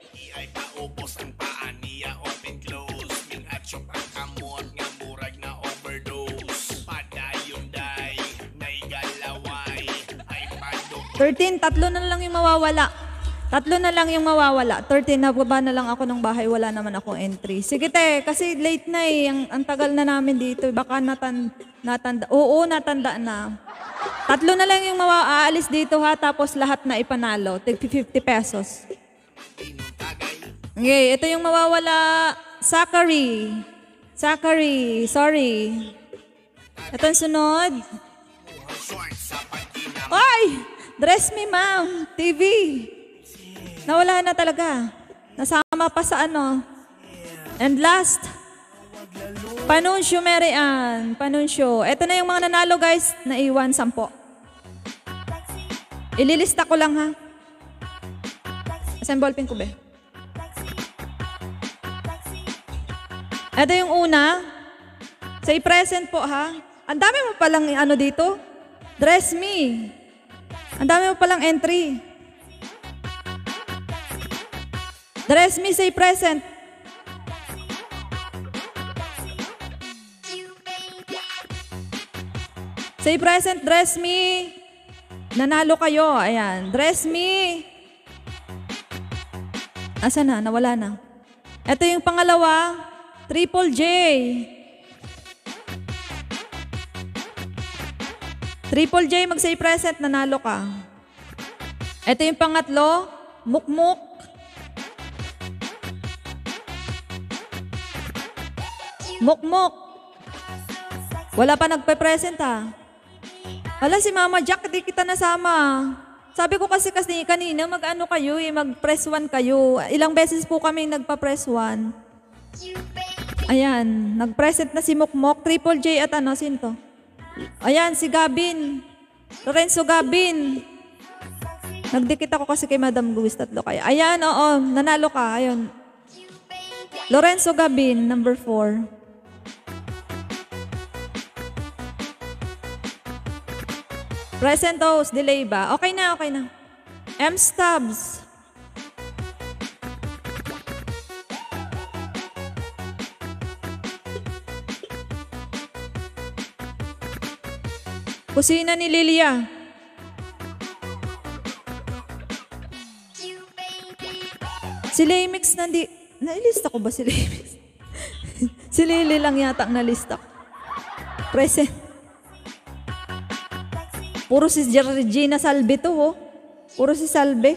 thirteen, tatlo na lang yung mawawala. Tatlo na lang yung mawawala. thirteen, nababa na lang ako ng bahay. Wala naman akong entry. Sige te, kasi late na eh. Ang, ang tagal na namin dito. Baka natan, natanda. Oo, natanda na. Tatlo na lang yung mawaalis dito ha. Tapos lahat na ipanalo. Tig fifty pesos. Okay, ito yung mawawala. Zachary. Zachary, sorry. Ito yung sunod. Ay! Dress Me Ma'am, T V. Nawala na talaga. Nasama pa sa ano. And last, Panunsyo Mary Ann. Panunsyo. Ito na yung mga nanalo guys. Naiwan, sampo. Ililista ko lang ha. Asan ballpen ko be? Ito yung una. Say present po ha. Ang dami mo palang ano dito. Dress Me. Ang dami mo palang entry. Dress Me, say present. Say present, Dress Me. Nanalo kayo. Ayan. Dress Me. Asa na? Nawala na. Ito yung pangalawa. Triple J. Triple J, mag-say present, nanalo ka. Ito yung pangatlo, Mukmuk. Mukmok. Wala pa nagpe-present ha. Wala si Mama Jack, di kita nasama. Sabi ko kasi kasi kanina, mag-ano kayo eh, mag-press one kayo. Ilang beses po kami nagpa-press one. Ayan, nag-present na si Mukmok, Triple J at ano, sino to? Ayan, si Gabin. Lorenzo Gabin. Nagdikit ako kasi kay Madam Luis, tatlo kayo. Ayan, oo, nanalo ka. Ayun. Lorenzo Gabin, number four. Present host, delay ba? Okay na, okay na. M. Stubbs. Kusina ni Lilia. Si Lemix nandi... Nailista ko ba si Lemix? Si Lili lang yata ang nalista ko. Present. Puro si Regina Salve to, oh. Puro si Salve.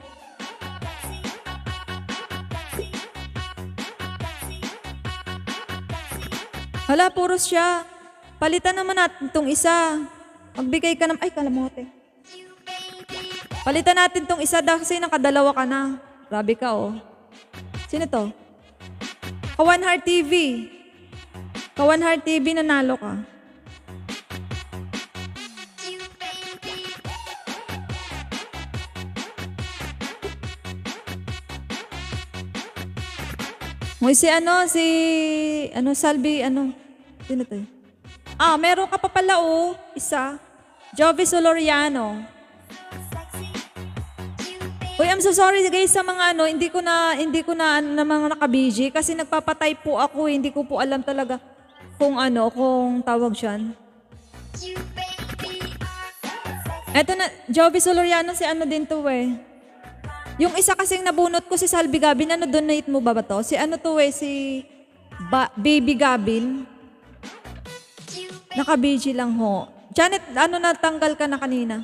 Hala, puro siya. Palitan naman natin itong isa. Magbigay ka naman. Ay, kalamote. Palitan natin itong isa kasi nakadalawa ka na. Grabe ka, oh. Sino to? Kawan Heart T V. Kawan Heart T V, nanalo ka. May si ano, si, ano, Salvi, ano, sino to? Ah, meron ka pa pala, oh, isa. Jovi Soloriano. Uy, I'm so sorry guys sa mga ano, hindi ko na, hindi ko na, na mga naka-B G kasi nagpapatype po ako, hindi ko po alam talaga kung ano, kung tawag siyan. Eto na, Jovi Soloriano, si ano din to eh. Yung isa kasing nabunot ko si Salvi Gabin, ano donate mo ba ba to? Si ano to eh, si ba, Baby Gabin. Naka-B G lang ho. Janet, ano natanggal ka na kanina?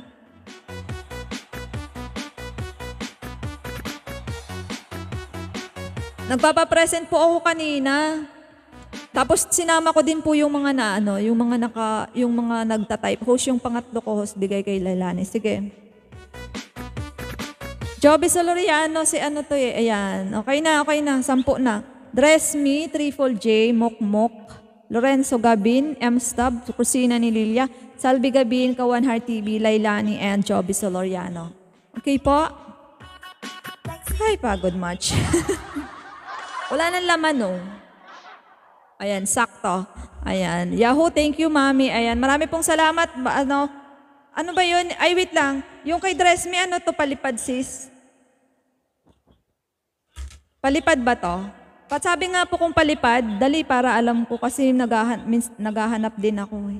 Nagpapa-present po ako kanina. Tapos sinama ko din po yung mga na ano, yung mga naka, yung mga nagta-type. Host yung pangatlo ko, host bigay kay Lailani. Sige. Joby Soloriano, si ano to eh. Ayan. Okay na, okay na. Sampu na. Dress Me, Triple J, Mokmok, Lorenzo Gabin, M. Stab, Kusina ni Lilia, Salvi Gabin, Kawan Heart T V, Lailani, and Joby Soloriano. Okay po? Ay, pagod much. Wala nang laman, no? Ayan, sakto. Ayan. Yahoo, thank you, Mami. Ayan, marami pong salamat. Ba, ano, ano ba yun? Ay, wait lang. Yung kay Dress Me, ano to palipad, sis? Palipad ba to? Sabi nga po kung palipad, dali para alam ko kasi naghahan, means, naghahanap din ako. Eh.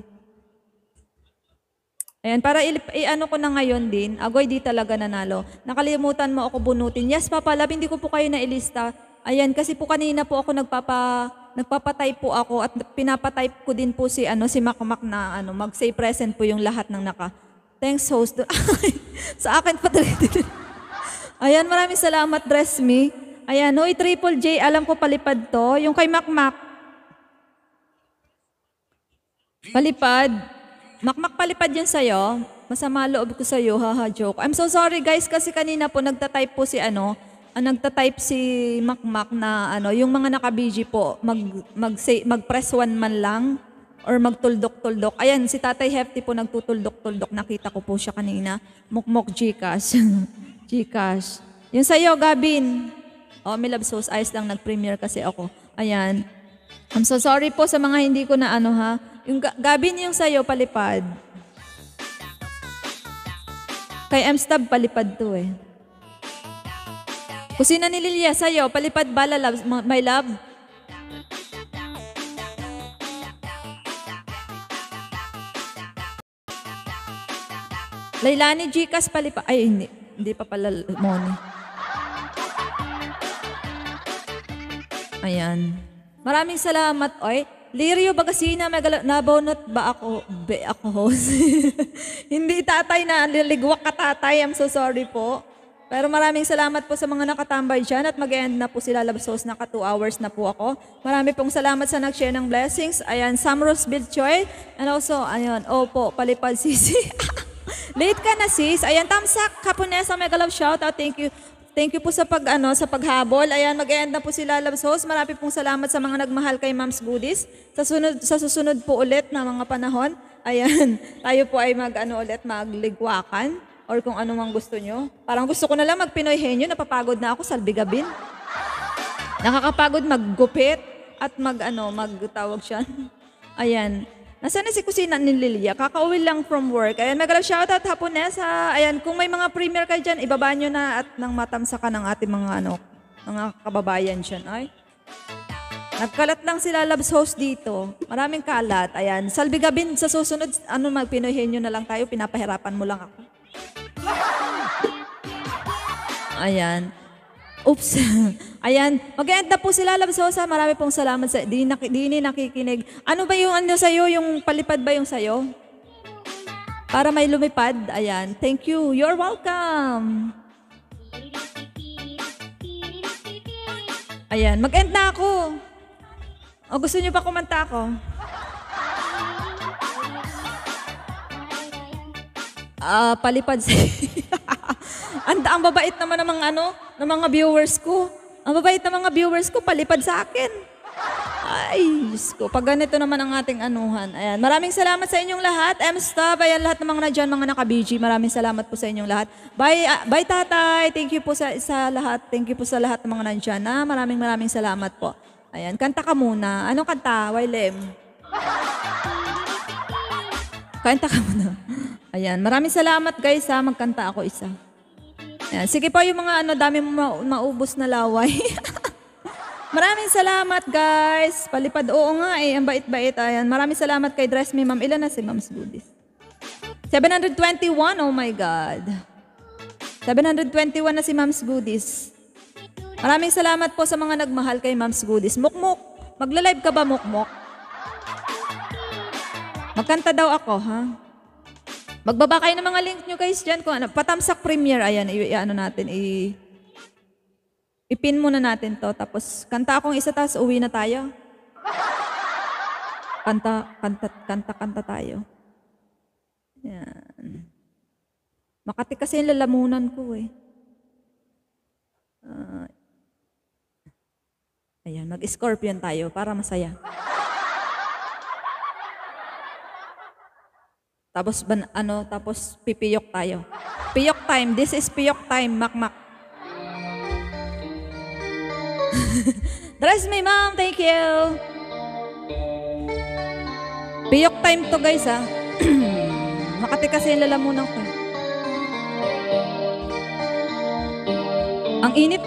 Ayan, para i-ano ko na ngayon din, agoy di talaga nanalo. Nakalimutan mo ako bunutin. Yes, Papa Love, hindi ko po kayo nailista. Ayan, kasi po kanina po ako nagpapa, nagpapatype po ako at pinapatype ko din po si, ano, si Makmak na ano, mag-say present po yung lahat ng naka. Thanks, host. Sa akin pa talaga. Ayan, maraming salamat, Dress Me. Ayan, no, Triple J, alam ko palipad to. Yung kay Makmak. Palipad. Makmak palipad yun sa'yo. Masama loob ko sa'yo, haha, joke. I'm so sorry guys, kasi kanina po nagtatype po si ano, ah, nagtatype si Makmak na ano, yung mga naka-B G po, mag, mag, say, mag-press one man lang or magtuldok-tuldok. Ayan, si Tatay Hefty po nagtutuldok-tuldok. Nakita ko po siya kanina. Mukmok Gcash. Gcash. Yung sa'yo, Gabin. Oh, may love sauce ice lang, nag-premiere kasi ako. Ayan. I'm so sorry po sa mga hindi ko na ano ha. Yung Gabin yung sa'yo, palipad. Kay M-Stab, palipad to eh. Kusina ni Lilia, sa'yo, palipad ba, love, my love? Lailani Gcash, palipad. Ay, hindi. Hindi pa pala, Moni. Ayan. Maraming salamat, oy. Lirio Bagasina, nabonot ba ako? Be, ako host. Hindi tatay na, liligwak ka tatay. I'm so sorry po. Pero maraming salamat po sa mga nakatambay dyan at mag-end na po sila Labsos. Naka two hours na po ako. Marami pong salamat sa nag-share ng blessings. Ayan, Samros Bilchoy. And also, ayun, opo, Palipad Sisi. Late ka na sis. Ayan, Tamsak, Kapunesa, mega love shoutout. Thank you. Thank you po sa pag ano, sa paghabol. Ayan, mag-end na po sila Labsos. Marami pong salamat sa mga nagmahal kay Mams Goodies. Sa sunod sa susunod po ulit na mga panahon. Ayan, tayo po ay mag ano ulit magligwakan. Or kung ano mang gusto nyo. Parang gusto ko na lang mag-Pinoy henyo, napapagod na ako, salbigabin. Nakakapagod maggupit at mag, ano, magtawag siya. Ayan. Nasaan na si kusina ni Lilia? Kakauwi lang from work. Ayan, mag-love shoutout Haponesa. Ayan, kung may mga premier kayo dyan, ibaba nyo na at nang matamsakan ng ating mga, ano, mga kababayan dyan. Ay. Nagkalat lang sila Labs host dito. Maraming kalat. Ayan, salbigabin sa susunod, ano, mag-Pinoy henyo na lang tayo, pinapahirapan mo lang ako. Ayan. Oops. Ayan. Mag-end na po sila, Labsosa. Marami pong salamat sa di, nak, di ni nakikinig. Ano ba yung ano sa'yo? Yung palipad ba yung sa'yo? Para may lumipad. Ayan. Thank you. You're welcome. Ayan. Mag-end na ako. O gusto niyo pa kumanta ako? Ah, uh, palipad sa ang, ang babait naman ng mga ano, ng mga viewers ko. Ang babait ng mga viewers ko, palipad sa akin. Ay, Diyos ko. Pag ganito naman ang ating anuhan. Ayan. Maraming salamat sa inyong lahat. M-Stop. Ayan, lahat ng mga nandyan, mga naka-B G. Maraming salamat po sa inyong lahat. Bye, uh, bye tatay. Thank you po sa, sa lahat. Thank you po sa lahat ng mga nandyan. Ah, maraming maraming salamat po. Ayan, kanta ka muna. Anong kanta, Wailem? Kanta ka muna. Ayan, maraming salamat guys ha. Magkanta ako isa. Ayan, sige po yung mga ano, dami mo ma- maubos na laway. Maraming salamat guys. Palipad, oo nga eh, ang bait-bait. Ayan, maraming salamat kay Dress Me Ma'am. Ilan na si Ma'am's Goodies? seven twenty-one, oh my God. seven twenty-one na si Ma'am's Goodies. Maraming salamat po sa mga nagmahal kay Ma'am's Goodies. Mukmuk, magla-live ka ba Mukmuk? Magkanta daw ako, ha? Magbaba kayo ng mga link nyo guys dyan. Kung ano, patamsak premiere, ayan, i-ano natin, i- ipin muna natin to. Tapos, kanta akong isa, tapos uwi na tayo. Kanta, kanta, kanta, kanta tayo. Ayan. Makati kasi yung lalamunan ko eh. Uh, ayan, mag-scorpion tayo para masaya. Tapos, ban, ano, tapos pipiyok tayo. Piyok time. This is piyok time, makmak. Dress me, ma'am. Thank you. Piyok time to, guys, ha. Makati kasi yung lalamunan ko. Ang init.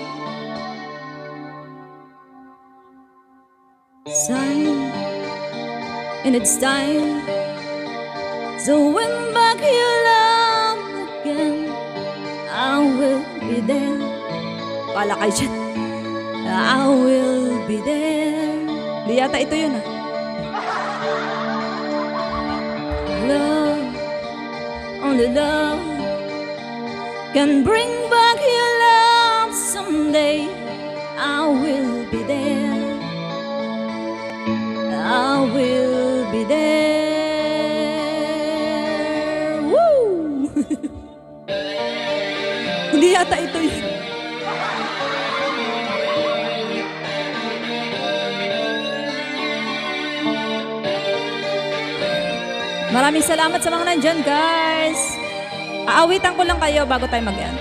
Sign. And it's time. So when back your love again, I will be there. Pala kayo dyan. I will be there. Di yata ito yun, ah. Love, only love can bring back your love someday. I will be there. I will be there. Hindi yata ito yun. Maraming salamat sa mga nandyan, guys. Aawitan ko lang kayo bago tayo mag-end.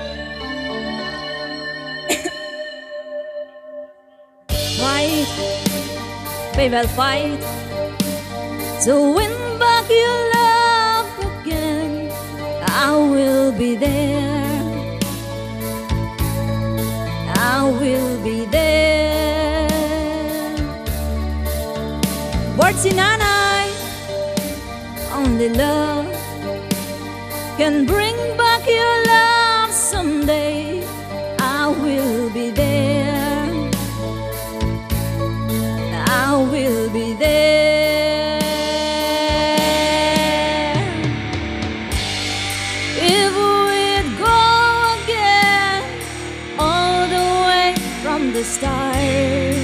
Fight, baby, I'll fight. So win back your love again. I will be there. I will be there. Word si nanay. Only love can bring back your love someday. I will be there. I will be there. If we'd go again, the start.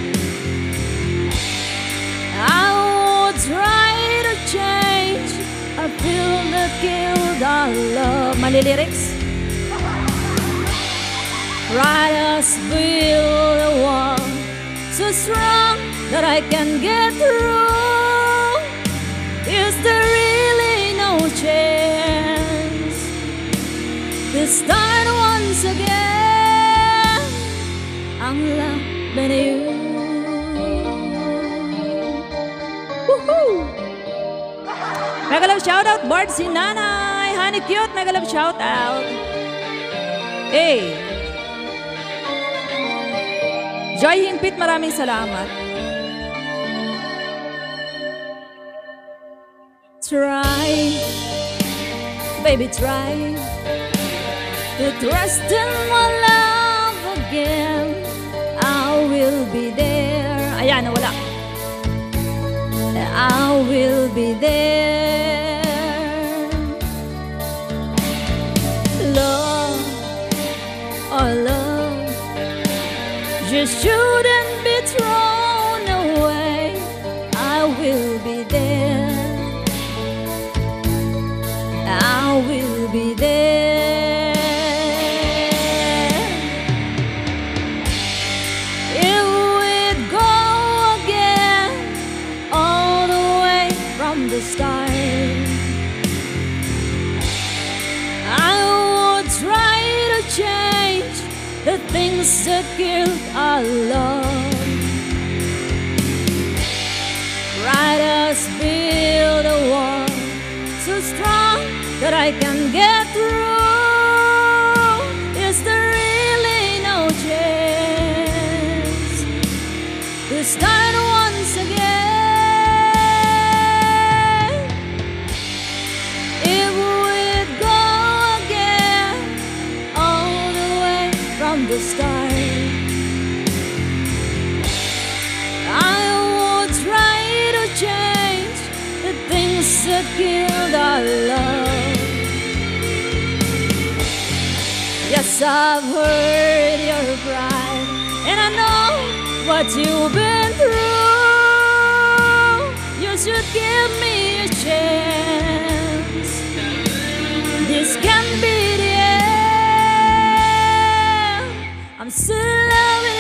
I would try to change. I feel that killed our love. Mali lyrics. Right us build a wall so strong that I can get through. Is there really no chance to start once again? I'm loving you. Woohoo! Mega love shoutout, Bart si Nanay. Honey Cute, mega love shoutout. Hey! Joy Hingpit, maraming salamat. Try, baby try to trust in my love again. I will be there. Ayan, wala. I will be there. Love, oh love, just shouldn't be thrown away. I will be there. I will be there. If we'd go again all the way from the start, I would try to change the things that killed our love. Right us build a wall so strong that I can get through. Is there really no chance to start once again? If we'd go again all the way from the start, I would try to change the things that killed our love. Yes, I've heard your cry, and I know what you've been through. You should give me a chance. This can be the end. I'm still loving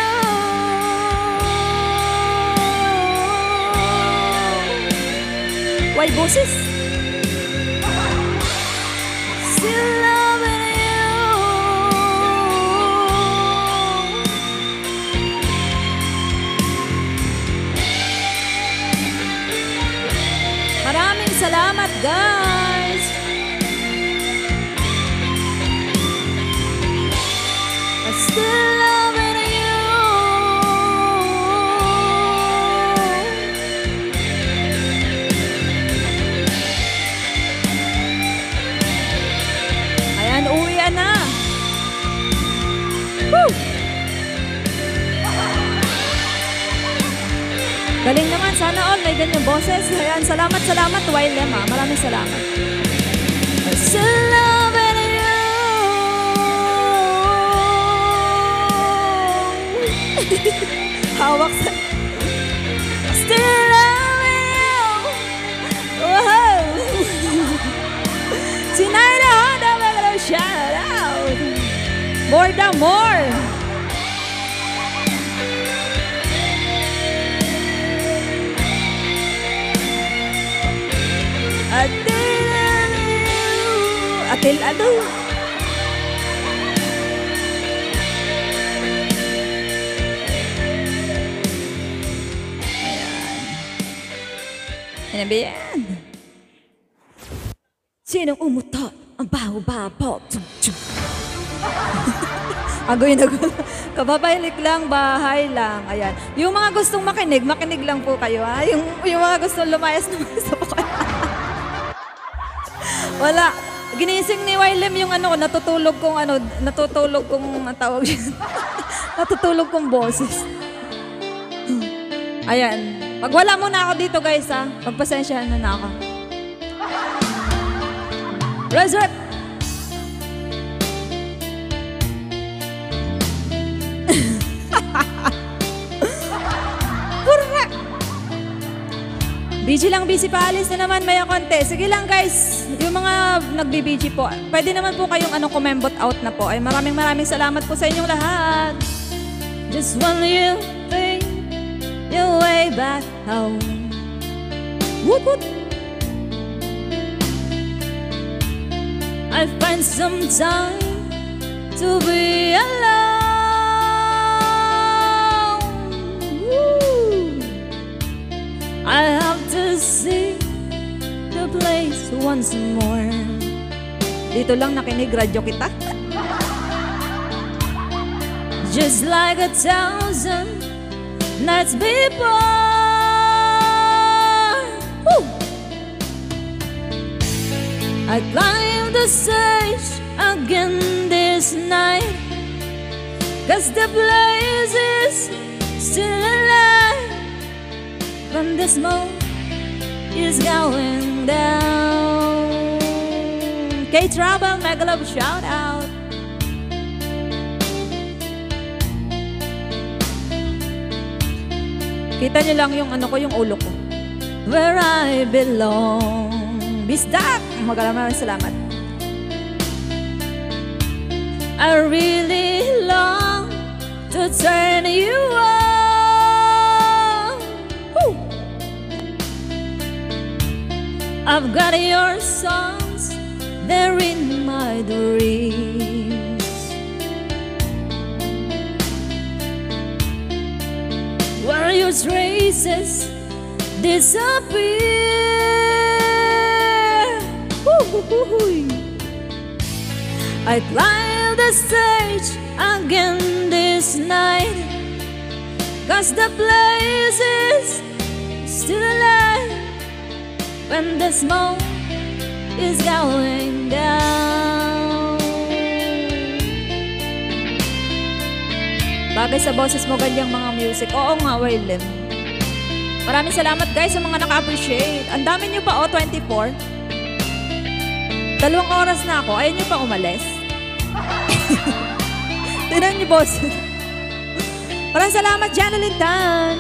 you. Why boses? Still loving you. Maraming salamat, guys. I'm still loving you. Ayan, uwian na. Woo! Galing naman, sana all may ganyang boses. Ayan, salamat, salamat, Wilem, ha. Maraming salamat. I'm still loving you. Hawak sa... Still loving you. Wow! Si Naira Honda, magalaw, shout out. More the more. Atil ano? Ayan. Ano ba yan? Sinong umutot? Ang baho-baho. Agoy na gulo. Kababalik lang, bahay lang. Ayan. Yung mga gustong makinig, makinig lang po kayo, ha? Yung, yung mga gustong lumayas naman sa po kayo. Wala. Ginising ni Wilem yung ano, natutulog kong ano, natutulog kong ang tawag dyan. Natutulog kong boses. Ayan. Pag wala muna ako dito, guys, ha? Pagpasensyahan na na ako. Reserve! B G lang, busy pa. Alis na naman, maya konti. Sige lang guys, yung mga nagbi-B G po, pwede naman po kayong ano, kumembot out na po. Ay maraming maraming salamat po sa inyong lahat. Just when you think your way back home. Woot woot. I find some time to be alone. Woo. I have to see the place once more. Dito lang nakinig, radyo kita. Just like a thousand nights before. Woo. I climb the stage again this night, 'cause the place is still alive. When the smoke is going down. K-Travel, mega love shout out. Kita niyo lang yung ano ko, yung ulo ko. Where I belong. Bisdak! Maraming salamat. I really long to turn you on. Woo! I've got your songs there in my dreams. Where your traces disappear. Woo-hoo-hoo-hoo. I climb the stage again this night, 'cause the place is still alive. When the smoke is going down. Bagay sa boses mo ganyang mga music. Oo nga, Waylem. Maraming salamat guys sa mga naka-appreciate. Ang dami nyo pa, oh, twenty-four. Dalawang oras na ako, ayaw nyo pa umalis. Tinan nyo, boss. Maraming salamat, Janalyn Tan.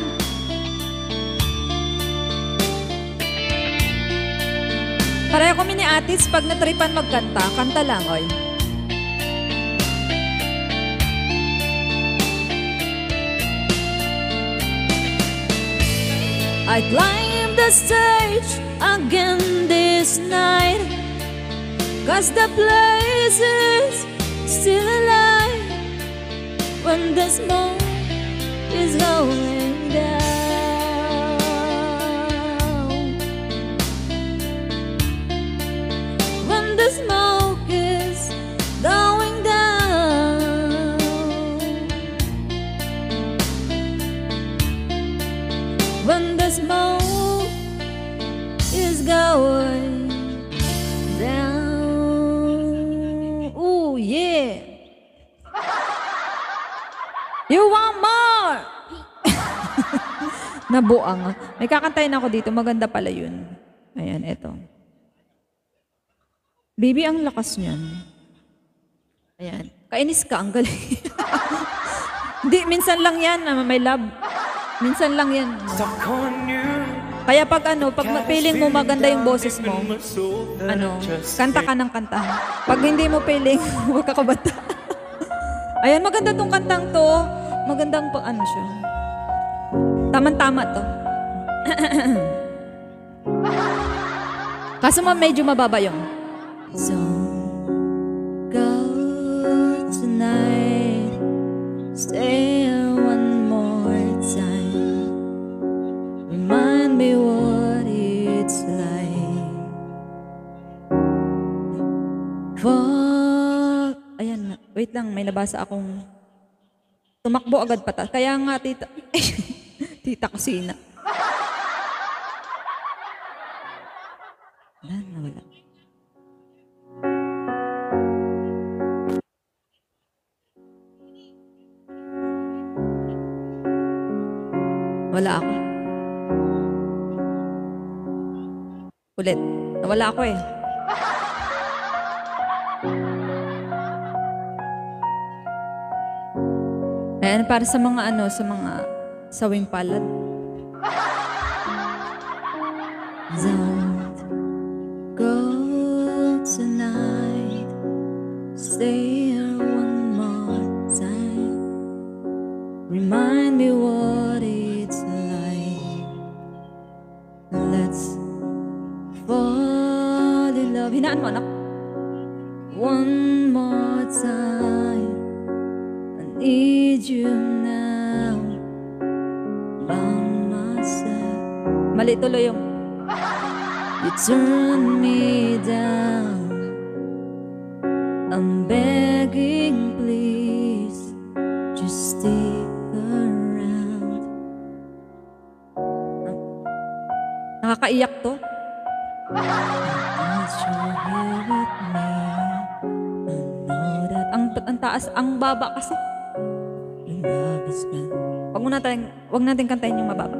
Pareho kami ni Atis, pag natripan magkanta, kanta lang, oy. I climb the stage again this night, 'cause the place is still alive. When the smoke is going down. When the smoke is going down. When the smoke is going down. Ooh, yeah. You want more? Nabuang. May kakantayin ako dito. Maganda pala yun. Ayan, eto. Baby, ang lakas niyan. Ayan. Kainis ka, ang galing. Hindi, minsan lang yan, my love. Minsan lang yan. Kaya pag ano, pag feeling mo maganda yung boses mo, ano, kanta ka ng kanta. Pag hindi mo feeling, huwag ka kabata. Ayan, maganda tong kantang to. Magandang pang ano siya. Tama-tama to. Kaso ma medyo mababa yung. So, go tonight. Stay one more time. Remind me what it's like. For... Ayan, wait lang, may nabasa akong... Tumakbo agad pata. Kaya nga, tita... tita Kusina. Wala na, wala. Wala ako. Ulit. Nawala ako eh. Ayan, para sa mga ano, sa mga sawing palad. stay here one more time. Remind me what it's like. Let's fall in love. Hinaan mo, anak. One more time. I need you now. By myself. Mali tuloy yung you turn me down. I'm begging, please, just stick around. Nakakaiyak to. As you're here with me, I know that ang, ang taas, ang baba kasi. Your love is gone. Wag mo natin, wag natin kantahin yung mababa.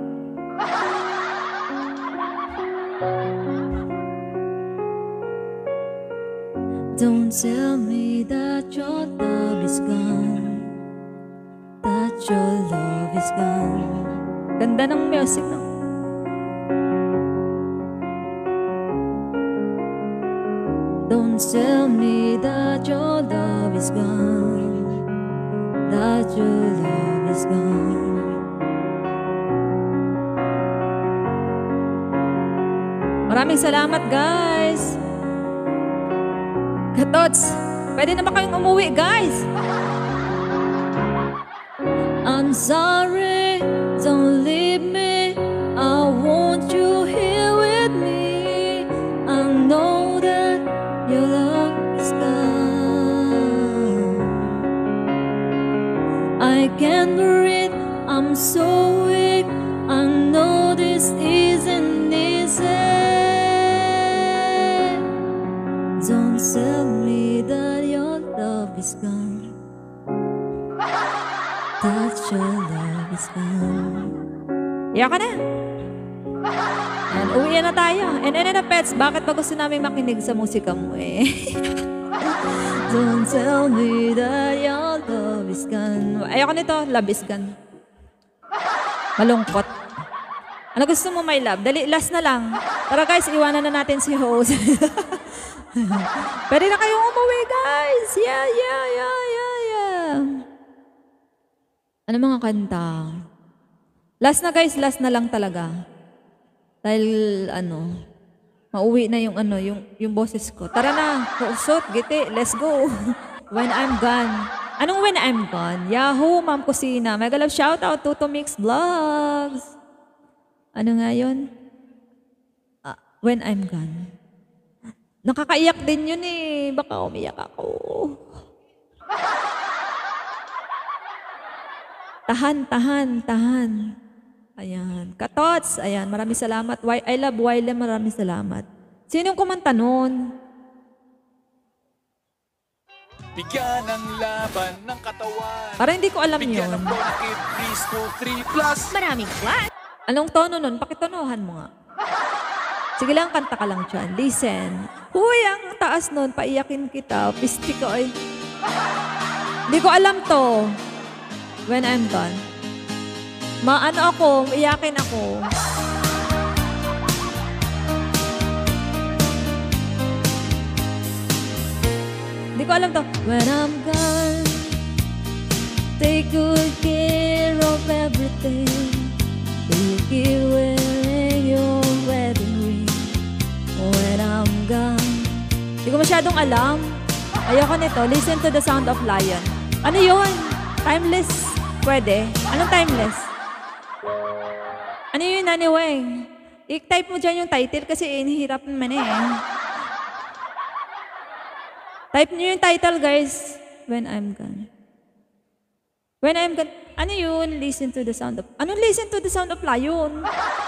Don't tell me that your love is gone, that your love is gone. Ganda ng music, no? Don't tell me that your love is gone, that your love is gone. Maraming salamat, guys. Katots, pwede na ba kayong umuwi, guys? I'm sorry, don't leave me. I want you here with me. I know that your love is gone. I can't breathe, I'm so weak. I know this isn't easy. Don't tell me that your love is gone, that your love is gone. Iyak ka na. And uwi na tayo. And ano na, pets, bakit ba gusto namin makinig sa musika mo eh? Don't tell me that your love is gone. Ayoko nito, love is gone. Malungkot. Ano gusto mo, my love? Dali, last na lang. Tara guys, iwanan na natin si host. Pwede na kayong umuwi, guys. Yeah, yeah, yeah, yeah, yeah. Ano mga kanta? Last na, guys. Last na lang talaga. Dahil, ano, mauwi na yung, ano, yung, yung boses ko. Tara na. Usot, giti. Let's go. When I'm gone. Anong when I'm gone? Yahoo, Ma'am Kusina. Mega love shout out to Tomix Vlogs. Ano nga yun? Ah, when I'm gone. Nakakaiyak din yun eh. Baka umiyak ako. Tahan, tahan, tahan. Ayan. Katots. Ayan. Maraming salamat. I love Wiley. Maraming salamat. Sinong kumanta nun? Bigyan ng laban ng katawan. Parang hindi ko alam Bigyan yun. ng bonakit, three to three plus. Maraming flat. Anong tono nun? Pakitonohan mo nga. Sige lang, kanta ka lang dyan. Listen. Huy, ang taas nun. Paiyakin kita. Pisti ko ay. Hindi ko alam to. When I'm gone. Maano ako, iyakin ako. Hindi ko alam to. When I'm gone, take good care of everything. You keep wearing your wedding ring. When I'm gone. Hindi ko masyadong alam. Ayoko nito. Listen to the sound of lion. Ano yun? Timeless. Pwede. Anong timeless? Ano yun, Nani Weng? I-type mo dyan yung title kasi inihirap naman eh. Type niyo yung title, guys. When I'm gone. When I'm gone. Ano yun? Listen to the sound of... Ano listen to the sound of lion?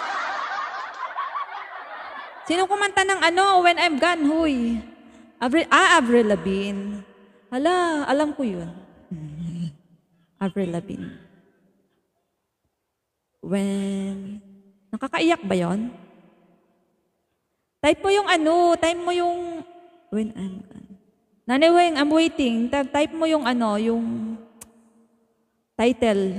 Sino kumanta ng ano? When I'm gone, huy. Avril, ah, Avril Lavigne. Hala, alam ko yun. Avril Lavigne. When... Nakakaiyak ba yon? Type mo yung ano, type mo yung... When I'm gone. Nanay Weng, I'm waiting. Type mo yung ano, yung title.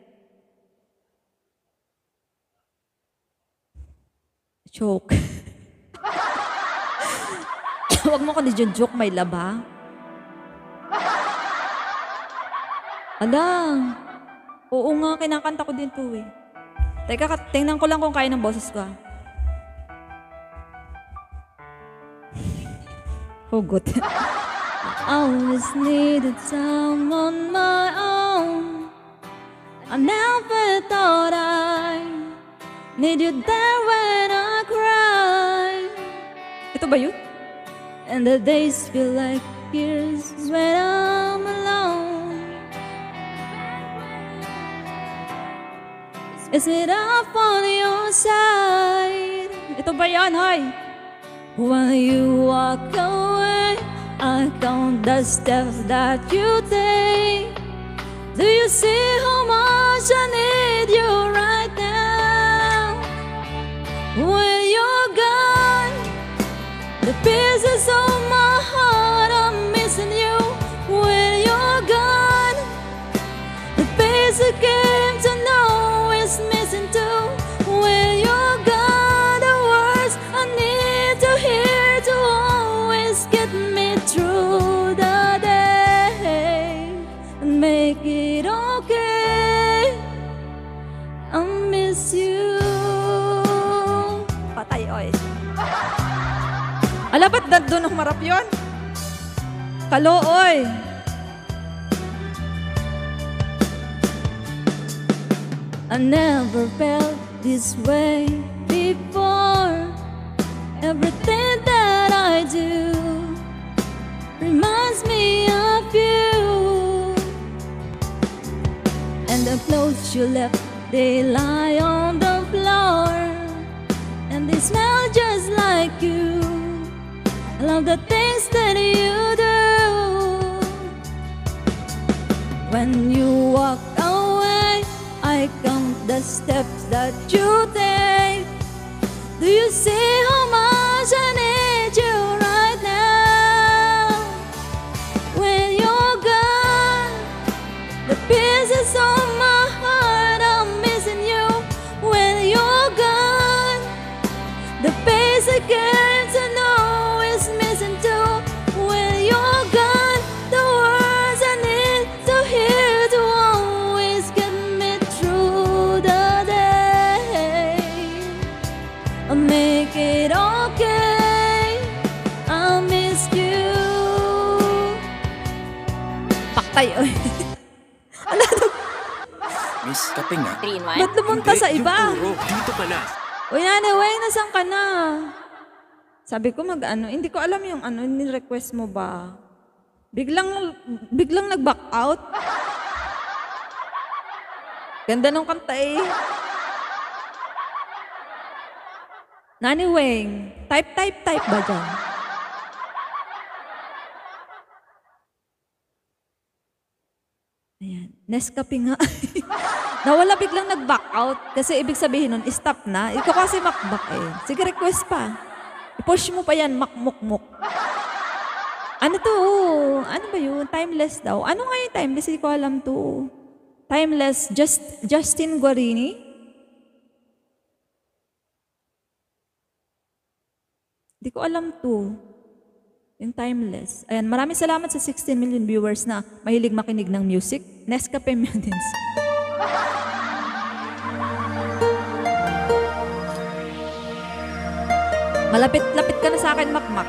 Joke. Huwag mo ko di joke, may laba. Ala, oo nga, kinakanta ko din to eh. Teka, kat- tingnan ko lang kung kaya ng boses ko. ah. Hugot. I always needed someone my own. I never thought I need you there when I cry. Ito ba yun? And the days feel like years when I'm alone. Is it up on your side? Ito ba yan, hoy? When you walk away, I count the steps that you take. Do you see how much I need you right now? When you're gone, the pieces of my heart I'm missing you. When you're gone, the face I came to know is missing too. When you're gone, the words I need to hear to always get me through the day and make it okay. I miss you. Patay, oy. Ala, ba't na doon ang marap yun? Kalooy. I never felt this way before. Everything that I do reminds me of you. And the clothes you left, they lie on the floor. And they smell just like you. I love the things that you do. When you walk away, I count the steps that you take. Do you see how much I need you right now? When you're gone, the pieces of my heart I'm missing you. When you're gone, the face I came to know is missing too. When you're gone, the words I need to hear to always get me through the day. I'll make it okay. I miss you. Paktay, oy. Miss, kape nga. Three in one? Ba't lumunta sa iba? Yung puro, dito ka na. Uy, anyway, nasan ka na? Sabi ko mag-ano, hindi ko alam yung ano, ni-request mo ba? Biglang, biglang nag-back out. Ganda ng kanta eh. Nani Weng, type, type, type ba dyan? Ayan, Nescafe nga. Nawala biglang nag-back out kasi ibig sabihin nun, stop na. Ikaw kasi makbak eh. Sige, request pa. I-push mo pa yan, makmukmuk. Ano to? Ano ba yun? Timeless daw. Ano nga yung timeless? Hindi ko alam to. Timeless, just Justin Guarini? Hindi ko alam to. Yung timeless. Ayan, maraming salamat sa sixteen million viewers na mahilig makinig ng music. Nescafe Mutins. Malapit-lapit ka na sa akin, makmak.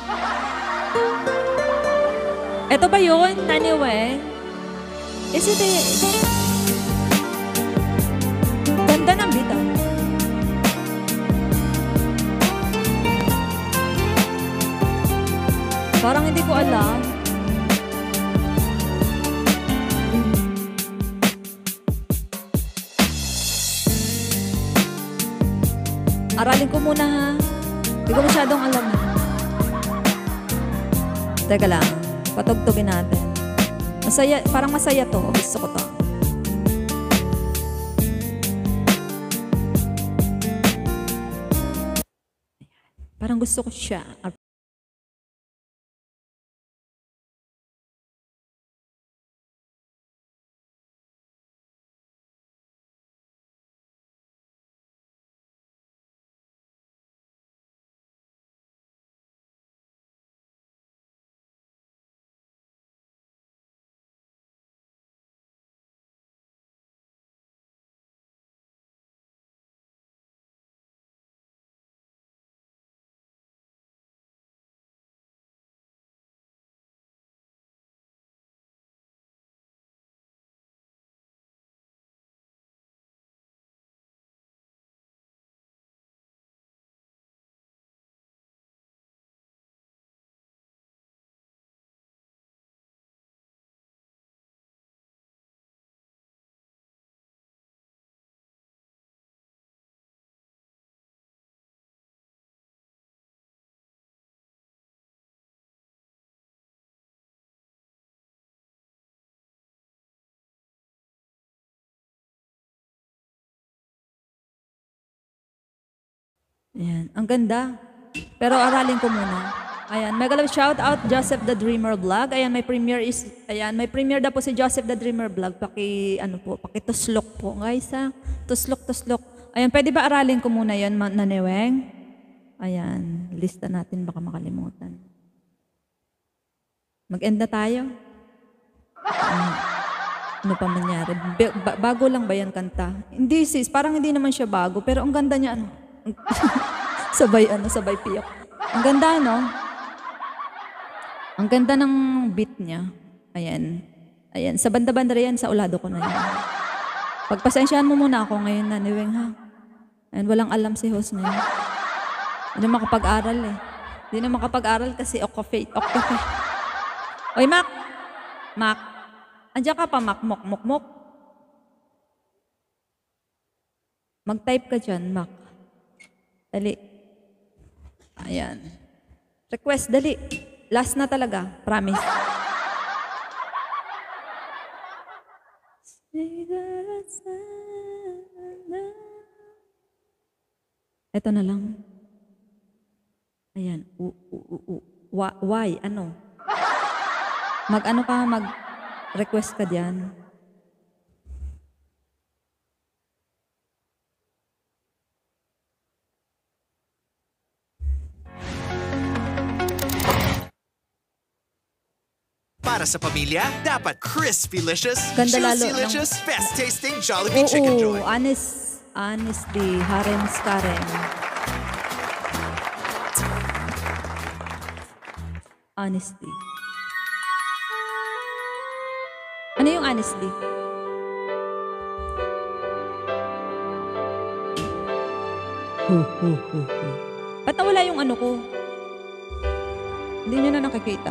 Ito ba yun, Naniwe? Is it it? Ganda ng beat, ah. Parang hindi ko alam. Aralin ko muna ha. Hindi ko masyadong alam. Teka lang. Patugtugin natin. Masaya, parang masaya to. Gusto ko to. Parang gusto ko siya. Ayan, ang ganda. Pero aralin ko muna. Ayan, mega love shout out Joseph the Dreamer Vlog. Ayan, may premiere is ayan, may premiere na po si Joseph the Dreamer Vlog. Paki ano po, paki tuslok po, guys ha. Tuslok tuslok. Ayan, pwede ba aralin ko muna 'yon, Naneweng? Ayan, lista natin baka makalimutan. Mag-end na tayo. Ano, ano pa mangyari? Ba- bago lang ba yan kanta? Hindi sis, parang hindi naman siya bago, pero ang ganda niya ano. sabay ano, sabay piyak. Ang ganda no? Ang ganda ng beat niya. Ayan. Ayan. Sa banda-banda yan, sa ulado ko na yan. Pagpasensyahan mo muna ako ngayon na, Niweng ha. Ayan, walang alam si host na yun. Hindi na makapag-aral eh. Hindi na makapag-aral kasi okay. Okay. Oy, Mac! Mac! Andiyan ka pa, Mac. Mok, mok, mok. Mag-type ka dyan, Mac. Dali. Ayan. Request, dali. Last na talaga. Promise. Ito na lang. Ayan. U, u, u, u. Wa- Why? Ano? Mag-ano ka, mag-request ka diyan. Para sa pamilya, dapat crispy-licious, Ganda lalo ng- juicy-licious, best-tasting Jollibee Oo, Chicken Joy. honest, honestly, harem skarem. Honestly. Ano yung honestly? Hu, hu, hu, hu. Ba't nawala yung ano ko? Hindi nyo na nakikita.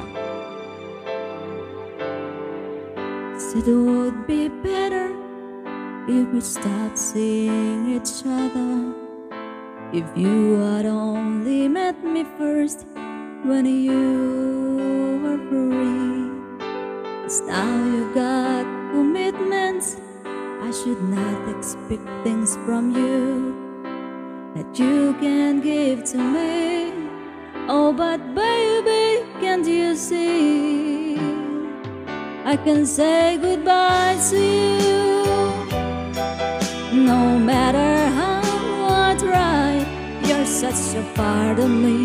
Said it would be better if we stopped seeing each other. If you had only met me first when you were free. 'Cause now you got commitments. I should not expect things from you that you can give to me. Oh, but baby, can't you see? I can say goodbye to you. No matter how I try, you're such a part of me.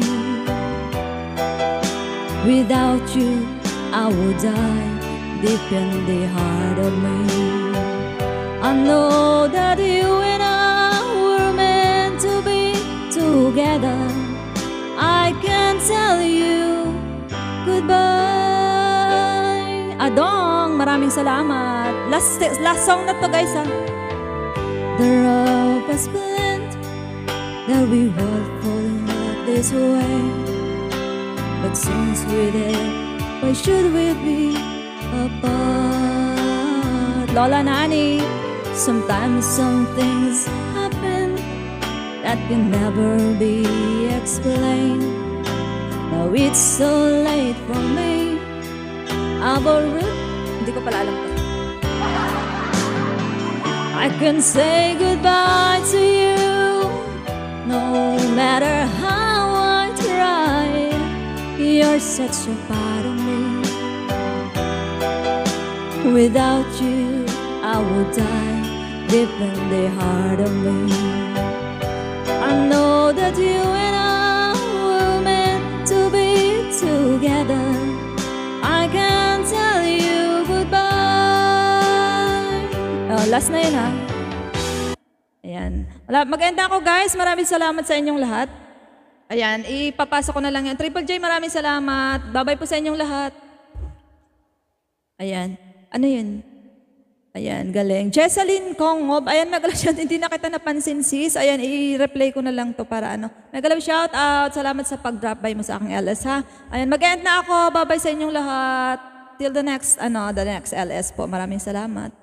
Without you, I would die deep in the heart of me. I know that you and I were meant to be together. I can tell you goodbye. Adong, maraming salamat. Last, last song na to guys ha. The road was planned that we would fall in love this way. But since we did, why should we be apart? Lola Nani, sometimes some things happen that can never be explained. Now it's so late for me. About hindi ko pala alam ko. I can say goodbye to you. No matter how I try, you're such a part of me. Without you, I would die deep in the heart of me. I know that you and I were meant to be together. I can tell you goodbye. Oh, last na yun ha. Ayan. Wala, mag-end ako guys. Maraming salamat sa inyong lahat. Ayan, ipapasok ko na lang yan. Triple J, maraming salamat. Bye-bye po sa inyong lahat. Ayan. Ano yun? Ayan, galing. Jesseline Kongob. Ayan, Megalove shout. Hindi na kita napansin sis. Ayan, i-replay ko na lang to para ano. Megalove shout out. Salamat sa pag-drop by mo sa aking L S ha. Ayan, mag-end na ako. Bye-bye sa inyong lahat. Till the next, ano, the next L S po. Maraming salamat.